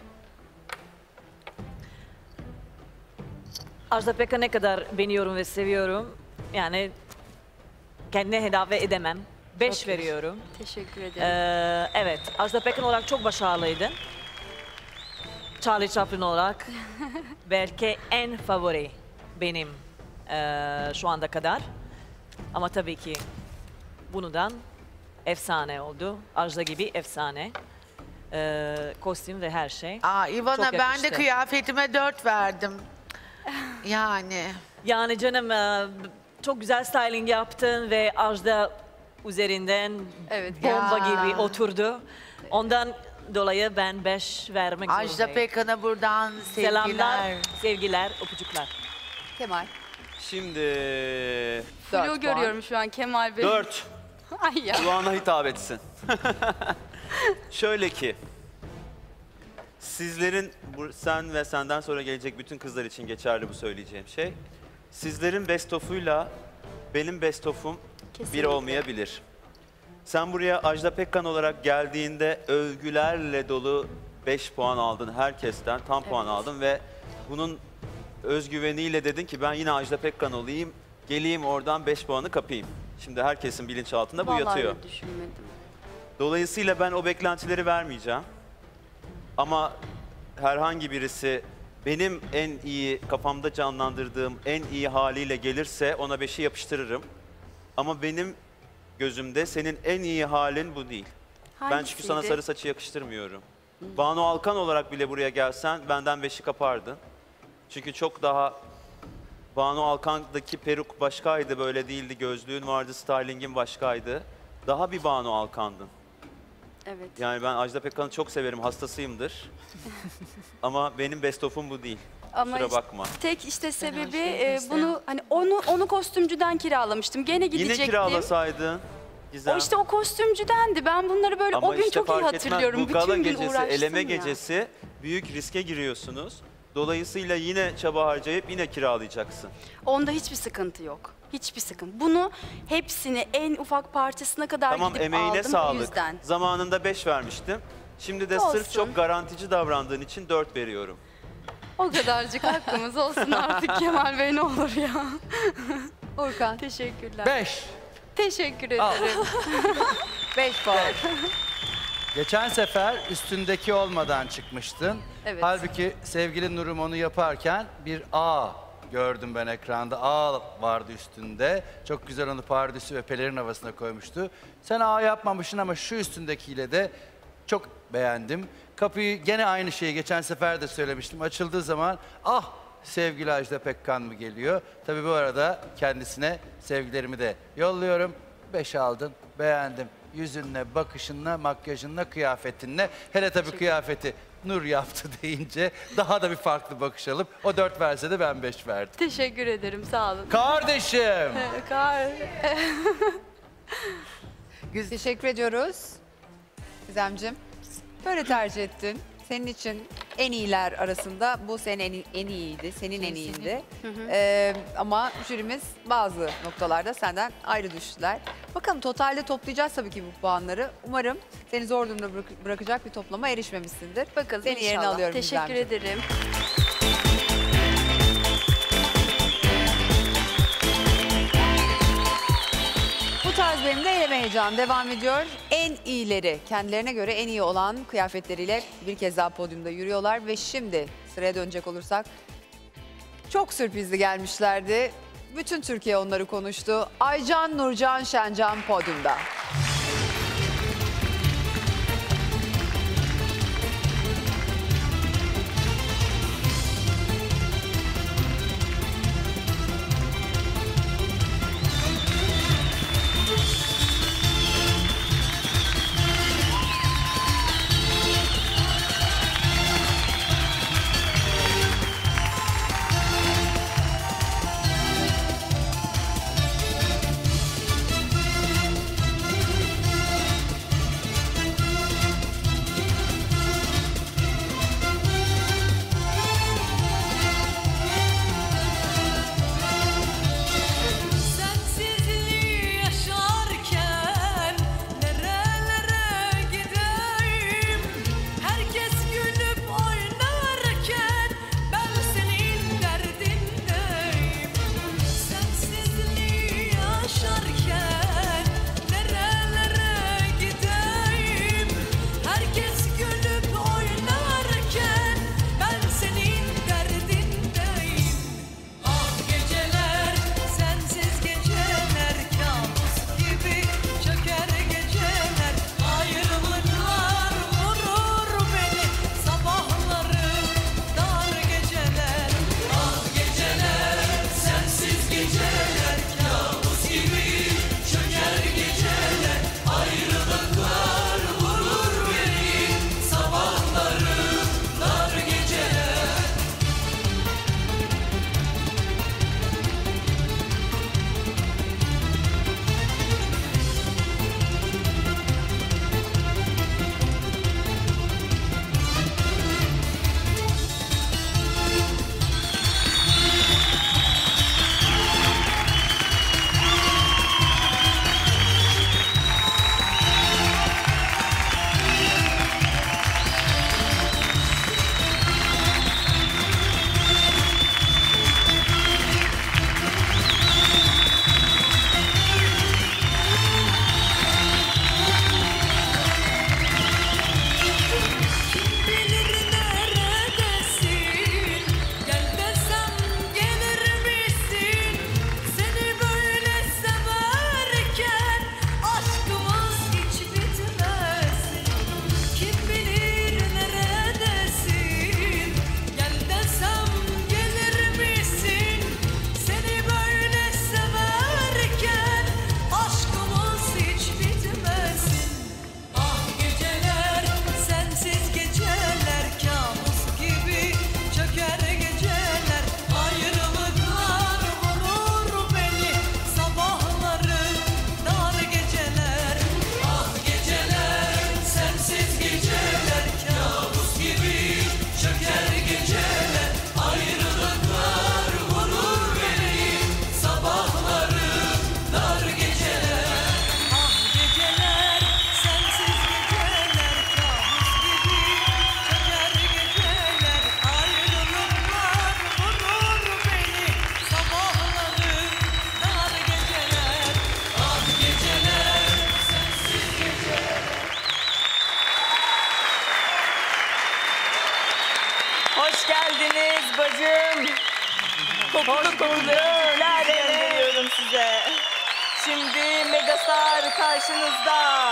Ajda Pekkan ne kadar beğeniyorum ve seviyorum. Yani kendine hedafe edemem. Beş Çok veriyorum. Teşekkür ederim. Ee, evet, Ajda Pekkan olarak çok başarılıydın. Charlie Chaplin olarak belki en favori benim ee, şu anda kadar. Ama tabii ki bundan efsane oldu. Ajda gibi efsane. Ee, kostüm ve her şey. Aa İvana, Çok ben de yakıştı. kıyafetime dört verdim. Yani. Yani canım e, çok güzel styling yaptın ve Ajda üzerinden Evet. bomba Ya. gibi oturdu. Ondan dolayı ben beş vermek Ajda zorundayım. Pekkan'a buradan sevgiler. Selamlar, sevgiler, öpücükler. Kemal. Şimdi Flu puan. görüyorum şu an Kemal Bey. dört. Ay ya. Kulağına hitap etsin. Şöyle ki, sizlerin, bu- sen ve senden sonra gelecek bütün kızlar için geçerli bu söyleyeceğim şey. Sizlerin best of'uyla benim best of'um bir Kesinlikle. olmayabilir. Sen buraya Ajda Pekkan olarak geldiğinde övgülerle dolu beş puan aldın herkesten, tam puan aldın ve bunun özgüveniyle dedin ki ben yine Ajda Pekkan olayım, geleyim oradan beş puanı kapayım. Şimdi herkesin bilinçaltında bu Vallahi yatıyor. öyle düşünmedim. Dolayısıyla ben o beklentileri vermeyeceğim. Ama herhangi birisi benim en iyi, kafamda canlandırdığım en iyi haliyle gelirse ona beşi yapıştırırım. Ama benim gözümde senin en iyi halin bu değil. Ben çünkü sana Hangisiydi? sarı saçı yakıştırmıyorum. Banu Alkan olarak bile buraya gelsen benden beşi kapardın. Çünkü çok daha Banu Alkan'daki peruk başkaydı, böyle değildi. Gözlüğün vardı, stylingin başkaydı. Daha bir Banu Alkan'dın. Evet. Yani ben Ajda Pekkan'ı çok severim, hastasıyımdır. Ama benim best of'um bu değil. Ama Kusura işte bakma. tek işte sebebi şey e, bunu hani onu onu kostümcüden kiralamıştım. Gene Yine gidecektim. kiralasaydın. Gizem. O işte o kostümcüdendi. Ben bunları böyle Ama o gün işte çok iyi fark etmez. hatırlıyorum. Bu gala Bütün gün gecesi, uğraştım eleme ya. gecesi büyük riske giriyorsunuz. Dolayısıyla yine çaba harcayıp yine kiralayacaksın. Onda hiçbir sıkıntı yok. Hiçbir sıkıntı. Bunu hepsini en ufak parçasına kadar Tamam, gidip emeğine aldım o sağlık. yüzden. Zamanında beş vermiştim. Şimdi de Olsun. sırf çok garantici davrandığın için dört veriyorum. O kadarcık hakkımız olsun artık Kemal Bey, ne olur ya. Urkan. Teşekkürler. Beş. Teşekkür Al. ederim. Beş puan. Geçen sefer üstündeki olmadan çıkmıştın. Evet. Halbuki sevgili Nurum onu yaparken bir A gördüm ben ekranda. A vardı üstünde. Çok güzel onu pardüsü ve pelerin havasına koymuştu. Sen A yapmamışsın ama şu üstündekiyle de çok beğendim. Kapıyı gene aynı şeyi geçen sefer de söylemiştim. Açıldığı zaman ah sevgili Ajda Pekkan mı geliyor? Tabii bu arada kendisine sevgilerimi de yolluyorum. Beş aldın, beğendim. Yüzünle, bakışınla, makyajınla, kıyafetinle. Hele tabii kıyafeti Nur yaptı deyince daha da bir farklı bakış alıp o dört verse de ben beş verdim. Teşekkür ederim, sağ olun. Kardeşim! Kar Teşekkür ediyoruz. Gizemciğim. Böyle tercih ettin. Senin için en iyiler arasında bu senin en, en iyiydi, senin en iyiydi. Hı hı. Ee, ama jürimiz bazı noktalarda senden ayrı düştüler. Bakalım totalde toplayacağız tabii ki bu puanları. Umarım seni zor durumda bırak- bırakacak bir toplama erişmemişsindir. Bakalım Seni inşallah. yerine alıyorum Teşekkür Gizemciğim. ederim. Bu tarz benim de eyleme heyecanı devam ediyor. En iyileri, kendilerine göre en iyi olan kıyafetleriyle bir kez daha podyumda yürüyorlar. Ve şimdi sıraya dönecek olursak çok sürprizli gelmişlerdi. Bütün Türkiye onları konuştu. Aycan, Nurcan, Şencan podyumda. Hoş bulduklar gönderiyorum size. Şimdi Megastar karşınızda.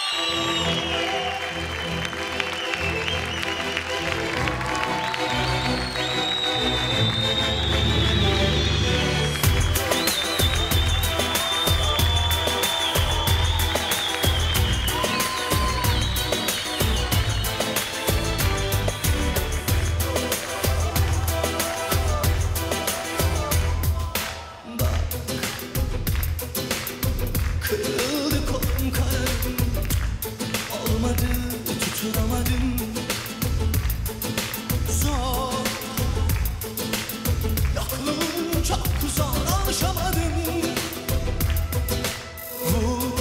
Kırıldı kolum kanarım, olmadı tutunamadım. Zor, yokluğun çok uzak, alışamadım. Vur,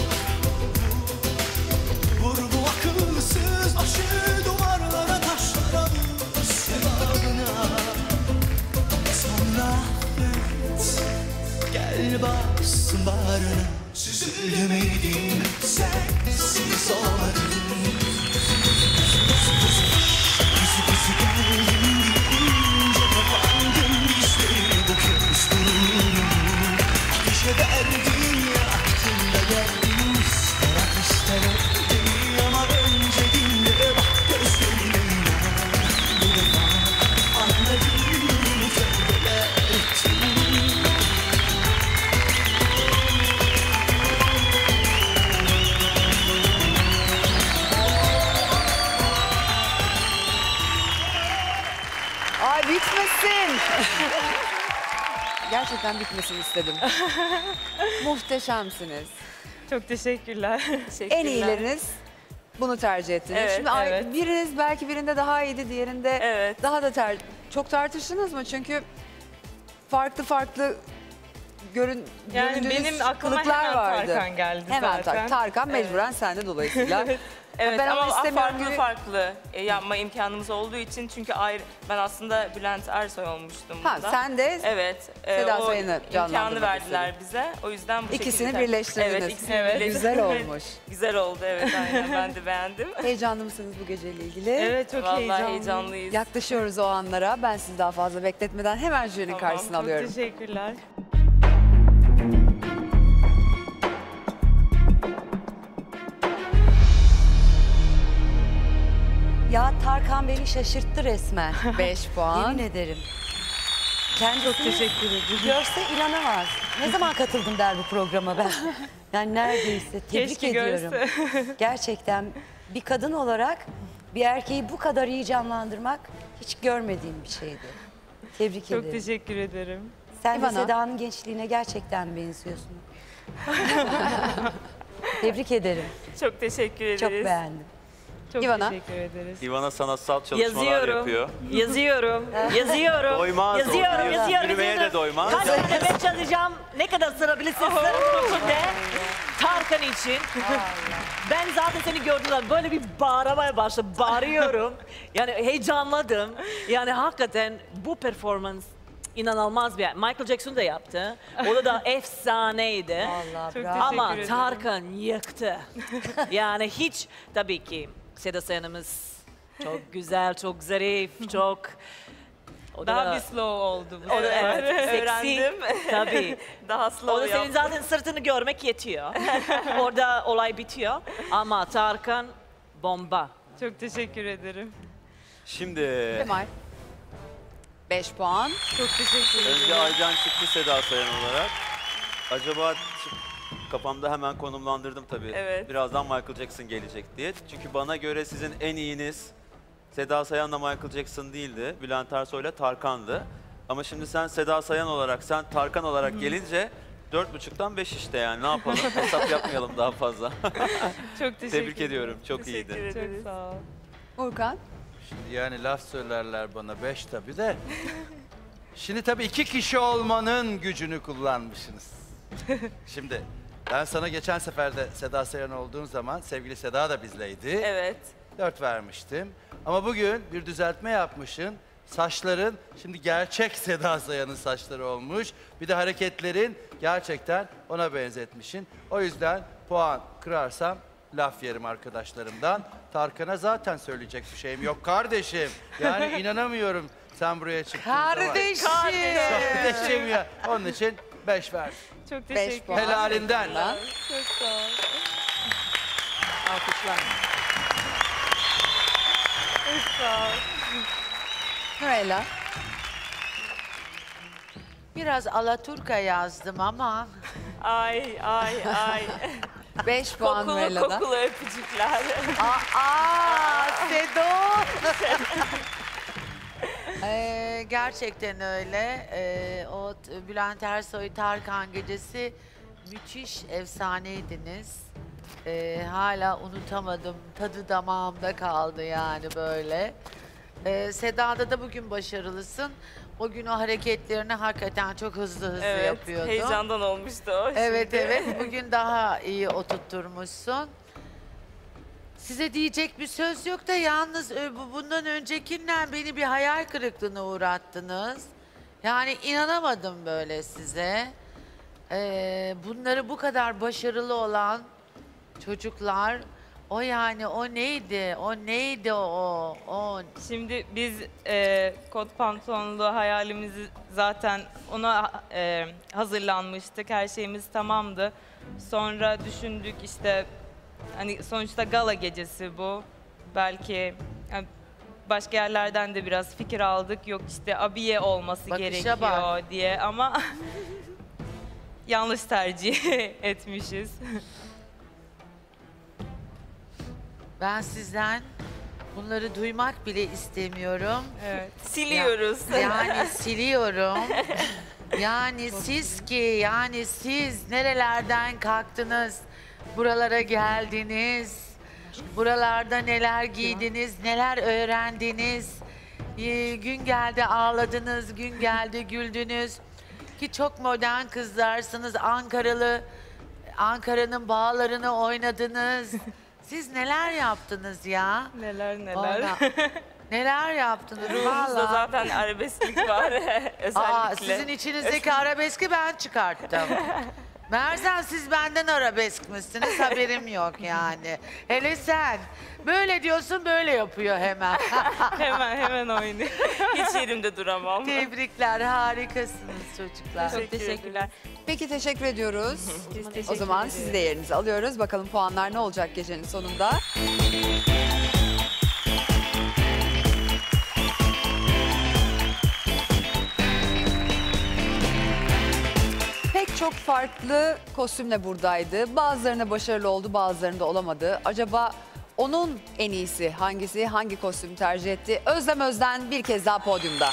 vur bu akılsız başı duvarlara, taşlara vur sevabına. Sonra affet, gel bassın bağrına. Süzülemedim, sensiz olmadım. Kızı kızı geldim deyince kapandım, dizlerine bu kez gururumu. Ateşe verdim, yaktım da geldim, ister at ister öldüm. Ama önce dinle, bak gözlerime inan. Bu defa anladım, tövbeler ettim. Ay bitmesin. Gerçekten bitmesini istedim. Muhteşemsiniz. Çok teşekkürler. En iyileriniz bunu tercih ettiniz. Evet, Şimdi ay- evet. biriniz belki birinde daha iyiydi, diğerinde daha da ter çok tartıştınız mı? Çünkü farklı farklı görün Yani göründüğünüz benim aklıma kılıklar hemen vardı. Tarkan geldi hemen zaten. Tar- Tarkan mecburen sende dolayısıyla. Evet Ben onu ama istemiyorum farklı gibi- farklı e, yapma imkanımız olduğu için çünkü ayrı ben aslında Bülent Ersoy olmuştum Ha, burada. sen de evet, e, Seda o Sayan'ı imkanı canlandırmak verdiler bize. O yüzden bu İkisini şekilde. birleştirdiniz. Evet, ikisini Evet. birleştirdik. Güzel olmuş. Güzel oldu evet aynen ben de beğendim. Heyecanlı mısınız bu geceyle ilgili? Evet, çok Vallahi heyecanlıyım. heyecanlıyız. Yaklaşıyoruz o anlara. Ben sizi daha fazla bekletmeden hemen jürinin karşısına çok alıyorum. teşekkürler. Ya Tarkan beni şaşırttı resmen. Beş puan. Yemin ederim. Kendisi çok teşekkür ederim. Görse inanamaz. Ne zaman katıldım der bu programa ben. Yani neredeyse. Tebrik Keşke ediyorum. görse. Gerçekten bir kadın olarak bir erkeği bu kadar iyi canlandırmak hiç görmediğim bir şeydi. Tebrik Çok ederim. teşekkür ederim. Sen de İvana. Seda'nın gençliğine gerçekten benziyorsun. Tebrik ederim. Çok teşekkür ederiz. Çok beğendim. Çok İvana. teşekkür ederiz. İvana sanatsal çalışmalar Yazıyorum. yapıyor. Yazıyorum. Yazıyorum. Doymaz, yazıyorum, o yazıyorum, yürümeye yazıyorum. de doymaz. Kaç tane ben çalacağım? Ne kadar sırabilirsin sırın içinde? Tarkan için. Ben zaten seni gördüğümde böyle bir bağırmaya başladım. Bağırıyorum. Yani heyecanladım. Yani hakikaten bu performans inanılmaz bir. Michael Jackson da yaptı. O da da efsaneydi. Vallahi Çok bravo. Ama teşekkür ederim. Tarkan yıktı. Yani hiç tabii ki Seda Sayan'ımız çok güzel, çok zarif, çok... O Daha da- bir slow oldu bu O da sefer. evet, seksi. Öğrendim. Tabii. Daha slow O da senin yaptım. zaten sırtını görmek yetiyor. Orada olay bitiyor. Ama Tarkan bomba. Çok teşekkür ederim. Şimdi Kemal. Beş puan. Çok teşekkür ederim. önce Aycan çıktı Seda Sayan olarak. Acaba çık- kafamda hemen konumlandırdım tabii. Evet. Birazdan Michael Jackson gelecek diye. Çünkü bana göre sizin en iyiniz Seda Sayan'la Michael Jackson değildi. Bülent Ersoy'la Tarkan'dı. Ama şimdi sen Seda Sayan olarak, sen Tarkan olarak gelince dört buçuktan beş işte yani ne yapalım? Hesap yapmayalım daha fazla. Çok teşekkür Tebrik ediyorum. Çok Teşekkür iyiydi. ederiz. Çok sağ ol. Urkan. Şimdi yani laf söylerler bana beş tabii de. Şimdi tabii iki kişi olmanın gücünü kullanmışsınız. Şimdi ben sana geçen sefer de Seda Sayan olduğum zaman sevgili Seda da bizleydi. Evet. Dört vermiştim. Ama bugün bir düzeltme yapmışsın. Saçların şimdi gerçek Seda Sayan'ın saçları olmuş. Bir de hareketlerin gerçekten ona benzetmişsin. O yüzden puan kırarsam laf yerim arkadaşlarımdan. Tarkan'a zaten söyleyecek bir şeyim yok kardeşim. Yani inanamıyorum. Sen buraya çıktın. Kardeşim. Kardeşim ya. Onun için beş ver. Çok teşekkür ederim. Helalinden. Çok sağ ol. Alkışlar. Çok sağ ol. Nurella. Biraz Alaturka yazdım ama. Ay ay ay. Beş puan kokulu, Nurella'da. kokulu öpücükler. Aa, Sedo. Ee, gerçekten öyle. Ee, o t- Bülent Ersoy Tarkan gecesi müthiş efsaneydiniz. Ee, hala unutamadım. Tadı damağımda kaldı yani böyle. Ee, Seda'da da bugün başarılısın. O gün o hareketlerini hakikaten çok hızlı hızlı Evet, yapıyordun. heyecandan olmuştu o Evet şimdi. evet bugün daha iyi oturtturmuşsun. Size diyecek bir söz yok da yalnız ö, bu- bundan öncekinden beni bir hayal kırıklığına uğrattınız. Yani inanamadım böyle size. Ee, bunları bu kadar başarılı olan çocuklar, o yani o neydi, o neydi o, o. Şimdi biz e, kot pantolonlu hayalimizi zaten ona e, hazırlanmıştık. Her şeyimiz tamamdı. Sonra düşündük işte hani sonuçta gala gecesi bu. Belki yani başka yerlerden de biraz fikir aldık. Yok işte abiye olması Bakışa gerekiyor bak. diye ama yanlış tercih etmişiz. Ben sizden bunları duymak bile istemiyorum. Evet. Siliyoruz. Ya- yani siliyorum. Yani siz ki, yani siz nerelerden kalktınız, buralara geldiniz, buralarda neler giydiniz, neler öğrendiniz. Ee, gün geldi ağladınız, gün geldi güldünüz. Ki çok modern kızlarsınız, Ankaralı, Ankara'nın bağlarını oynadınız. Siz neler yaptınız ya? Neler neler. Ona- neler yaptınız Ruhumuzda valla. zaten arabesklik var özellikle. Aa, sizin içinizdeki arabeski ben çıkarttım. Meğersem siz benden arabeskmişsiniz, haberim yok yani. Hele sen. Böyle diyorsun, böyle yapıyor hemen. hemen hemen oynuyor. Hiç yerimde duramam. Tebrikler, harikasınız çocuklar. Çok teşekkürler. Peki teşekkür ediyoruz. Biz O teşekkür zaman ederiz. sizi de yerinize alıyoruz. Bakalım puanlar ne olacak gecenin sonunda? Pek çok farklı kostümle buradaydı. Bazılarına başarılı oldu, bazılarında olamadı. Acaba onun en iyisi hangisi, hangi kostümü tercih etti? Özlem Özden bir kez daha podyumda.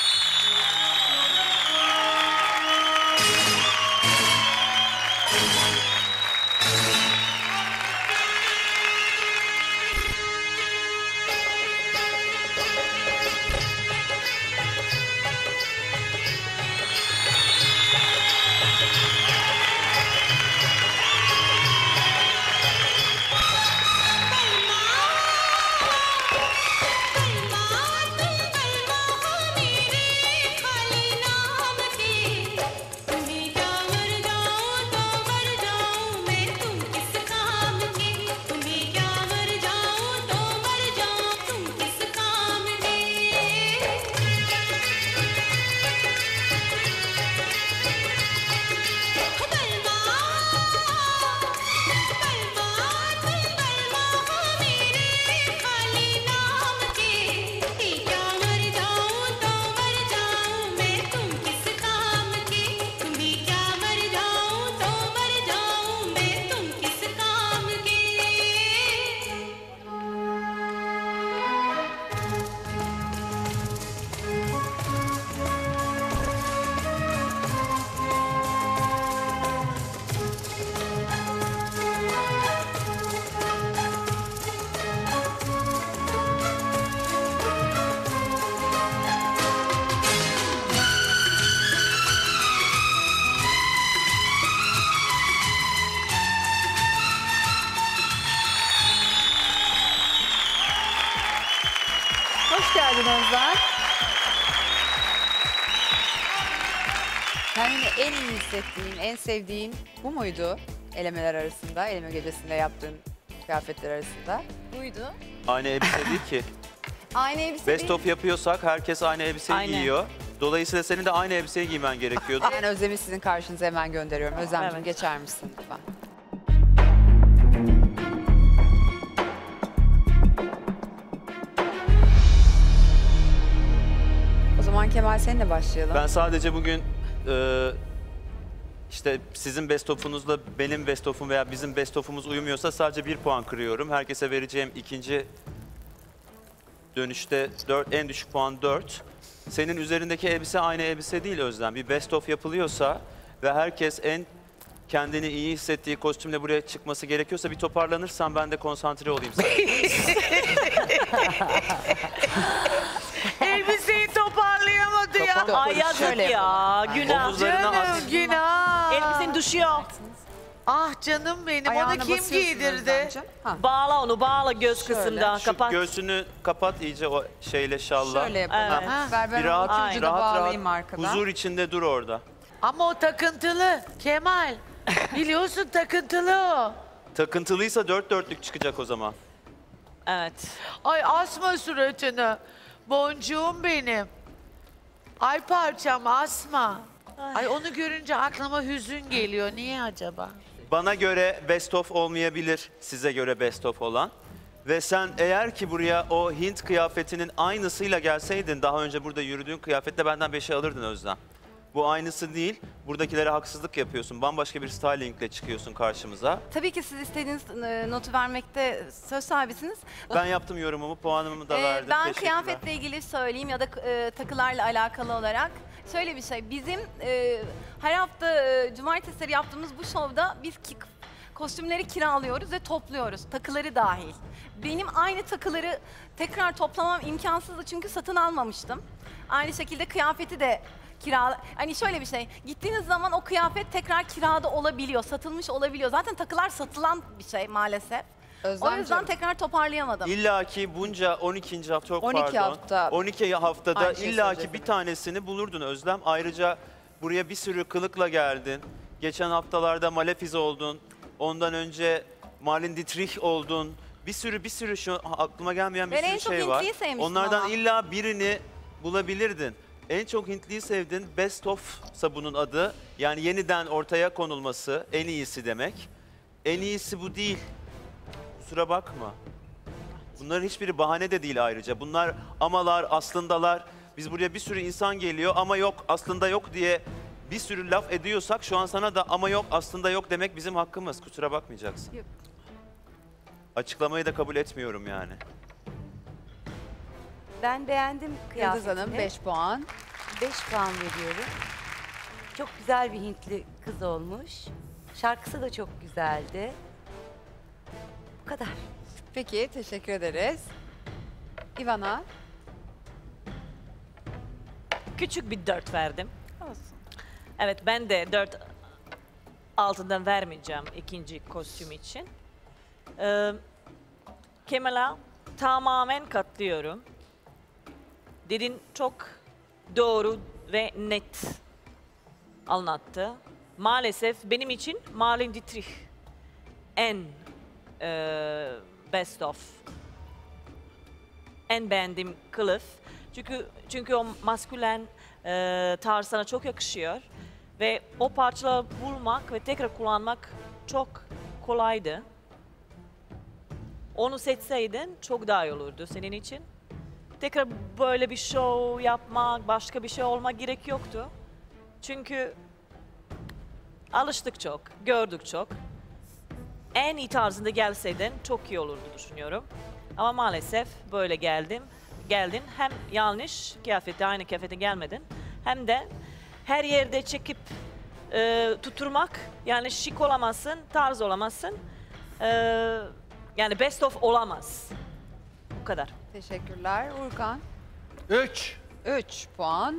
Hoş geldin Özlem. Kendini en iyi hissettiğin, en sevdiğin bu muydu? Elemeler arasında, eleme gecesinde yaptığın kıyafetler arasında. Buydu. Aynı elbise değil ki. Aynı elbise Best değil. of yapıyorsak herkes aynı elbiseyi Aynen. giyiyor. Dolayısıyla senin de aynı elbiseyi giymen gerekiyordu. Ben Özlem'i sizin karşınıza hemen gönderiyorum. Özlemciğim Evet. geçer misin lütfen? O zaman Kemal seninle başlayalım. Ben sadece bugün e, işte sizin best of'unuzla benim best of'um veya bizim best of'umuz uyumuyorsa sadece bir puan kırıyorum. Herkese vereceğim ikinci dönüşte dört, en düşük puan dört. Senin üzerindeki elbise aynı elbise değil Özlem. Bir best of yapılıyorsa ve herkes en kendini iyi hissettiği kostümle buraya çıkması gerekiyorsa bir toparlanırsan ben de konsantre olayım sana. Elbiseyi toparlayamadı ya. Kapat. Ay yazık Şöyle ya. yapalım. Günah. Omuzlarına Canım at. günah. Elbisen düşüyor. Ah canım benim. Ayağına Onu kim basıyorsun giydirdi? Özlemciğim. Ha. Bağla onu, bağla göz kısımda. Şu Kapat. göğsünü kapat iyice o şeyle şalla. Şöyle yapalım. Evet. Ha. Ver ben Bir rahat, o ucu da rahat, bağlayayım rahat, arkadan. huzur içinde dur orada. Ama o takıntılı Kemal. Biliyorsun takıntılı o. Takıntılıysa dört dörtlük çıkacak o zaman. Evet. Ay asma suratını. Boncuğum benim. Ay parçam asma. Ay onu görünce aklıma hüzün geliyor. Niye acaba? Bana göre best of olmayabilir, size göre best of olan. Ve sen eğer ki buraya o Hint kıyafetinin aynısıyla gelseydin, daha önce burada yürüdüğün kıyafetle benden beşe alırdın Özlem. Bu aynısı değil, buradakilere haksızlık yapıyorsun. Bambaşka bir stylingle çıkıyorsun karşımıza. Tabii ki siz istediğiniz e, notu vermekte söz sahibisiniz. Ben yaptım yorumumu, puanımı da Ee, verdim. ben Teşekkürler. kıyafetle ilgili söyleyeyim ya da e, takılarla alakalı olarak. Şöyle bir şey, bizim e, her hafta e, cumartesileri yaptığımız bu şovda biz ki, kostümleri kiralıyoruz ve topluyoruz, takıları dahil. Benim aynı takıları tekrar toplamam imkansızdı çünkü satın almamıştım. Aynı şekilde kıyafeti de kira, hani şöyle bir şey, gittiğiniz zaman o kıyafet tekrar kirada olabiliyor, satılmış olabiliyor. Zaten takılar satılan bir şey maalesef. O Özlemciğim. yüzden tekrar toparlayamadım. İlla ki bunca on ikinci hafta, çok on iki pardon. hafta. on iki haftada Aynı şeyi illa ki söyleyeceğim. bir tanesini bulurdun Özlem. Ayrıca buraya bir sürü kılıkla geldin. Geçen haftalarda Malefiz oldun. Ondan önce Marlene Dietrich oldun. Bir sürü bir sürü şu aklıma gelmeyen bir Ben en sürü çok şey var. Hintliyi sevmiştim Onlardan ama. illa birini bulabilirdin. En çok Hintliyi sevdin. Best of'sa bunun adı. Yani yeniden ortaya konulması en iyisi demek. En iyisi bu değil. Kusura bakma. Bunların hiçbiri bahane de değil ayrıca. Bunlar amalar, aslındalar. Biz buraya bir sürü insan geliyor ama yok, aslında yok diye bir sürü laf ediyorsak şu an sana da ama yok, aslında yok demek bizim hakkımız. Kusura bakmayacaksın. Yok. Açıklamayı da kabul etmiyorum yani. Ben beğendim Yıldız kıyafetini. Hanım beş puan. beş puan veriyorum. Çok güzel bir Hintli kız olmuş. Şarkısı da çok güzeldi. Bu kadar. Peki teşekkür ederiz. Ivana. Küçük bir dört verdim. Evet ben de dört altından vermeyeceğim ikinci kostüm için. Ee, Kemal'a tamamen katlıyorum. Dedin çok doğru ve net anlattı. Maalesef benim için Marlene Dietrich en e, best of. En beğendiğim kılıf. Çünkü çünkü o maskülen e, tarz sana çok yakışıyor. Ve o parçaları bulmak ve tekrar kullanmak çok kolaydı. Onu seçseydin çok daha iyi olurdu senin için. Tekrar böyle bir show yapmak, başka bir şey olmak gerek yoktu. Çünkü alıştık çok, gördük çok. En iyi tarzında gelseydin çok iyi olurdu düşünüyorum. Ama maalesef böyle geldim. Geldin hem yanlış kıyafette, aynı kıyafete gelmedin. Hem de her yerde çekip e, tutturmak, yani şık olamazsın, tarz olamazsın. E, yani best of olamaz. Bu kadar. Teşekkürler. Urkan. Üç. Üç puan.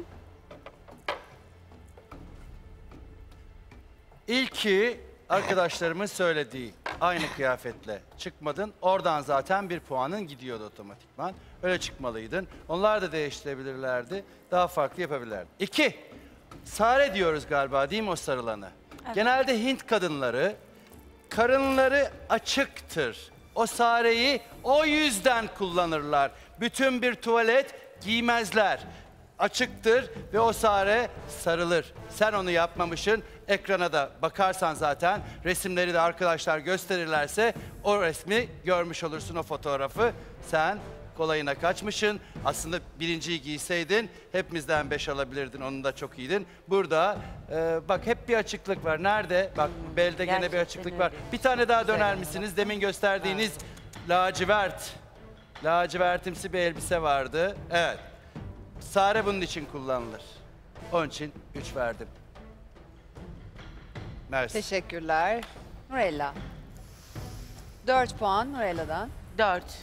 İlki arkadaşlarımın söylediği aynı kıyafetle çıkmadın. Oradan zaten bir puanın gidiyordu otomatikman. Öyle çıkmalıydın. Onlar da değiştirebilirlerdi. Daha farklı yapabilirlerdi. İki, sare diyoruz galiba değil mi o sarılanı? Evet. Genelde Hint kadınları karınları açıktır. O sareyi o yüzden kullanırlar. Bütün bir tuvalet giymezler. Açıktır ve o Sare sarılır. Sen onu yapmamışsın. Ekrana da bakarsan zaten resimleri de arkadaşlar gösterirlerse o resmi görmüş olursun, o fotoğrafı. Sen kolayına kaçmışsın. Aslında birinciyi giyseydin hepimizden beş alabilirdin. Onun da çok iyiydin. Burada e, bak hep bir açıklık var. Nerede? Bak belde gene bir gerçekten açıklık var. öyle. Bir tane daha döner Güzel. misiniz? Demin gösterdiğiniz lacivert. Lacivertimsi bir elbise vardı. Evet. Sare bunun için kullanılır. Onun için üç verdim. Mersi. Teşekkürler. Nurella. dört puan Nurella'dan. Dört.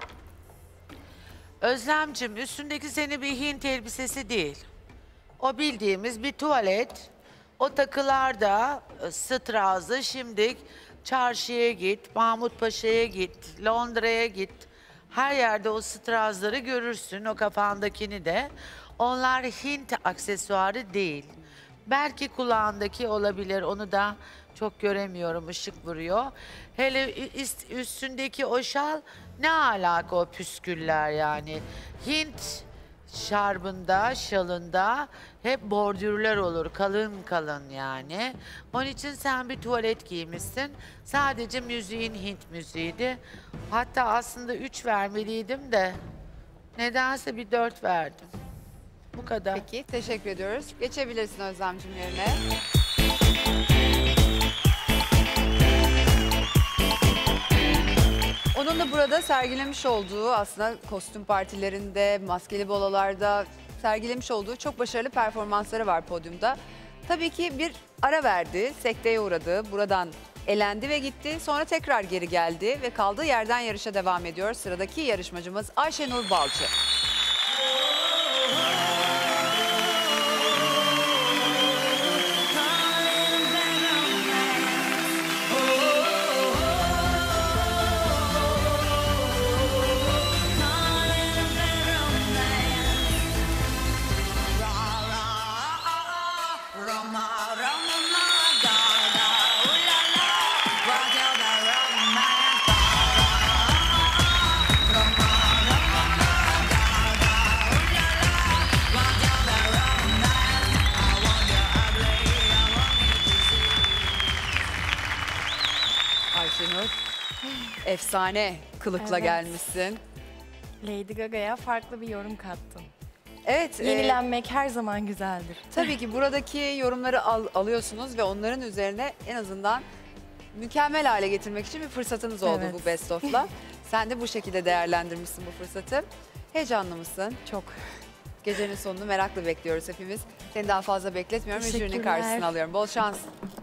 Özlemcim, üstündeki senin bir Hint elbisesi değil. O bildiğimiz bir tuvalet. O takılar da e, strazı. Şimdi çarşıya git, Mahmut Paşa'ya git, Londra'ya git. Her yerde o strazları görürsün, o kafandakini de. Onlar Hint aksesuarı değil. Belki kulağındaki olabilir, onu da çok göremiyorum, ışık vuruyor. Hele üst- üstündeki o şal, ne alaka o püsküller yani. Hint şarbında, şalında hep bordürler olur, kalın kalın yani. Onun için sen bir tuvalet giymişsin. Sadece müziğin Hint müziğiydi. Hatta aslında üç vermeliydim de nedense bir dört verdim. Bu kadar. Peki, teşekkür ediyoruz. Geçebilirsin Özlemciğim yerine. Onun da burada sergilemiş olduğu, aslında kostüm partilerinde, maskeli bolalarda sergilemiş olduğu çok başarılı performansları var podyumda. Tabii ki bir ara verdi, sekteye uğradı, buradan elendi ve gitti. Sonra tekrar geri geldi ve kaldığı yerden yarışa devam ediyor. Sıradaki yarışmacımız Ayşenur Balcı. Ayşenur, efsane kılıkla Evet. gelmişsin. Lady Gaga'ya farklı bir yorum kattım. Evet. e, Yenilenmek her zaman güzeldir. Tabii ki buradaki yorumları al- alıyorsunuz ve onların üzerine en azından mükemmel hale getirmek için bir fırsatınız oldu Evet. bu Best of'la. Sen de bu şekilde değerlendirmişsin bu fırsatı. Heyecanlı mısın? Çok. Gecenin sonunu merakla bekliyoruz hepimiz. Seni daha fazla bekletmiyorum ve jürinin Teşekkürler. karşısına alıyorum. Bol şans.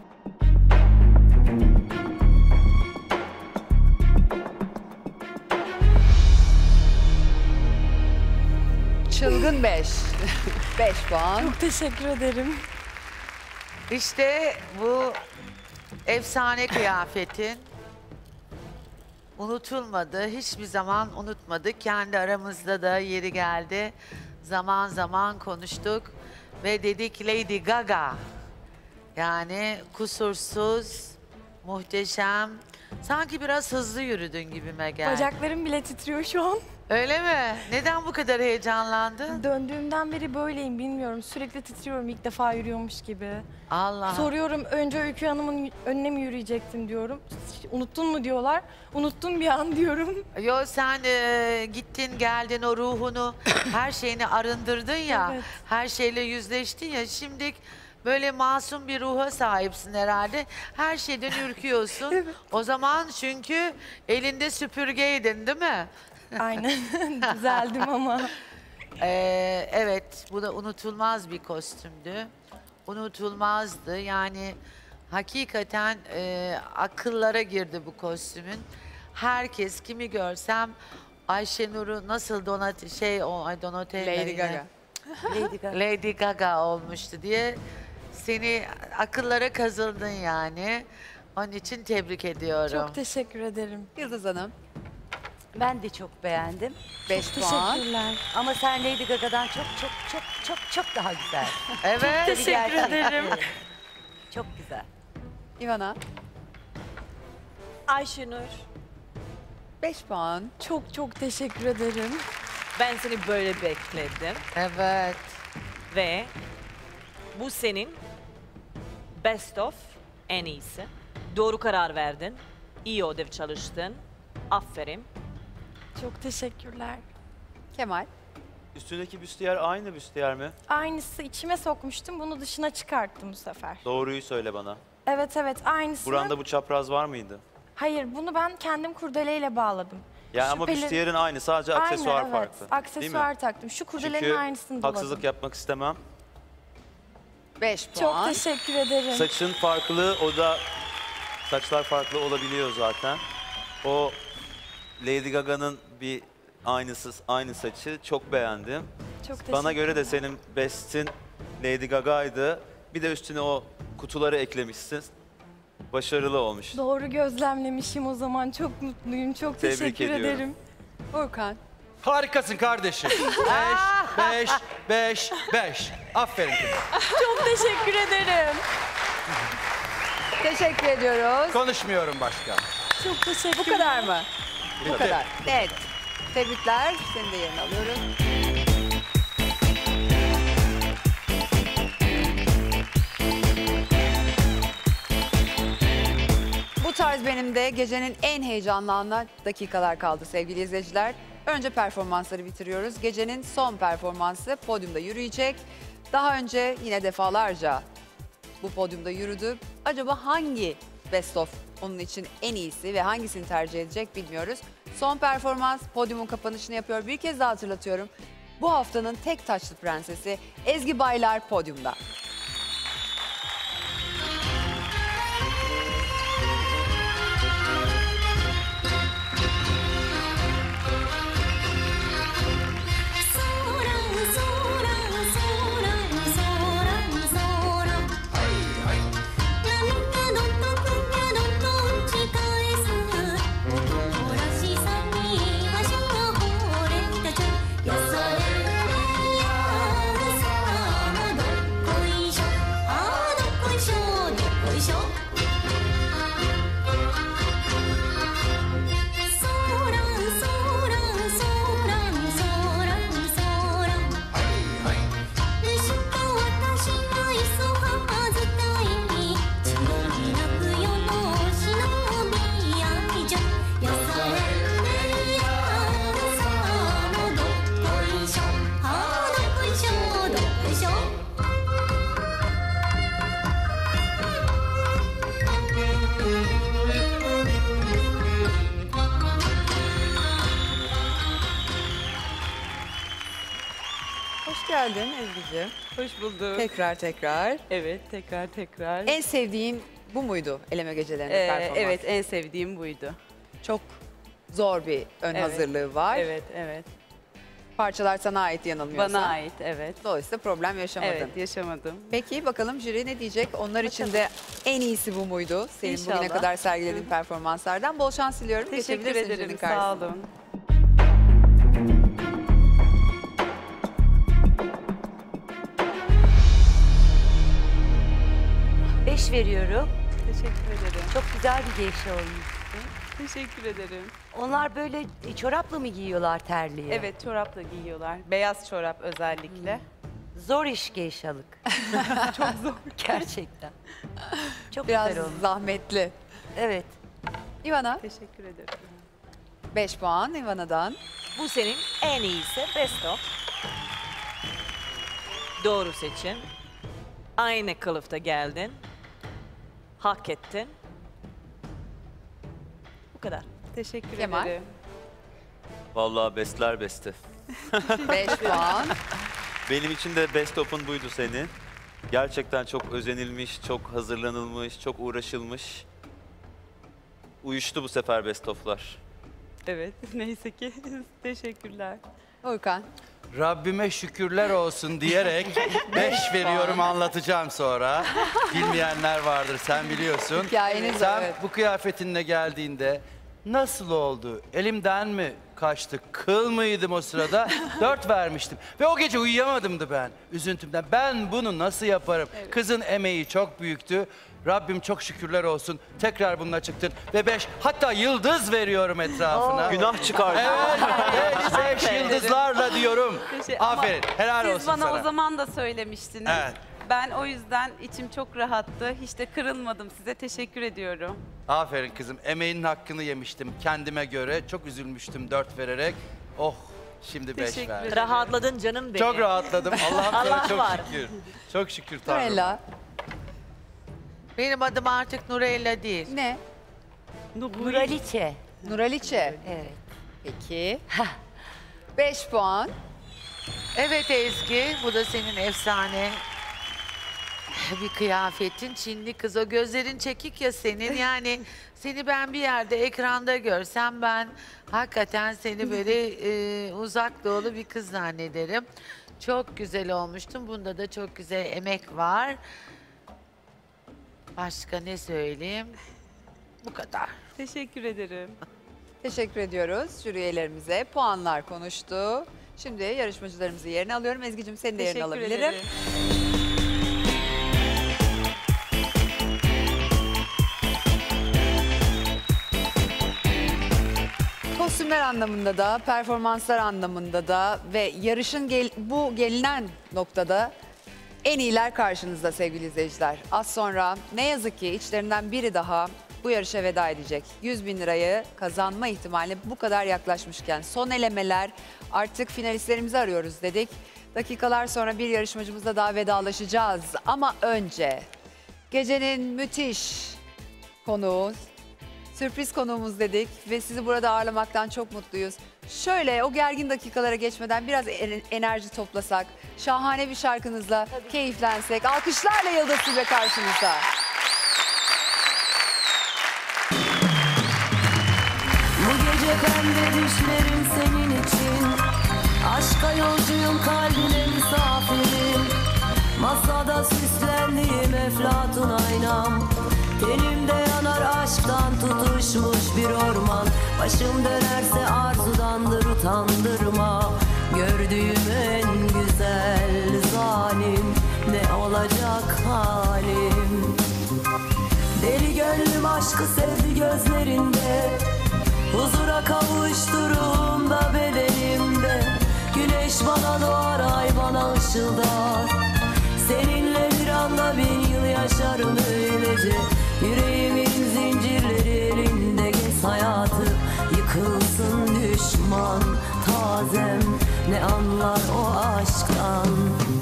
Çılgın beş. beş puan. Çok teşekkür ederim. İşte bu efsane kıyafetin unutulmadı. Hiçbir zaman unutmadık. Kendi aramızda da yeri geldi. Zaman zaman konuştuk ve dedik Lady Gaga. Yani kusursuz, muhteşem. Sanki biraz hızlı yürüdün gibime geldi. Bacaklarım bile titriyor şu an. Öyle mi? Neden bu kadar heyecanlandın? Döndüğümden beri böyleyim bilmiyorum. Sürekli titriyorum ilk defa yürüyormuş gibi. Allah. Soruyorum önce Öykü Hanım'ın önüne mi yürüyecektin diyorum. Unuttun mu diyorlar. Unuttum bir an diyorum. Yo sen e, gittin geldin o ruhunu her şeyini arındırdın ya. Evet. Her şeyle yüzleştin ya. Şimdi böyle masum bir ruha sahipsin herhalde. Her şeyden ürküyorsun. Evet. O zaman çünkü elinde süpürgeydin değil mi? Aynen. Düzeldim ama. Ee, evet, bu da unutulmaz bir kostümdü. Unutulmazdı. Yani hakikaten e, akıllara girdi bu kostümün. Herkes kimi görsem Ayşenur'u nasıl Donat şey o ay Donatella Lady yine. Gaga. Lady Gaga. Lady Gaga olmuştu diye seni akıllara kazıldın yani. Onun için tebrik ediyorum. Çok teşekkür ederim. Yıldız Hanım. Ben de çok beğendim. beş puan. Teşekkürler. Ama sen Lady Gaga'dan çok çok çok çok çok daha güzel. Evet. Teşekkür ederim. Çok güzel. İvana. Ayşenur. beş puan. Çok çok teşekkür ederim. Ben seni böyle bekledim. Evet. Ve bu senin best of en iyisi. Doğru karar verdin. İyi ödev çalıştın. Aferin. Çok teşekkürler. Kemal. Üstündeki büstiyer aynı büstiyer mi? Aynısı içime sokmuştum. Bunu dışına çıkarttım bu sefer. Doğruyu söyle bana. Evet evet aynısı. Buranda bu çapraz var mıydı? Hayır bunu ben kendim kurdeleyle bağladım. Ya ama Şüpheli- büstiyerin aynı, sadece aksesuar Aynen, evet. farklı. Değil Aksesuar mi? taktım. Şu kurdelenin Çünkü aynısını doladım. haksızlık yapmak istemem. beş Çok teşekkür ederim. Saçın farklı, o da saçlar farklı olabiliyor zaten. O Lady Gaga'nın bir aynısı, aynı saçı çok beğendim. Çok Bana teşekkür göre de senin best'in Lady Gaga'ydı. Bir de üstüne o kutuları eklemişsin. Başarılı olmuş. Doğru gözlemlemişim o zaman. Çok mutluyum. Çok Tebrik teşekkür ediyorum. ederim. Volkan. Harikasın kardeşim. Beş, beş, beş, beş. Aferin kızım. Çok teşekkür ederim. Teşekkür ediyoruz. Konuşmuyorum başka. Çok teşekkür Bu kadar mı? Bu Bu kadar. Evet. Tebrikler. Seni de yerine alıyorum. Bu tarz benim de gecenin en heyecanlı anına dakikalar kaldı sevgili izleyiciler. Önce performansları bitiriyoruz. Gecenin son performansı podyumda yürüyecek. Daha önce yine defalarca bu podyumda yürüdü. Acaba hangi best of onun için en iyisi ve hangisini tercih edecek bilmiyoruz. Son performans podyumun kapanışını yapıyor. Bir kez daha hatırlatıyorum. Bu haftanın tek taçlı prensesi Ezgi Baylar podyumda. Hoş geldin Ezgi'ciğim. Hoş bulduk. Tekrar tekrar. Evet, tekrar tekrar. En sevdiğin bu muydu eleme gecelerinde Ee, performans? evet, en sevdiğim buydu. Çok zor bir ön Evet. hazırlığı var. Evet, evet. Parçalar sana ait yanılmıyorsam. Bana ait, evet. Dolayısıyla problem yaşamadın. Evet, yaşamadım. Peki bakalım jüri ne diyecek? Onlar için de en iyisi bu muydu? Senin bugüne İnşallah. kadar sergilediğin performanslardan. Bol şans diliyorum. Teşekkür Geçebilirsin ederim, jürinin sağ karşısına. olun. Beş veriyorum. Teşekkür ederim. Çok güzel bir gevşe olmuş. Teşekkür ederim. Onlar böyle e, çorapla mı giyiyorlar terliği? Evet, çorapla giyiyorlar. Beyaz çorap özellikle. Zor iş geyşalık. Çok zor. Gerçekten. Çok Biraz güzel olmuş. zahmetli. Evet. Ivana. Teşekkür ederim. beş puan Ivana'dan. Bu senin en iyisi best of. Doğru seçim. Aynı kılıfta geldin. Hak ettin. Bu kadar. Teşekkür Kemal. ederim. Vallahi bestler besti. beş puan. Benim için de best of'un buydu seni. Gerçekten çok özenilmiş, çok hazırlanılmış, çok uğraşılmış. Uyuştu bu sefer best of'lar. Evet, neyse ki. Teşekkürler. Volkan. Rabbime şükürler olsun diyerek beş veriyorum, anlatacağım sonra. Bilmeyenler vardır, sen biliyorsun. Hikayeniz sen evet. bu kıyafetinle geldiğinde Nasıl oldu? Elimden mi kaçtı? Kıl mıydım o sırada? Dört vermiştim. Ve o gece uyuyamadımdı ben üzüntümden. Ben bunu nasıl yaparım? Kızın emeği çok büyüktü. Rabbim çok şükürler olsun. Tekrar bununla çıktın. Ve beş, hatta yıldız veriyorum etrafına. Oo. Günah çıkardı. Evet, beş, beş yıldızlarla diyorum. Teşekkür- Ama Aferin, helal Siz olsun bana sana. o zaman da söylemiştiniz. Evet. Ben o yüzden içim çok rahattı. Hiç de kırılmadım. Size teşekkür ediyorum. Aferin kızım. Emeğinin hakkını yemiştim kendime göre. Çok üzülmüştüm dört vererek. Oh, şimdi beş Teşekkür verdim. Rahatladın canım benim. Çok rahatladım. Allah'ım sana Allah çok var. şükür. Çok şükür Tanrım. Nurella. Benim adım artık Nurella değil. Ne? Nuraliçe. Nuraliçe. Evet. Peki. beş puan. Evet Ezgi, bu da senin efsane bir kıyafetin. Çinli kız, o gözlerin çekik ya senin. Yani seni ben bir yerde ekranda görsem ben hakikaten seni böyle e, uzak doğulu bir kız zannederim. Çok güzel olmuştun. Bunda da çok güzel emek var. Başka ne söyleyeyim? Bu kadar. Teşekkür ederim. Teşekkür ediyoruz jüri üyelerimize. Puanlar konuştu. Şimdi yarışmacılarımızı yerine alıyorum. Ezgi'cim senin de yerini Teşekkür alabilirim. ederim. Kostümler anlamında da, performanslar anlamında da ve yarışın gel bu gelinen noktada en iyiler karşınızda sevgili izleyiciler. Az sonra ne yazık ki içlerinden biri daha bu yarışa veda edecek. yüz bin lirayı kazanma ihtimaline bu kadar yaklaşmışken son elemeler, artık finalistlerimizi arıyoruz dedik. Dakikalar sonra bir yarışmacımızla daha vedalaşacağız. Ama önce gecenin müthiş konuğu, sürpriz konuğumuz dedik ve sizi burada ağırlamaktan çok mutluyuz. Şöyle o gergin dakikalara geçmeden biraz en- enerji toplasak, şahane bir şarkınızla keyiflensek, alkışlarla Yıldız Tilbe karşınızda. Bu gece pembe düşlerim senin için. Aşka yolcuyum, kalbine misafirim. Masada süslendiğim eflatun aynam. Tenimde yanar aşktan tutuşmuş bir orman. Başım dönerse arzudandır, utandırma. Gördüğüm en güzel zalim, ne olacak halim? Deli gönlüm aşkı sevdi gözlerinde. Huzura kavuşturuğumda bedenimde. Güneş bana doğar, ay bana ışıldar. Seninle bir anda bin yıl yaşarım öylece. Yüreğimin zincirleri elinde, gez hayatı. Yıkılsın düşman tazem, ne anlar o aşktan.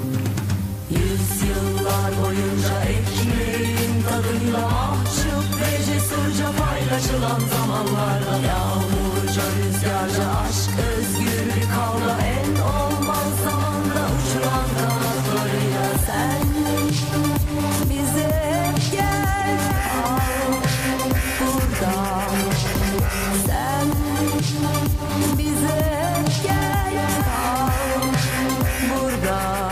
Yüzyıllar boyunca ekmeğin tadıyla mahcup ve cesurca paylaşılan zamanlarda. Yağmurca, rüzgarca, aşk özgür bir kavga. En olmaz zamanda uçuran kanatlarıyla sen bize hep gel, kal burada. Sen bize hep gel, kal burada.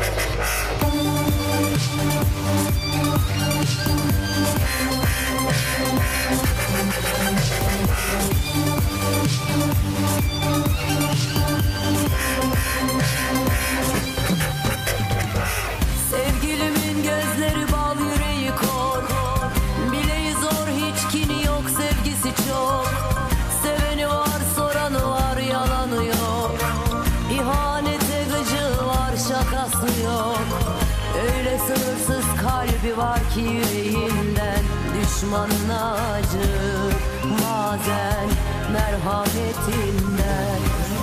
Sevgilimin gözleri bal, yüreği kor. Bileği zor, hiç kini yok, sevgisi çok. Seveni var, soranı var, yalanı yok. İhanete gıcığı var, şakası yok. Öyle sınırsız kalbi var ki yüreğinden düşmanına acır bazen merhametinden.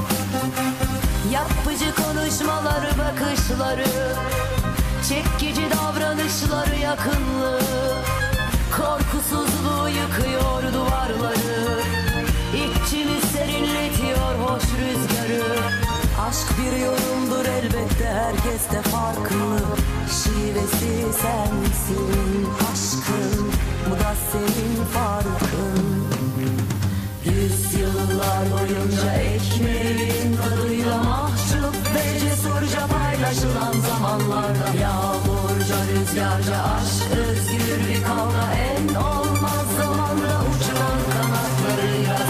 Yapıcı konuşmaları, bakışları, çekici davranışları, yakınlığı, korkusuzluğu yıkıyor duvarları. İçimi serinletiyor hoş rüzgarı. Aşk bir yorumdur elbette, herkes de farklı. Şivesi sensin aşkın, bu da senin farkın. Yüzyıllar boyunca ekmeğin tadıyla mahcup ve cesurca paylaşılan zamanlarda. Yağmurca, rüzgarca, aşk özgür bir kavga. En olmaz zamanda uçuran kanatlarıyla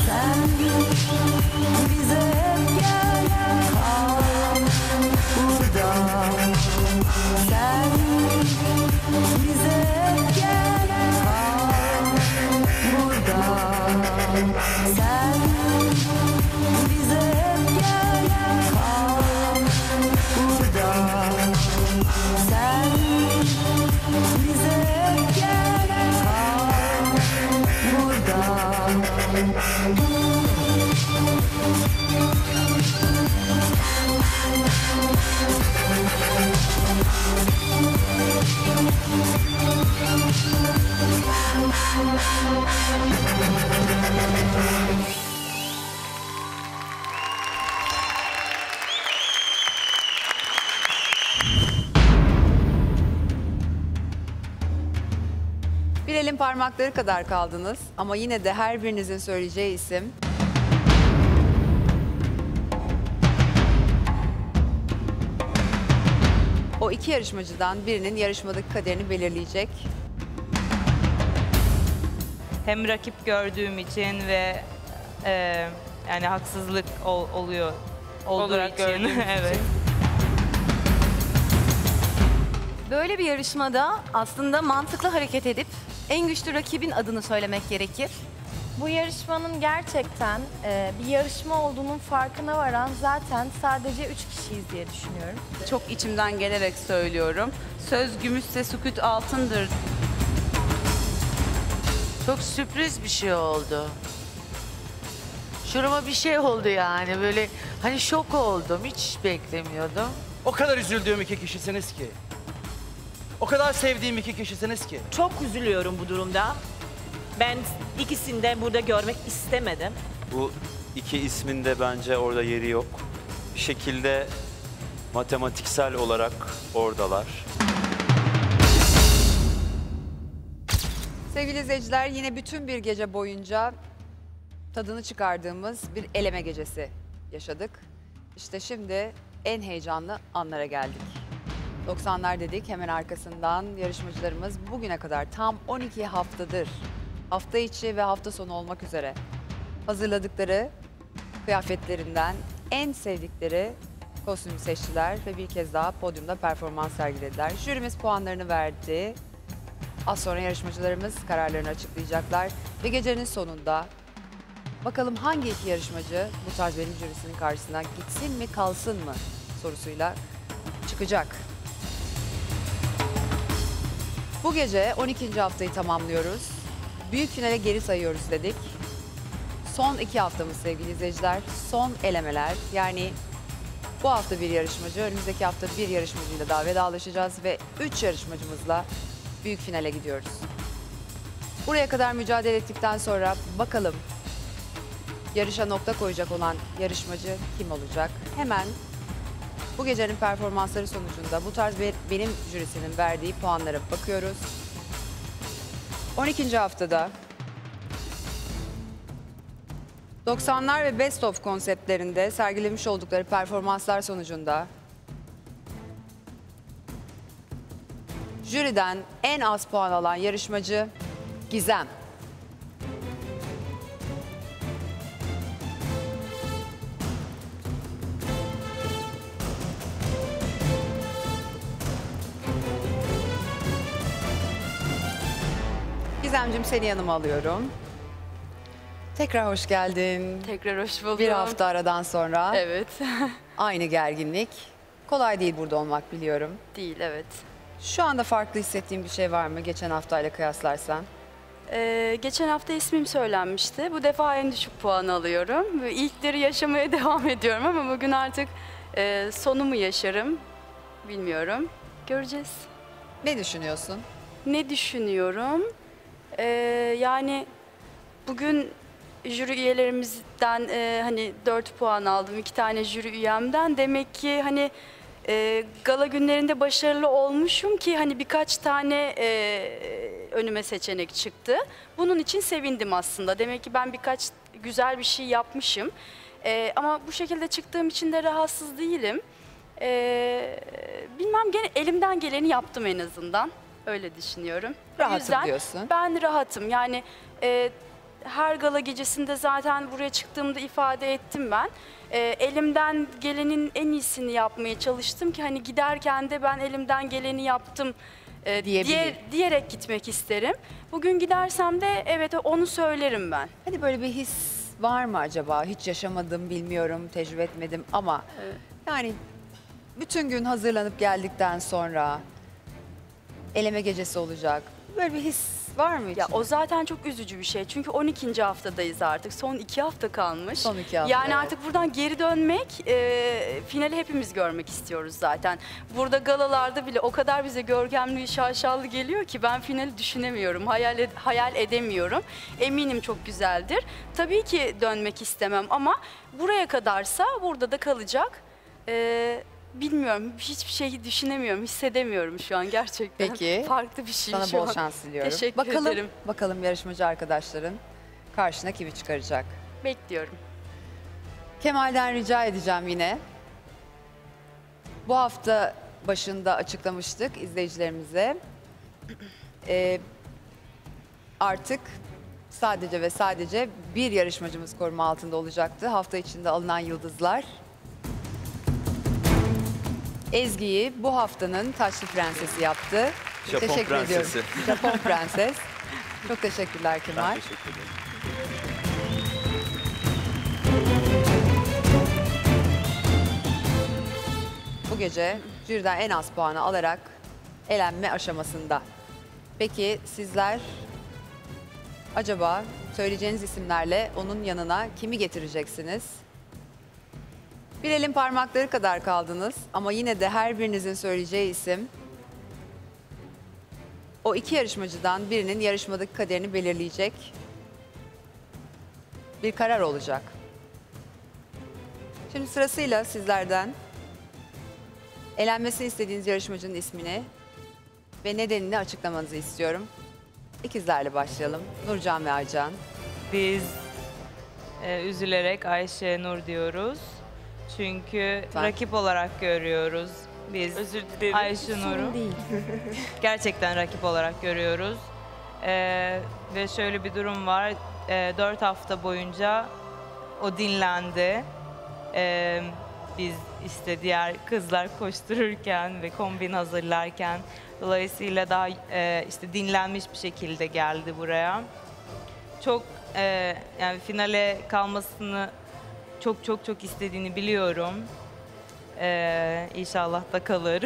Bir elin parmakları kadar kaldınız ama yine de her birinizin söyleyeceği isim o iki yarışmacıdan birinin yarışmadaki kaderini belirleyecek. Hem rakip gördüğüm için ve e, yani haksızlık ol- oluyor olduğu Olarak için. gördüğüm için. Evet. Böyle bir yarışmada aslında mantıklı hareket edip en güçlü rakibin adını söylemek gerekir. Bu yarışmanın gerçekten e, bir yarışma olduğunun farkına varan zaten sadece üç kişiyiz diye düşünüyorum. Çok içimden gelerek söylüyorum. Söz gümüşse sükût altındır. Çok sürpriz bir şey oldu. Şurama bir şey oldu yani böyle hani şok oldum hiç beklemiyordum. O kadar üzüldüğüm iki kişisiniz ki. O kadar sevdiğim iki kişisiniz ki. Çok üzülüyorum bu durumda. Ben ikisini de burada görmek istemedim. Bu iki ismin de bence orada yeri yok. Bir şekilde matematiksel olarak oradalar. Sevgili izleyiciler yine bütün bir gece boyunca tadını çıkardığımız bir eleme gecesi yaşadık. İşte şimdi en heyecanlı anlara geldik. doksanlar dedik, hemen arkasından yarışmacılarımız bugüne kadar tam on iki haftadır hafta içi ve hafta sonu olmak üzere hazırladıkları kıyafetlerinden en sevdikleri kostümü seçtiler ve bir kez daha podyumda performans sergilediler. Jürimiz puanlarını verdi. Az sonra yarışmacılarımız kararlarını açıklayacaklar ve gecenin sonunda bakalım hangi iki yarışmacı bu tarz benim jürisinin karşısına gitsin mi kalsın mı sorusuyla çıkacak. Bu gece on ikinci haftayı tamamlıyoruz. Büyük finale geri sayıyoruz dedik. Son iki haftamız sevgili izleyiciler. Son elemeler. Yani bu hafta bir yarışmacı, önümüzdeki hafta bir yarışmacıyla daha vedalaşacağız ve üç yarışmacımızla büyük finale gidiyoruz. Buraya kadar mücadele ettikten sonra bakalım yarışa nokta koyacak olan yarışmacı kim olacak? Hemen bu gecenin performansları sonucunda bu tarz bir, benim jürisinin verdiği puanlara bakıyoruz. on ikinci haftada doksanlar ve Best of konseptlerinde sergilemiş oldukları performanslar sonucunda jüriden en az puan alan yarışmacı Gizem. Gizemciğim seni yanıma alıyorum. Tekrar hoş geldin. Tekrar hoş buldum. Bir hafta aradan sonra. Evet. Aynı gerginlik. Kolay değil burada olmak biliyorum. Değil, evet. Şu anda farklı hissettiğin bir şey var mı geçen haftayla kıyaslarsan? Ee, geçen hafta ismim söylenmişti. Bu defa en düşük puan alıyorum. Ve İlkleri yaşamaya devam ediyorum ama bugün artık e, sonumu yaşarım. Bilmiyorum. Göreceğiz. Ne düşünüyorsun? Ne düşünüyorum? Ee, yani bugün jüri üyelerimizden e, hani dört puan aldım. iki tane jüri üyemden. Demek ki hani e, gala günlerinde başarılı olmuşum ki hani birkaç tane e, önüme seçenek çıktı. Bunun için sevindim aslında. Demek ki ben birkaç güzel bir şey yapmışım. E, ama bu şekilde çıktığım için de rahatsız değilim. E, bilmem gene elimden geleni yaptım en azından. Öyle düşünüyorum. Rahatım O yüzden diyorsun. ben rahatım. Yani e, her gala gecesinde zaten buraya çıktığımda ifade ettim ben. E, elimden gelenin en iyisini yapmaya çalıştım ki hani giderken de ben elimden geleni yaptım e, diye, diyerek gitmek isterim. Bugün gidersem de evet onu söylerim ben. Hani böyle bir his var mı acaba? Hiç yaşamadım, bilmiyorum, tecrübe etmedim ama Evet. yani bütün gün hazırlanıp geldikten sonra eleme gecesi olacak. Böyle bir his var mı hiç? Ya o zaten çok üzücü bir şey. Çünkü on ikinci haftadayız artık. Son iki hafta kalmış. Son iki hafta, Yani evet. artık buradan geri dönmek, e, finali hepimiz görmek istiyoruz zaten. Burada galalarda bile o kadar bize görkemli, şaşalı geliyor ki ben finali düşünemiyorum, hayal, ed- hayal edemiyorum. Eminim çok güzeldir. Tabii ki dönmek istemem ama buraya kadarsa burada da kalacak. E, bilmiyorum. Hiçbir şeyi düşünemiyorum, hissedemiyorum şu an gerçekten. Peki. Farklı bir şey Sana şu bol an. şans diliyorum. Teşekkür bakalım, ederim. Bakalım yarışmacı arkadaşların karşına kimi çıkaracak? Bekliyorum. Kemal'den rica edeceğim yine. Bu hafta başında açıklamıştık izleyicilerimize. Ee, artık sadece ve sadece bir yarışmacımız koruma altında olacaktı. Hafta içinde alınan yıldızlar. Ezgi'yi bu haftanın taçlı prensesi yaptı. Japon Teşekkür prensesi. ediyorum. Japon prenses. Çok teşekkürler Kemal. Ben teşekkür ederim. Bu gece jüriden en az puanı alarak elenme aşamasında. Peki sizler acaba söyleyeceğiniz isimlerle onun yanına kimi getireceksiniz? Bir elin parmakları kadar kaldınız ama yine de her birinizin söyleyeceği isim o iki yarışmacıdan birinin yarışmadaki kaderini belirleyecek bir karar olacak. Şimdi sırasıyla sizlerden elenmesini istediğiniz yarışmacının ismini ve nedenini açıklamanızı istiyorum. İkizlerle başlayalım. Nurcan ve Aycan. Biz e, üzülerek Ayşe Nur diyoruz. Çünkü Ben- rakip olarak görüyoruz. Biz Özür dilerim. Ayşe Nur'u gerçekten rakip olarak görüyoruz. Ee, ve şöyle bir durum var. Ee, dört hafta boyunca o dinlendi. Ee, biz işte diğer kızlar koştururken ve kombin hazırlarken dolayısıyla daha e, işte dinlenmiş bir şekilde geldi buraya. Çok e, yani finale kalmasını çok çok çok istediğini biliyorum. Ee, inşallah da kalır.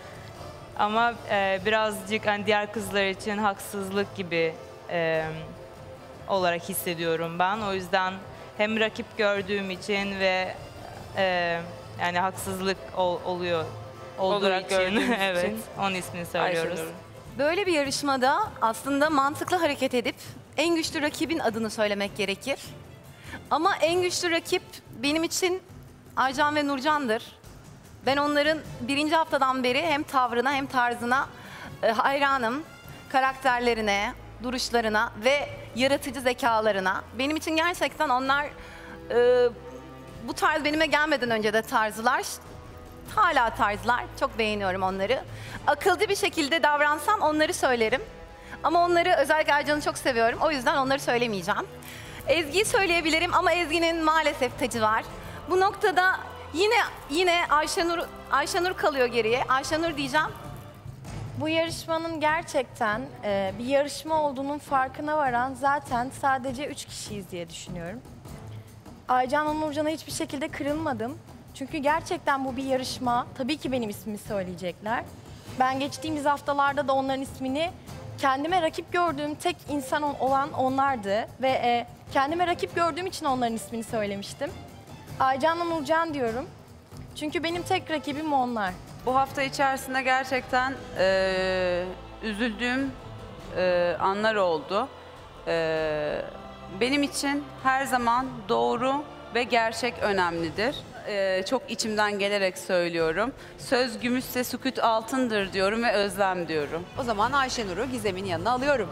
Ama e, birazcık hani diğer kızlar için haksızlık gibi e, olarak hissediyorum ben. O yüzden hem rakip gördüğüm için ve e, yani haksızlık ol- oluyor olduğu Olarak için gördüğümüz evet için. onun ismini söylüyoruz. Ayşenur. Böyle bir yarışmada aslında mantıklı hareket edip en güçlü rakibin adını söylemek gerekir. Ama en güçlü rakip benim için Aycan ve Nurcan'dır. Ben onların birinci haftadan beri hem tavrına hem tarzına e, hayranım. Karakterlerine, duruşlarına ve yaratıcı zekalarına. Benim için gerçekten onlar e, bu tarz benime gelmeden önce de tarzlar. Hala tarzlar. Çok beğeniyorum onları. Akılcı bir şekilde davransam onları söylerim. Ama onları özellikle Aycan'ı çok seviyorum. O yüzden onları söylemeyeceğim. Ezgi'yi söyleyebilirim ama Ezgi'nin maalesef tacı var. Bu noktada yine yine Ayşenur Ayşenur kalıyor geriye. Ayşenur diyeceğim. Bu yarışmanın gerçekten e, bir yarışma olduğunun farkına varan zaten sadece üç kişiyiz diye düşünüyorum. Aycan ve Nurcan'a hiçbir şekilde kırılmadım. Çünkü gerçekten bu bir yarışma. Tabii ki benim ismimi söyleyecekler. Ben geçtiğimiz haftalarda da onların ismini kendime rakip gördüğüm tek insan ol- olan onlardı. Ve e, kendime rakip gördüğüm için onların ismini söylemiştim. Aycan'la Nurcan diyorum. Çünkü benim tek rakibim onlar. Bu hafta içerisinde gerçekten eee, üzüldüğüm eee, anlar oldu. Eee, benim için her zaman doğru ve gerçek önemlidir. Eee, çok içimden gelerek söylüyorum. Söz gümüşse sükût altındır diyorum ve özlem diyorum. O zaman Ayşenur'u Gizem'in yanına alıyorum.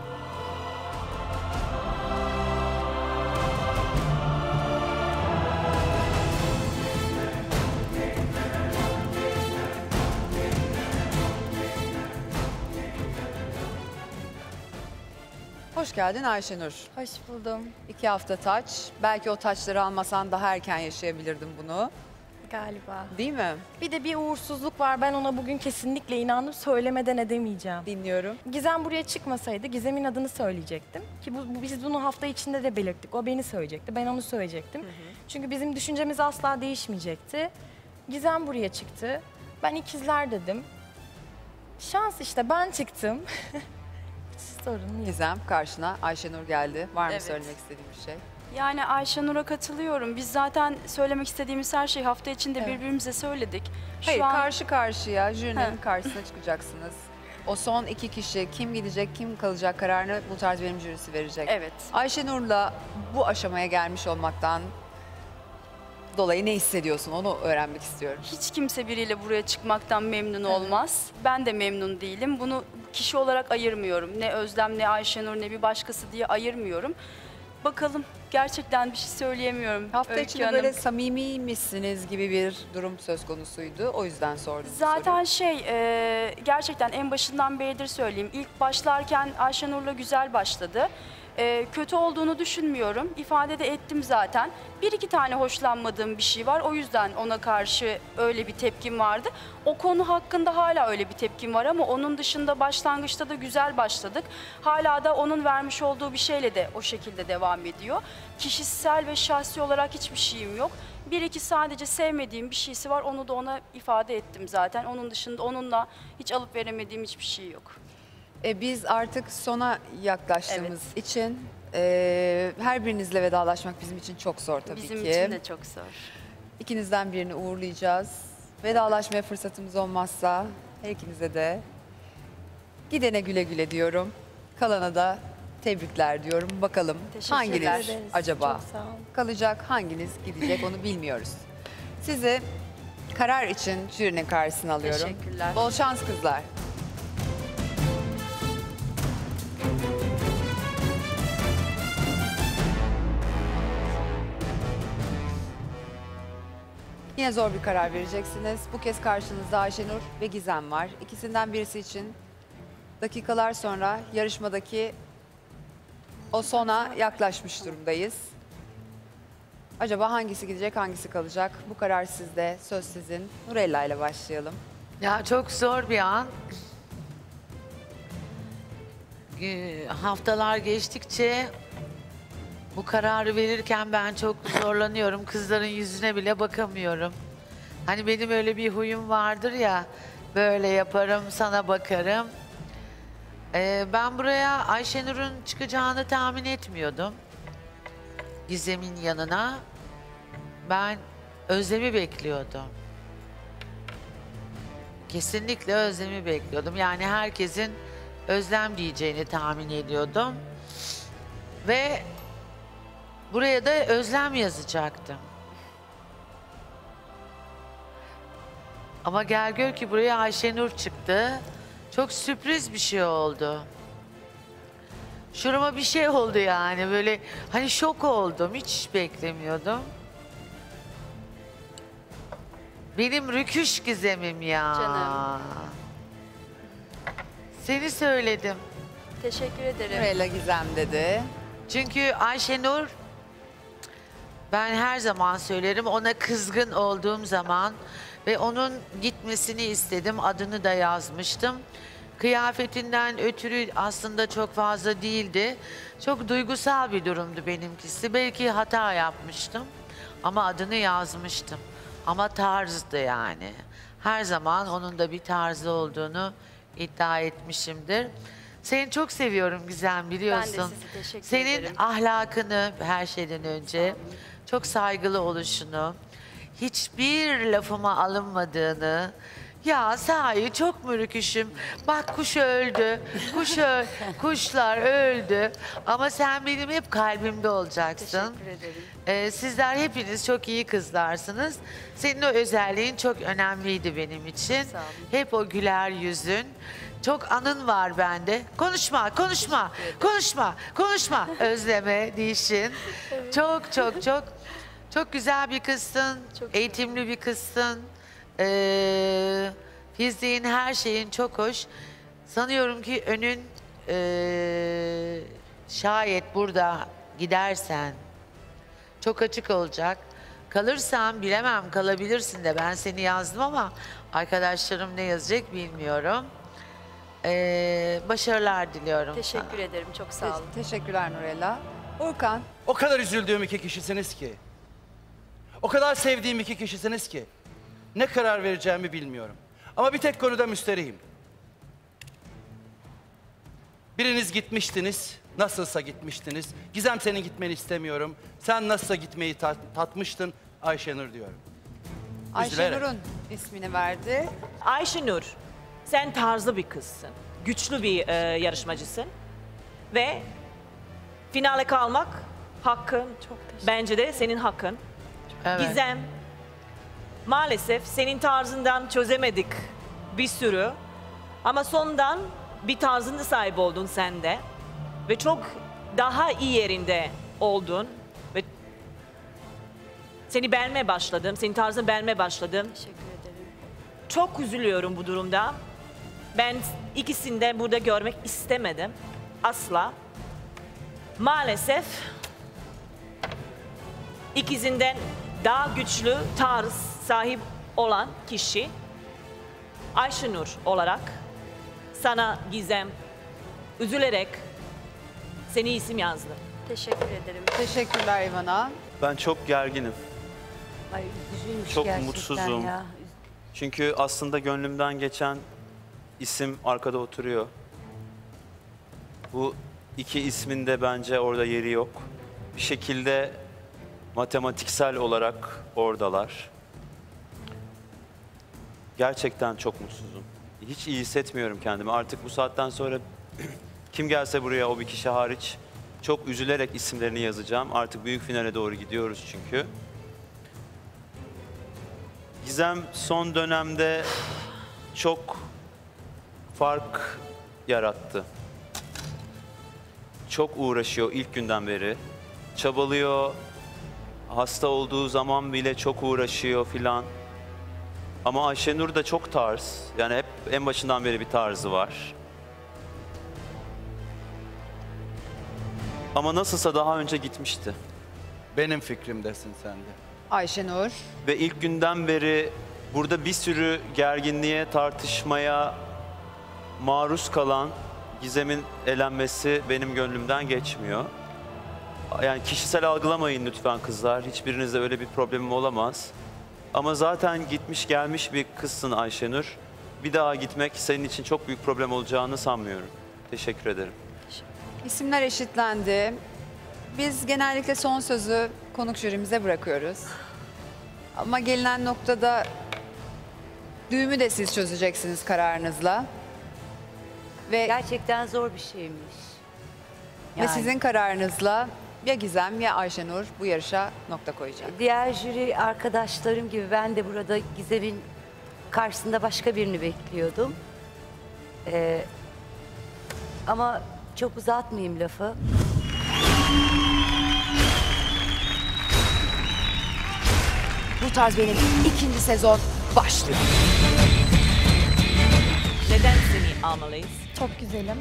Hoş geldin Ayşenur. Hoş buldum. İki hafta taç. Belki o taçları almasan daha erken yaşayabilirdin bunu. Galiba. Değil mi? Bir de bir uğursuzluk var. Ben ona bugün kesinlikle inandım. Söylemeden edemeyeceğim. Dinliyorum. Gizem buraya çıkmasaydı Gizem'in adını söyleyecektim. Ki bu, bu- biz bunu hafta içinde de belirttik. O beni söyleyecekti. Ben onu söyleyecektim. Çünkü bizim düşüncemiz asla değişmeyecekti. Gizem buraya çıktı. Ben ikizler dedim. Şans işte ben çıktım. Hiç sorun yok. Gizem karşına Ayşenur geldi. Var mı Evet. söylemek istediğin bir şey? Yani Ayşenur'a katılıyorum. Biz zaten söylemek istediğimiz her şeyi hafta içinde Evet. birbirimize söyledik. Şu Hayır an- karşı karşıya jürinin He. karşısına çıkacaksınız. O son iki kişi kim gidecek kim kalacak kararını bu tarz benim jürisi verecek. Evet. Ayşenur'la bu aşamaya gelmiş olmaktan dolayı ne hissediyorsun onu öğrenmek istiyorum. Hiç kimse biriyle buraya çıkmaktan memnun olmaz. Ben de memnun değilim. Bunu kişi olarak ayırmıyorum. Ne Özlem, ne Ayşenur, ne bir başkası diye ayırmıyorum. Bakalım, gerçekten bir şey söyleyemiyorum. Hafta Öykü içinde Hanım. böyle samimi misiniz gibi bir durum söz konusuydu. O yüzden sordum. bu Zaten soruyu. şey, e, gerçekten en başından beridir söyleyeyim. İlk başlarken Ayşenur'la güzel başladı. E, kötü olduğunu düşünmüyorum. İfade de ettim zaten. Bir iki tane hoşlanmadığım bir şey var. O yüzden ona karşı öyle bir tepkim vardı. O konu hakkında hala öyle bir tepkim var ama onun dışında başlangıçta da güzel başladık. Hala da onun vermiş olduğu bir şeyle de o şekilde devam ediyor. Kişisel ve şahsi olarak hiçbir şeyim yok. Bir iki sadece sevmediğim bir şeysi var. Onu da ona ifade ettim zaten. Onun dışında onunla hiç alıp veremediğim hiçbir şey yok. E, biz artık sona yaklaştığımız için e, her birinizle vedalaşmak bizim için çok zor tabii Bizim ki. için de çok zor. İkinizden birini uğurlayacağız. Vedalaşmaya fırsatımız olmazsa her ikinize de gidene güle güle diyorum. Kalana da tebrikler diyorum. Bakalım Teşekkürler. hanginiz Ederiz. acaba Çok sağ olun. kalacak, hanginiz gidecek onu bilmiyoruz. Sizi karar için jürinin karşısına alıyorum. Teşekkürler. Bol şans kızlar. Yine zor bir karar vereceksiniz. Bu kez karşınızda Ayşenur ve Gizem var. İkisinden birisi için dakikalar sonra yarışmadaki o sona yaklaşmış durumdayız. Acaba hangisi gidecek, hangisi kalacak? Bu karar sizde, söz sizin. Nurella ile başlayalım. Ya çok zor bir an. Ee, Haftalar geçtikçe bu kararı verirken ben çok zorlanıyorum. Kızların yüzüne bile bakamıyorum. Hani benim öyle bir huyum vardır ya, böyle yaparım, sana bakarım. Ee, ben buraya Ayşenur'un çıkacağını tahmin etmiyordum. Gizem'in yanına. Ben Özlem'i bekliyordum. Kesinlikle Özlem'i bekliyordum. Yani herkesin Özlem diyeceğini tahmin ediyordum. Ve buraya da Özlem yazacaktım. Ama gel gör ki buraya Ayşenur çıktı. Çok sürpriz bir şey oldu. Şurama bir şey oldu yani, böyle hani şok oldum, hiç beklemiyordum. Benim rüküş Gizem'im ya. Canım. Seni söyledim. Teşekkür ederim. Nurella Gizem dedi. Çünkü Ayşenur, ben her zaman söylerim, ona kızgın olduğum zaman ve onun gitmesini istedim, adını da yazmıştım. Kıyafetinden ötürü aslında çok fazla değildi. Çok duygusal bir durumdu benimkisi. Belki hata yapmıştım ama adını yazmıştım. Ama tarzdı yani. Her zaman onun da bir tarzı olduğunu iddia etmişimdir. Seni çok seviyorum Gizem, biliyorsun. Ben de sizi teşekkür Senin ederim. ahlakını her şeyden önce, çok saygılı oluşunu, hiçbir lafıma alınmadığını, ya sahi çok mürküşüm, bak kuş öldü, kuş öl kuşlar öldü ama sen benim hep kalbimde olacaksın. Teşekkür ederim. Ee, sizler hepiniz çok iyi kızlarsınız. Senin o özelliğin çok önemliydi benim için. Sağ olun. Hep o güler yüzün. Çok anın var bende. Konuşma, konuşma, konuşma, konuşma. Özleme, dişin. Çok çok çok çok güzel bir kızsın. Çok eğitimli bir kızsın. Ee, fiziğin, her şeyin çok hoş. Sanıyorum ki önün ee, şayet burada gidersen çok açık olacak. Kalırsan bilemem, kalabilirsin de, ben seni yazdım ama arkadaşlarım ne yazacak bilmiyorum. Ee, başarılar diliyorum Teşekkür sana. ederim. Çok sağ olun. Te- teşekkürler Nurella. Urkan. O kadar üzüldüğüm iki kişisiniz ki. O kadar sevdiğim iki kişisiniz ki. Ne karar vereceğimi bilmiyorum. Ama bir tek konuda müsterihim. Biriniz gitmiştiniz. Nasılsa gitmiştiniz. Gizem, senin gitmeni istemiyorum. Sen nasılsa gitmeyi tat- tatmıştın. Ayşenur diyorum. Üzülerek. Ayşenur'un ismini verdi. Ayşenur, sen tarzlı bir kızsın. Güçlü bir e, yarışmacısın. Ve finale kalmak hakkın, bence de senin hakkın. Evet. Gizem, maalesef senin tarzından çözemedik bir sürü. Ama sondan bir tarzında sahip oldun sen de. Ve çok daha iyi yerinde oldun. Ve seni beğenmeye başladım, senin tarzını beğenmeye başladım. Teşekkür ederim. Çok üzülüyorum bu durumda. Ben ikisini de burada görmek istemedim. Asla. Maalesef ikisinden daha güçlü tarz sahip olan kişi Ayşenur olarak sana Gizem üzülerek seni isim yazdı. Teşekkür ederim. Teşekkürler İvana. Ben çok gerginim. Ay üzücüymüş Çok gerçekten mutsuzum. ya. Çünkü aslında gönlümden geçen isim arkada oturuyor. Bu iki ismin de bence orada yeri yok. Bir şekilde matematiksel olarak oradalar. Gerçekten çok mutsuzum. Hiç iyi hissetmiyorum kendimi. Artık bu saatten sonra kim gelse buraya, o bir kişi hariç, çok üzülerek isimlerini yazacağım. Artık büyük finale doğru gidiyoruz çünkü. Gizem son dönemde çok fark yarattı. Çok uğraşıyor ilk günden beri. Çabalıyor. Hasta olduğu zaman bile çok uğraşıyor filan. Ama Ayşenur da çok tarz. Yani hep en başından beri bir tarzı var. Ama nasılsa daha önce gitmişti. Benim fikrimdesin sen de. Ayşenur. Ve ilk günden beri burada bir sürü gerginliğe, tartışmaya maruz kalan Gizem'in elenmesi benim gönlümden geçmiyor. Yani kişisel algılamayın lütfen kızlar. Hiçbirinizde öyle bir problemim olamaz. Ama zaten gitmiş gelmiş bir kızsın Ayşenur. Bir daha gitmek senin için çok büyük problem olacağını sanmıyorum. Teşekkür ederim. İsimler eşitlendi. Biz genellikle son sözü konuk jürimize bırakıyoruz. Ama gelinen noktada düğümü de siz çözeceksiniz kararınızla. Ve Gerçekten zor bir şeymiş. Ve Yani. sizin kararınızla ya Gizem ya Ayşenur bu yarışa nokta koyacak. Diğer jüri arkadaşlarım gibi ben de burada Gizem'in karşısında başka birini bekliyordum. Ee, ama çok uzatmayayım lafı. Bu tarz benim ikinci sezon başlıyor. Neden seni almalıyız? Çok güzelim.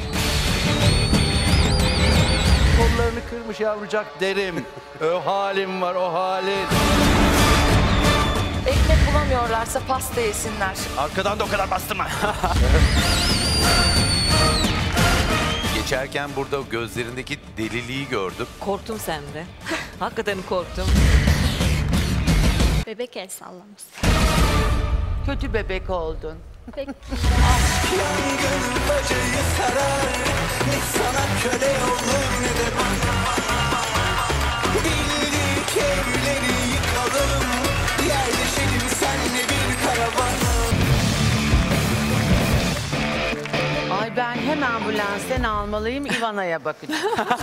Kollarını kırmış yavrucak derim. O halim var, o halin. Ekmek bulamıyorlarsa pasta yesinler. Arkadan da o kadar bastırma. Geçerken burada gözlerindeki deliliği gördüm. Korktum sende. Hakikaten korktum. Bebek el sallamış. Kötü bebek oldun. Peki. Sana köle olur ne de bildik evleri yıkalım, yerleşelim senle bir karavana. Ay ben hemen ambulansten almalıyım, Ivana'ya bakacağım.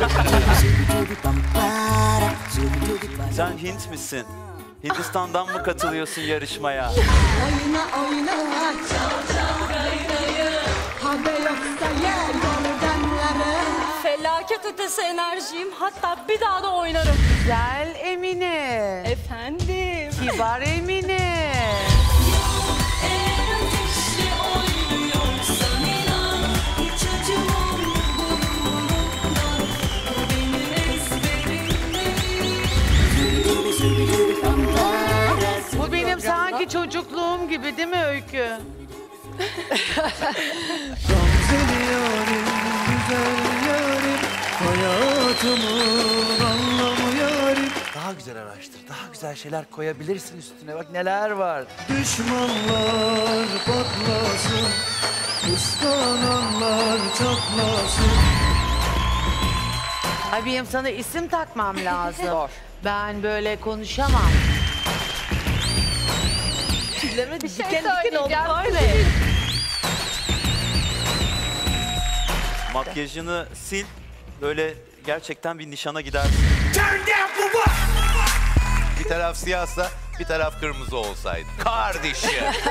Sen Hint misin? Hindistan'dan mı katılıyorsun yarışmaya? Oyna oyna çal çal gayrayı, haber yoksa yer dolu demlere. Felaket ötesi enerjiyim. Hatta bir daha da oynarım. Güzel Emine. Efendim. Kibar Emine. Bu benim sanki çocukluğum gibi değil mi Öykü? Güzel yarim, güzel yarim, hayatımın anlamı yarim. Daha güzel araştır, daha güzel şeyler koyabilirsin üstüne. Bak neler var. Düşmanlar patlasın, kıskananlar çatlasın. Ay benim sana isim takmam lazım. Ben böyle konuşamam. Tüyleme Bir şey diken diken oldu söyleyeceğim. böyle. Makyajını sil, böyle gerçekten bir nişana gidersin. bir taraf siyahsa bir taraf kırmızı olsaydı. Kardeşim.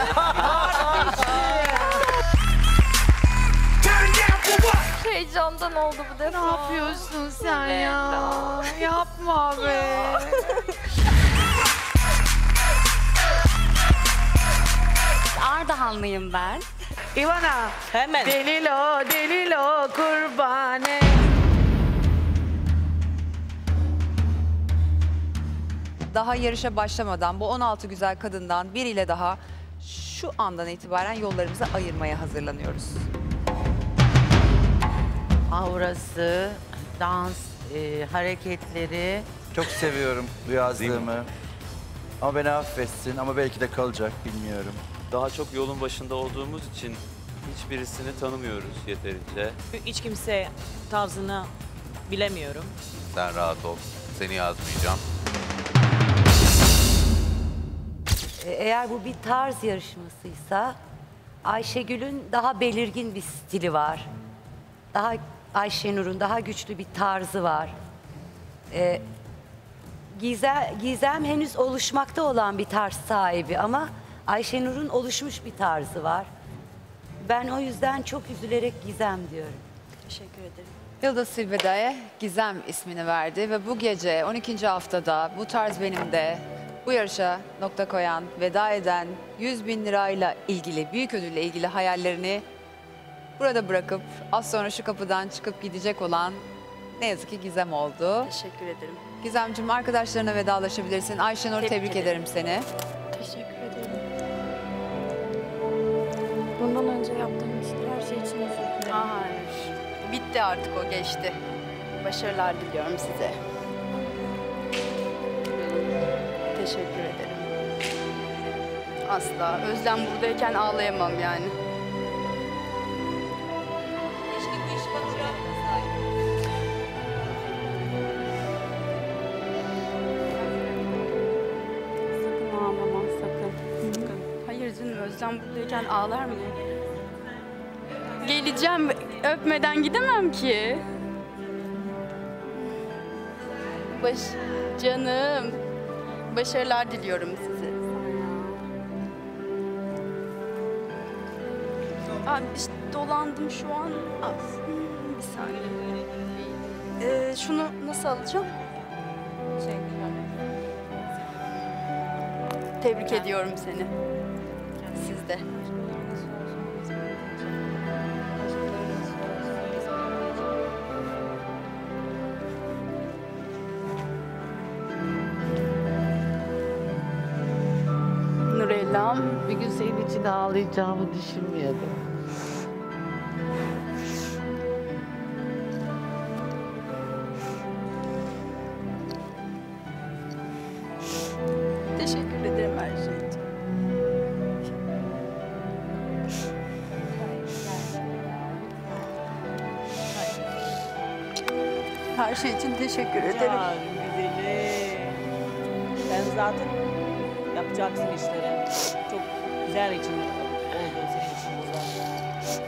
Heyecandan oldu bu defa. Ne yapıyorsun sen ya? Yapma be. Ardahanlıyım ben. Ivana. Hemen. Delilo, delilo kurbane. Daha yarışa başlamadan bu on altı güzel kadından biriyle daha şu andan itibaren yollarımızı ayırmaya hazırlanıyoruz. Aurası, dans, e, hareketleri. Çok seviyorum bu yazdığımı. Ama beni affetsin ama belki de kalacak bilmiyorum. Daha çok yolun başında olduğumuz için hiçbirisini tanımıyoruz yeterince. Hiç kimse tarzını bilemiyorum. Sen rahat ol. Seni yazmayacağım. E, Eğer bu bir tarz yarışmasıysa Ayşegül'ün daha belirgin bir stili var. Daha Ayşenur'un daha güçlü bir tarzı var. E, Gizem, Gizem henüz oluşmakta olan bir tarz sahibi ama Ayşenur'un oluşmuş bir tarzı var. Ben o yüzden çok üzülerek Gizem diyorum. Teşekkür ederim. Yıldız Silbe'de Gizem ismini verdi ve bu gece on ikinci haftada bu tarz benim de bu yarışa nokta koyan, veda eden yüz bin lirayla ilgili, büyük ödülle ilgili hayallerini burada bırakıp az sonra şu kapıdan çıkıp gidecek olan ne yazık ki Gizem oldu. Teşekkür ederim. Gizemciğim arkadaşlarına vedalaşabilirsin. Ayşenur tebrik, Tebrik ederim seni. Teşekkür ederim. Bundan önce yaptığım işte her şey için özür dilerim. Hayır. Bitti artık o, geçti. Başarılar diliyorum size. Teşekkür ederim. Asla. Özlem buradayken ağlayamam yani. Sakın ağlama, sakın. Sakın. Hayır canım, Özlem buradayken ağlar mı? Geleceğim, öpmeden gidemem ki. Baş, canım. Başarılar diliyorum size. Abi işte dolandım şu an. Aa, bir saniye. Ee, şunu nasıl alacağım? Tebrik ediyorum seni. Siz de. Nurellam. Bir gün senin için ağlayacağımı düşünmüyordum. Teşekkür ederim her şey için. Her şey için teşekkür ederim. Ya güzeli. Sen zaten yapacaksın işleri. Çok güzel için oldu senin için bu zaten.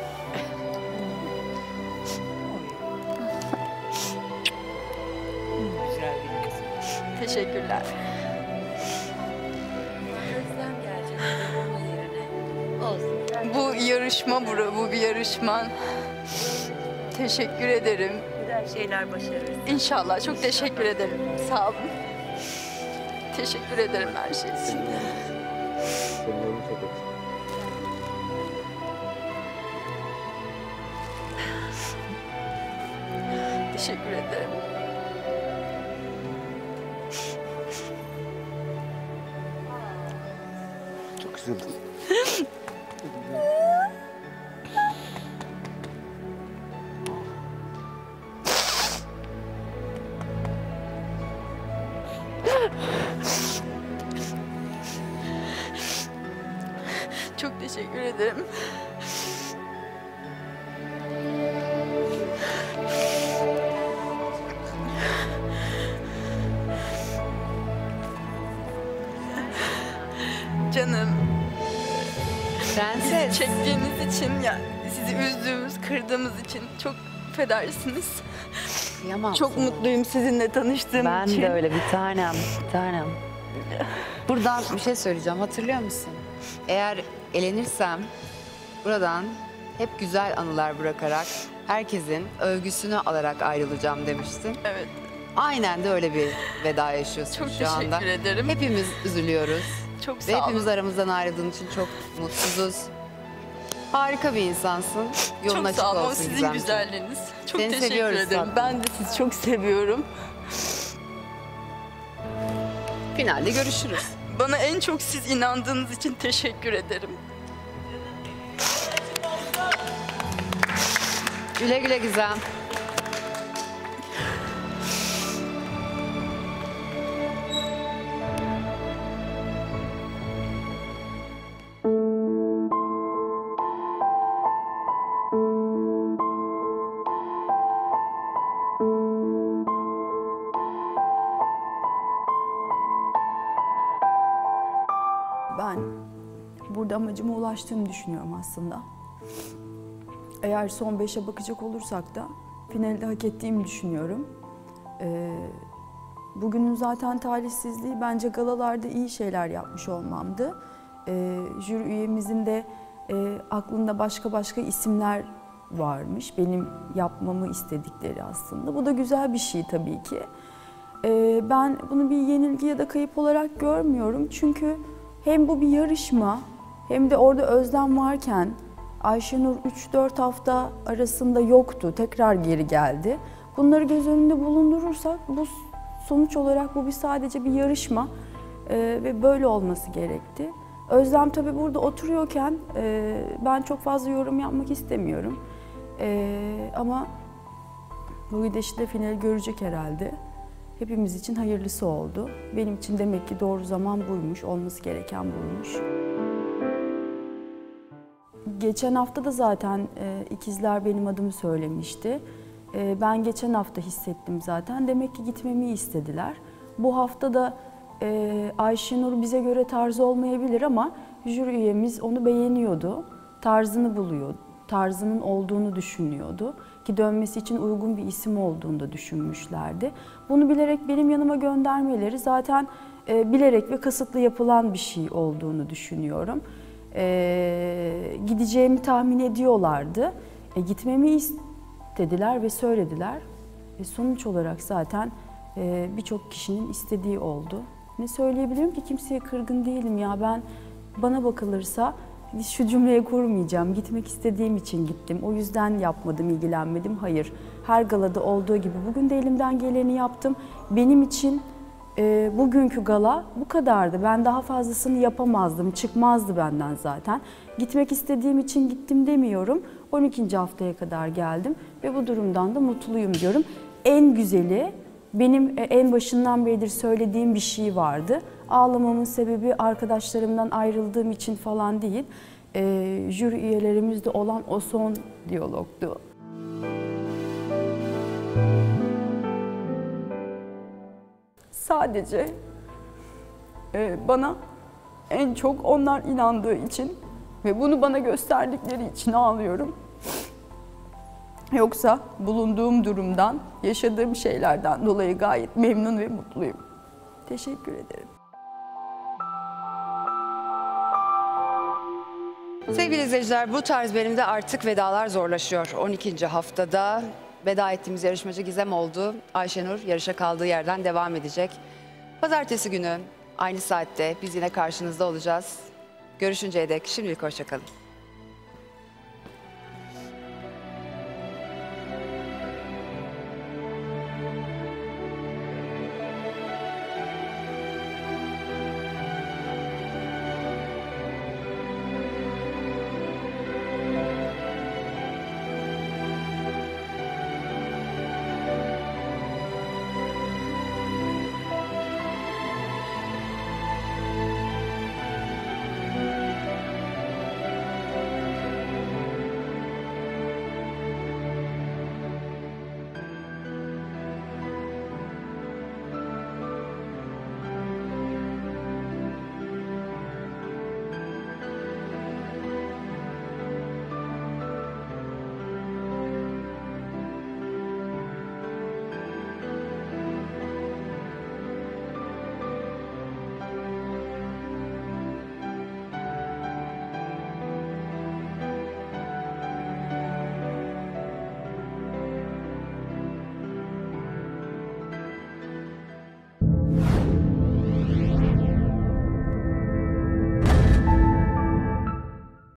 Güzel bir kız. Teşekkürler. Özlem gelecek onun yerine. Olsun. Bu yarışma, bu, bu bir yarışma. Teşekkür ederim. Güzel şeyler başarırız. İnşallah. Çok teşekkür ederim. Sağ olun. Teşekkür ederim her şey için. Teşekkür ederim. Çok üzüldüm. Çok teşekkür ederim. Canım. Prenses. Bizi çektiğiniz için, ya sizi üzdüğümüz, kırdığımız için çok affedersiniz. Kıyamam Çok sana. mutluyum sizinle tanıştığım Ben için. de öyle bir tanem, bir tanem. Buradan bir şey söyleyeceğim. Hatırlıyor musun? Eğer elenirsem buradan hep güzel anılar bırakarak herkesin övgüsünü alarak ayrılacağım demiştin. Evet. Aynen de öyle bir veda yaşıyorsun Çok şu anda. teşekkür ederim. Hepimiz üzülüyoruz. Çok Ve sağ olun. hepimiz aramızdan ayrıldığın için çok mutsuzuz. Harika bir insansın. Yolun Çok açık sağ olun. olsun Sizin Gizemciğim. güzelliğiniz. Çok Seni teşekkür seviyoruz ederim. tatlım. Ben de sizi çok seviyorum. Finalde görüşürüz. Bana en çok siz inandığınız için teşekkür ederim. Güle güle Gizem. Ben burada amacıma ulaştığımı düşünüyorum aslında. Eğer son beşe bakacak olursak da finalde hak ettiğimi düşünüyorum. Ee, bugünün zaten talihsizliği bence galalarda iyi şeyler yapmış olmamdı. Ee, jüri üyemizin de e, aklında başka başka isimler varmış. Benim yapmamı istedikleri aslında. Bu da güzel bir şey tabii ki. Ee, ben bunu bir yenilgi ya da kayıp olarak görmüyorum. Çünkü hem bu bir yarışma hem de orada Özlem varken Ayşenur üç dört hafta arasında yoktu. Tekrar geri geldi. Bunları göz önünde bulundurursak bu sonuç olarak bu bir sadece bir yarışma ee, ve böyle olması gerekti. Özlem tabii burada oturuyorken e, ben çok fazla yorum yapmak istemiyorum. E, ama bu gidişle de finali görecek herhalde. Hepimiz için hayırlısı oldu. Benim için demek ki doğru zaman buymuş, olması gereken buymuş. Geçen hafta da zaten e, ikizler benim adımı söylemişti. E, ben geçen hafta hissettim zaten. Demek ki gitmemi istediler. Bu hafta da e, Ayşenur bize göre tarzı olmayabilir ama jüri üyemiz onu beğeniyordu. Tarzını buluyor, tarzının olduğunu düşünüyordu. Ki dönmesi için uygun bir isim olduğunu da düşünmüşlerdi. Bunu bilerek benim yanıma göndermeleri zaten e, bilerek ve kasıtlı yapılan bir şey olduğunu düşünüyorum. E, gideceğimi tahmin ediyorlardı. E, gitmemi istediler ve söylediler. E, sonuç olarak zaten e, birçok kişinin istediği oldu. Ne söyleyebilirim ki, kimseye kırgın değilim ya. Ben, bana bakılırsa şu cümleye kurmayacağım. Gitmek istediğim için gittim. O yüzden yapmadım, ilgilenmedim. Hayır. Her galada olduğu gibi bugün de elimden geleni yaptım. Benim için e, bugünkü gala bu kadardı. Ben daha fazlasını yapamazdım. Çıkmazdı benden zaten. Gitmek istediğim için gittim demiyorum. on ikinci haftaya kadar geldim ve bu durumdan da mutluyum diyorum. En güzeli, benim en başından beridir söylediğim bir şey vardı. Ağlamamın sebebi arkadaşlarımdan ayrıldığım için falan değil. E, jüri üyelerimizde olan o son diyalogdu. Sadece e, bana en çok onlar inandığı için ve bunu bana gösterdikleri için ağlıyorum. Yoksa bulunduğum durumdan, yaşadığım şeylerden dolayı gayet memnun ve mutluyum. Teşekkür ederim. Sevgili izleyiciler, bu tarz benim de artık vedalar zorlaşıyor. on ikinci haftada veda ettiğimiz yarışmacı Gizem oldu. Ayşenur yarışa kaldığı yerden devam edecek. Pazartesi günü aynı saatte biz yine karşınızda olacağız. Görüşünceye dek şimdilik hoşça kalın.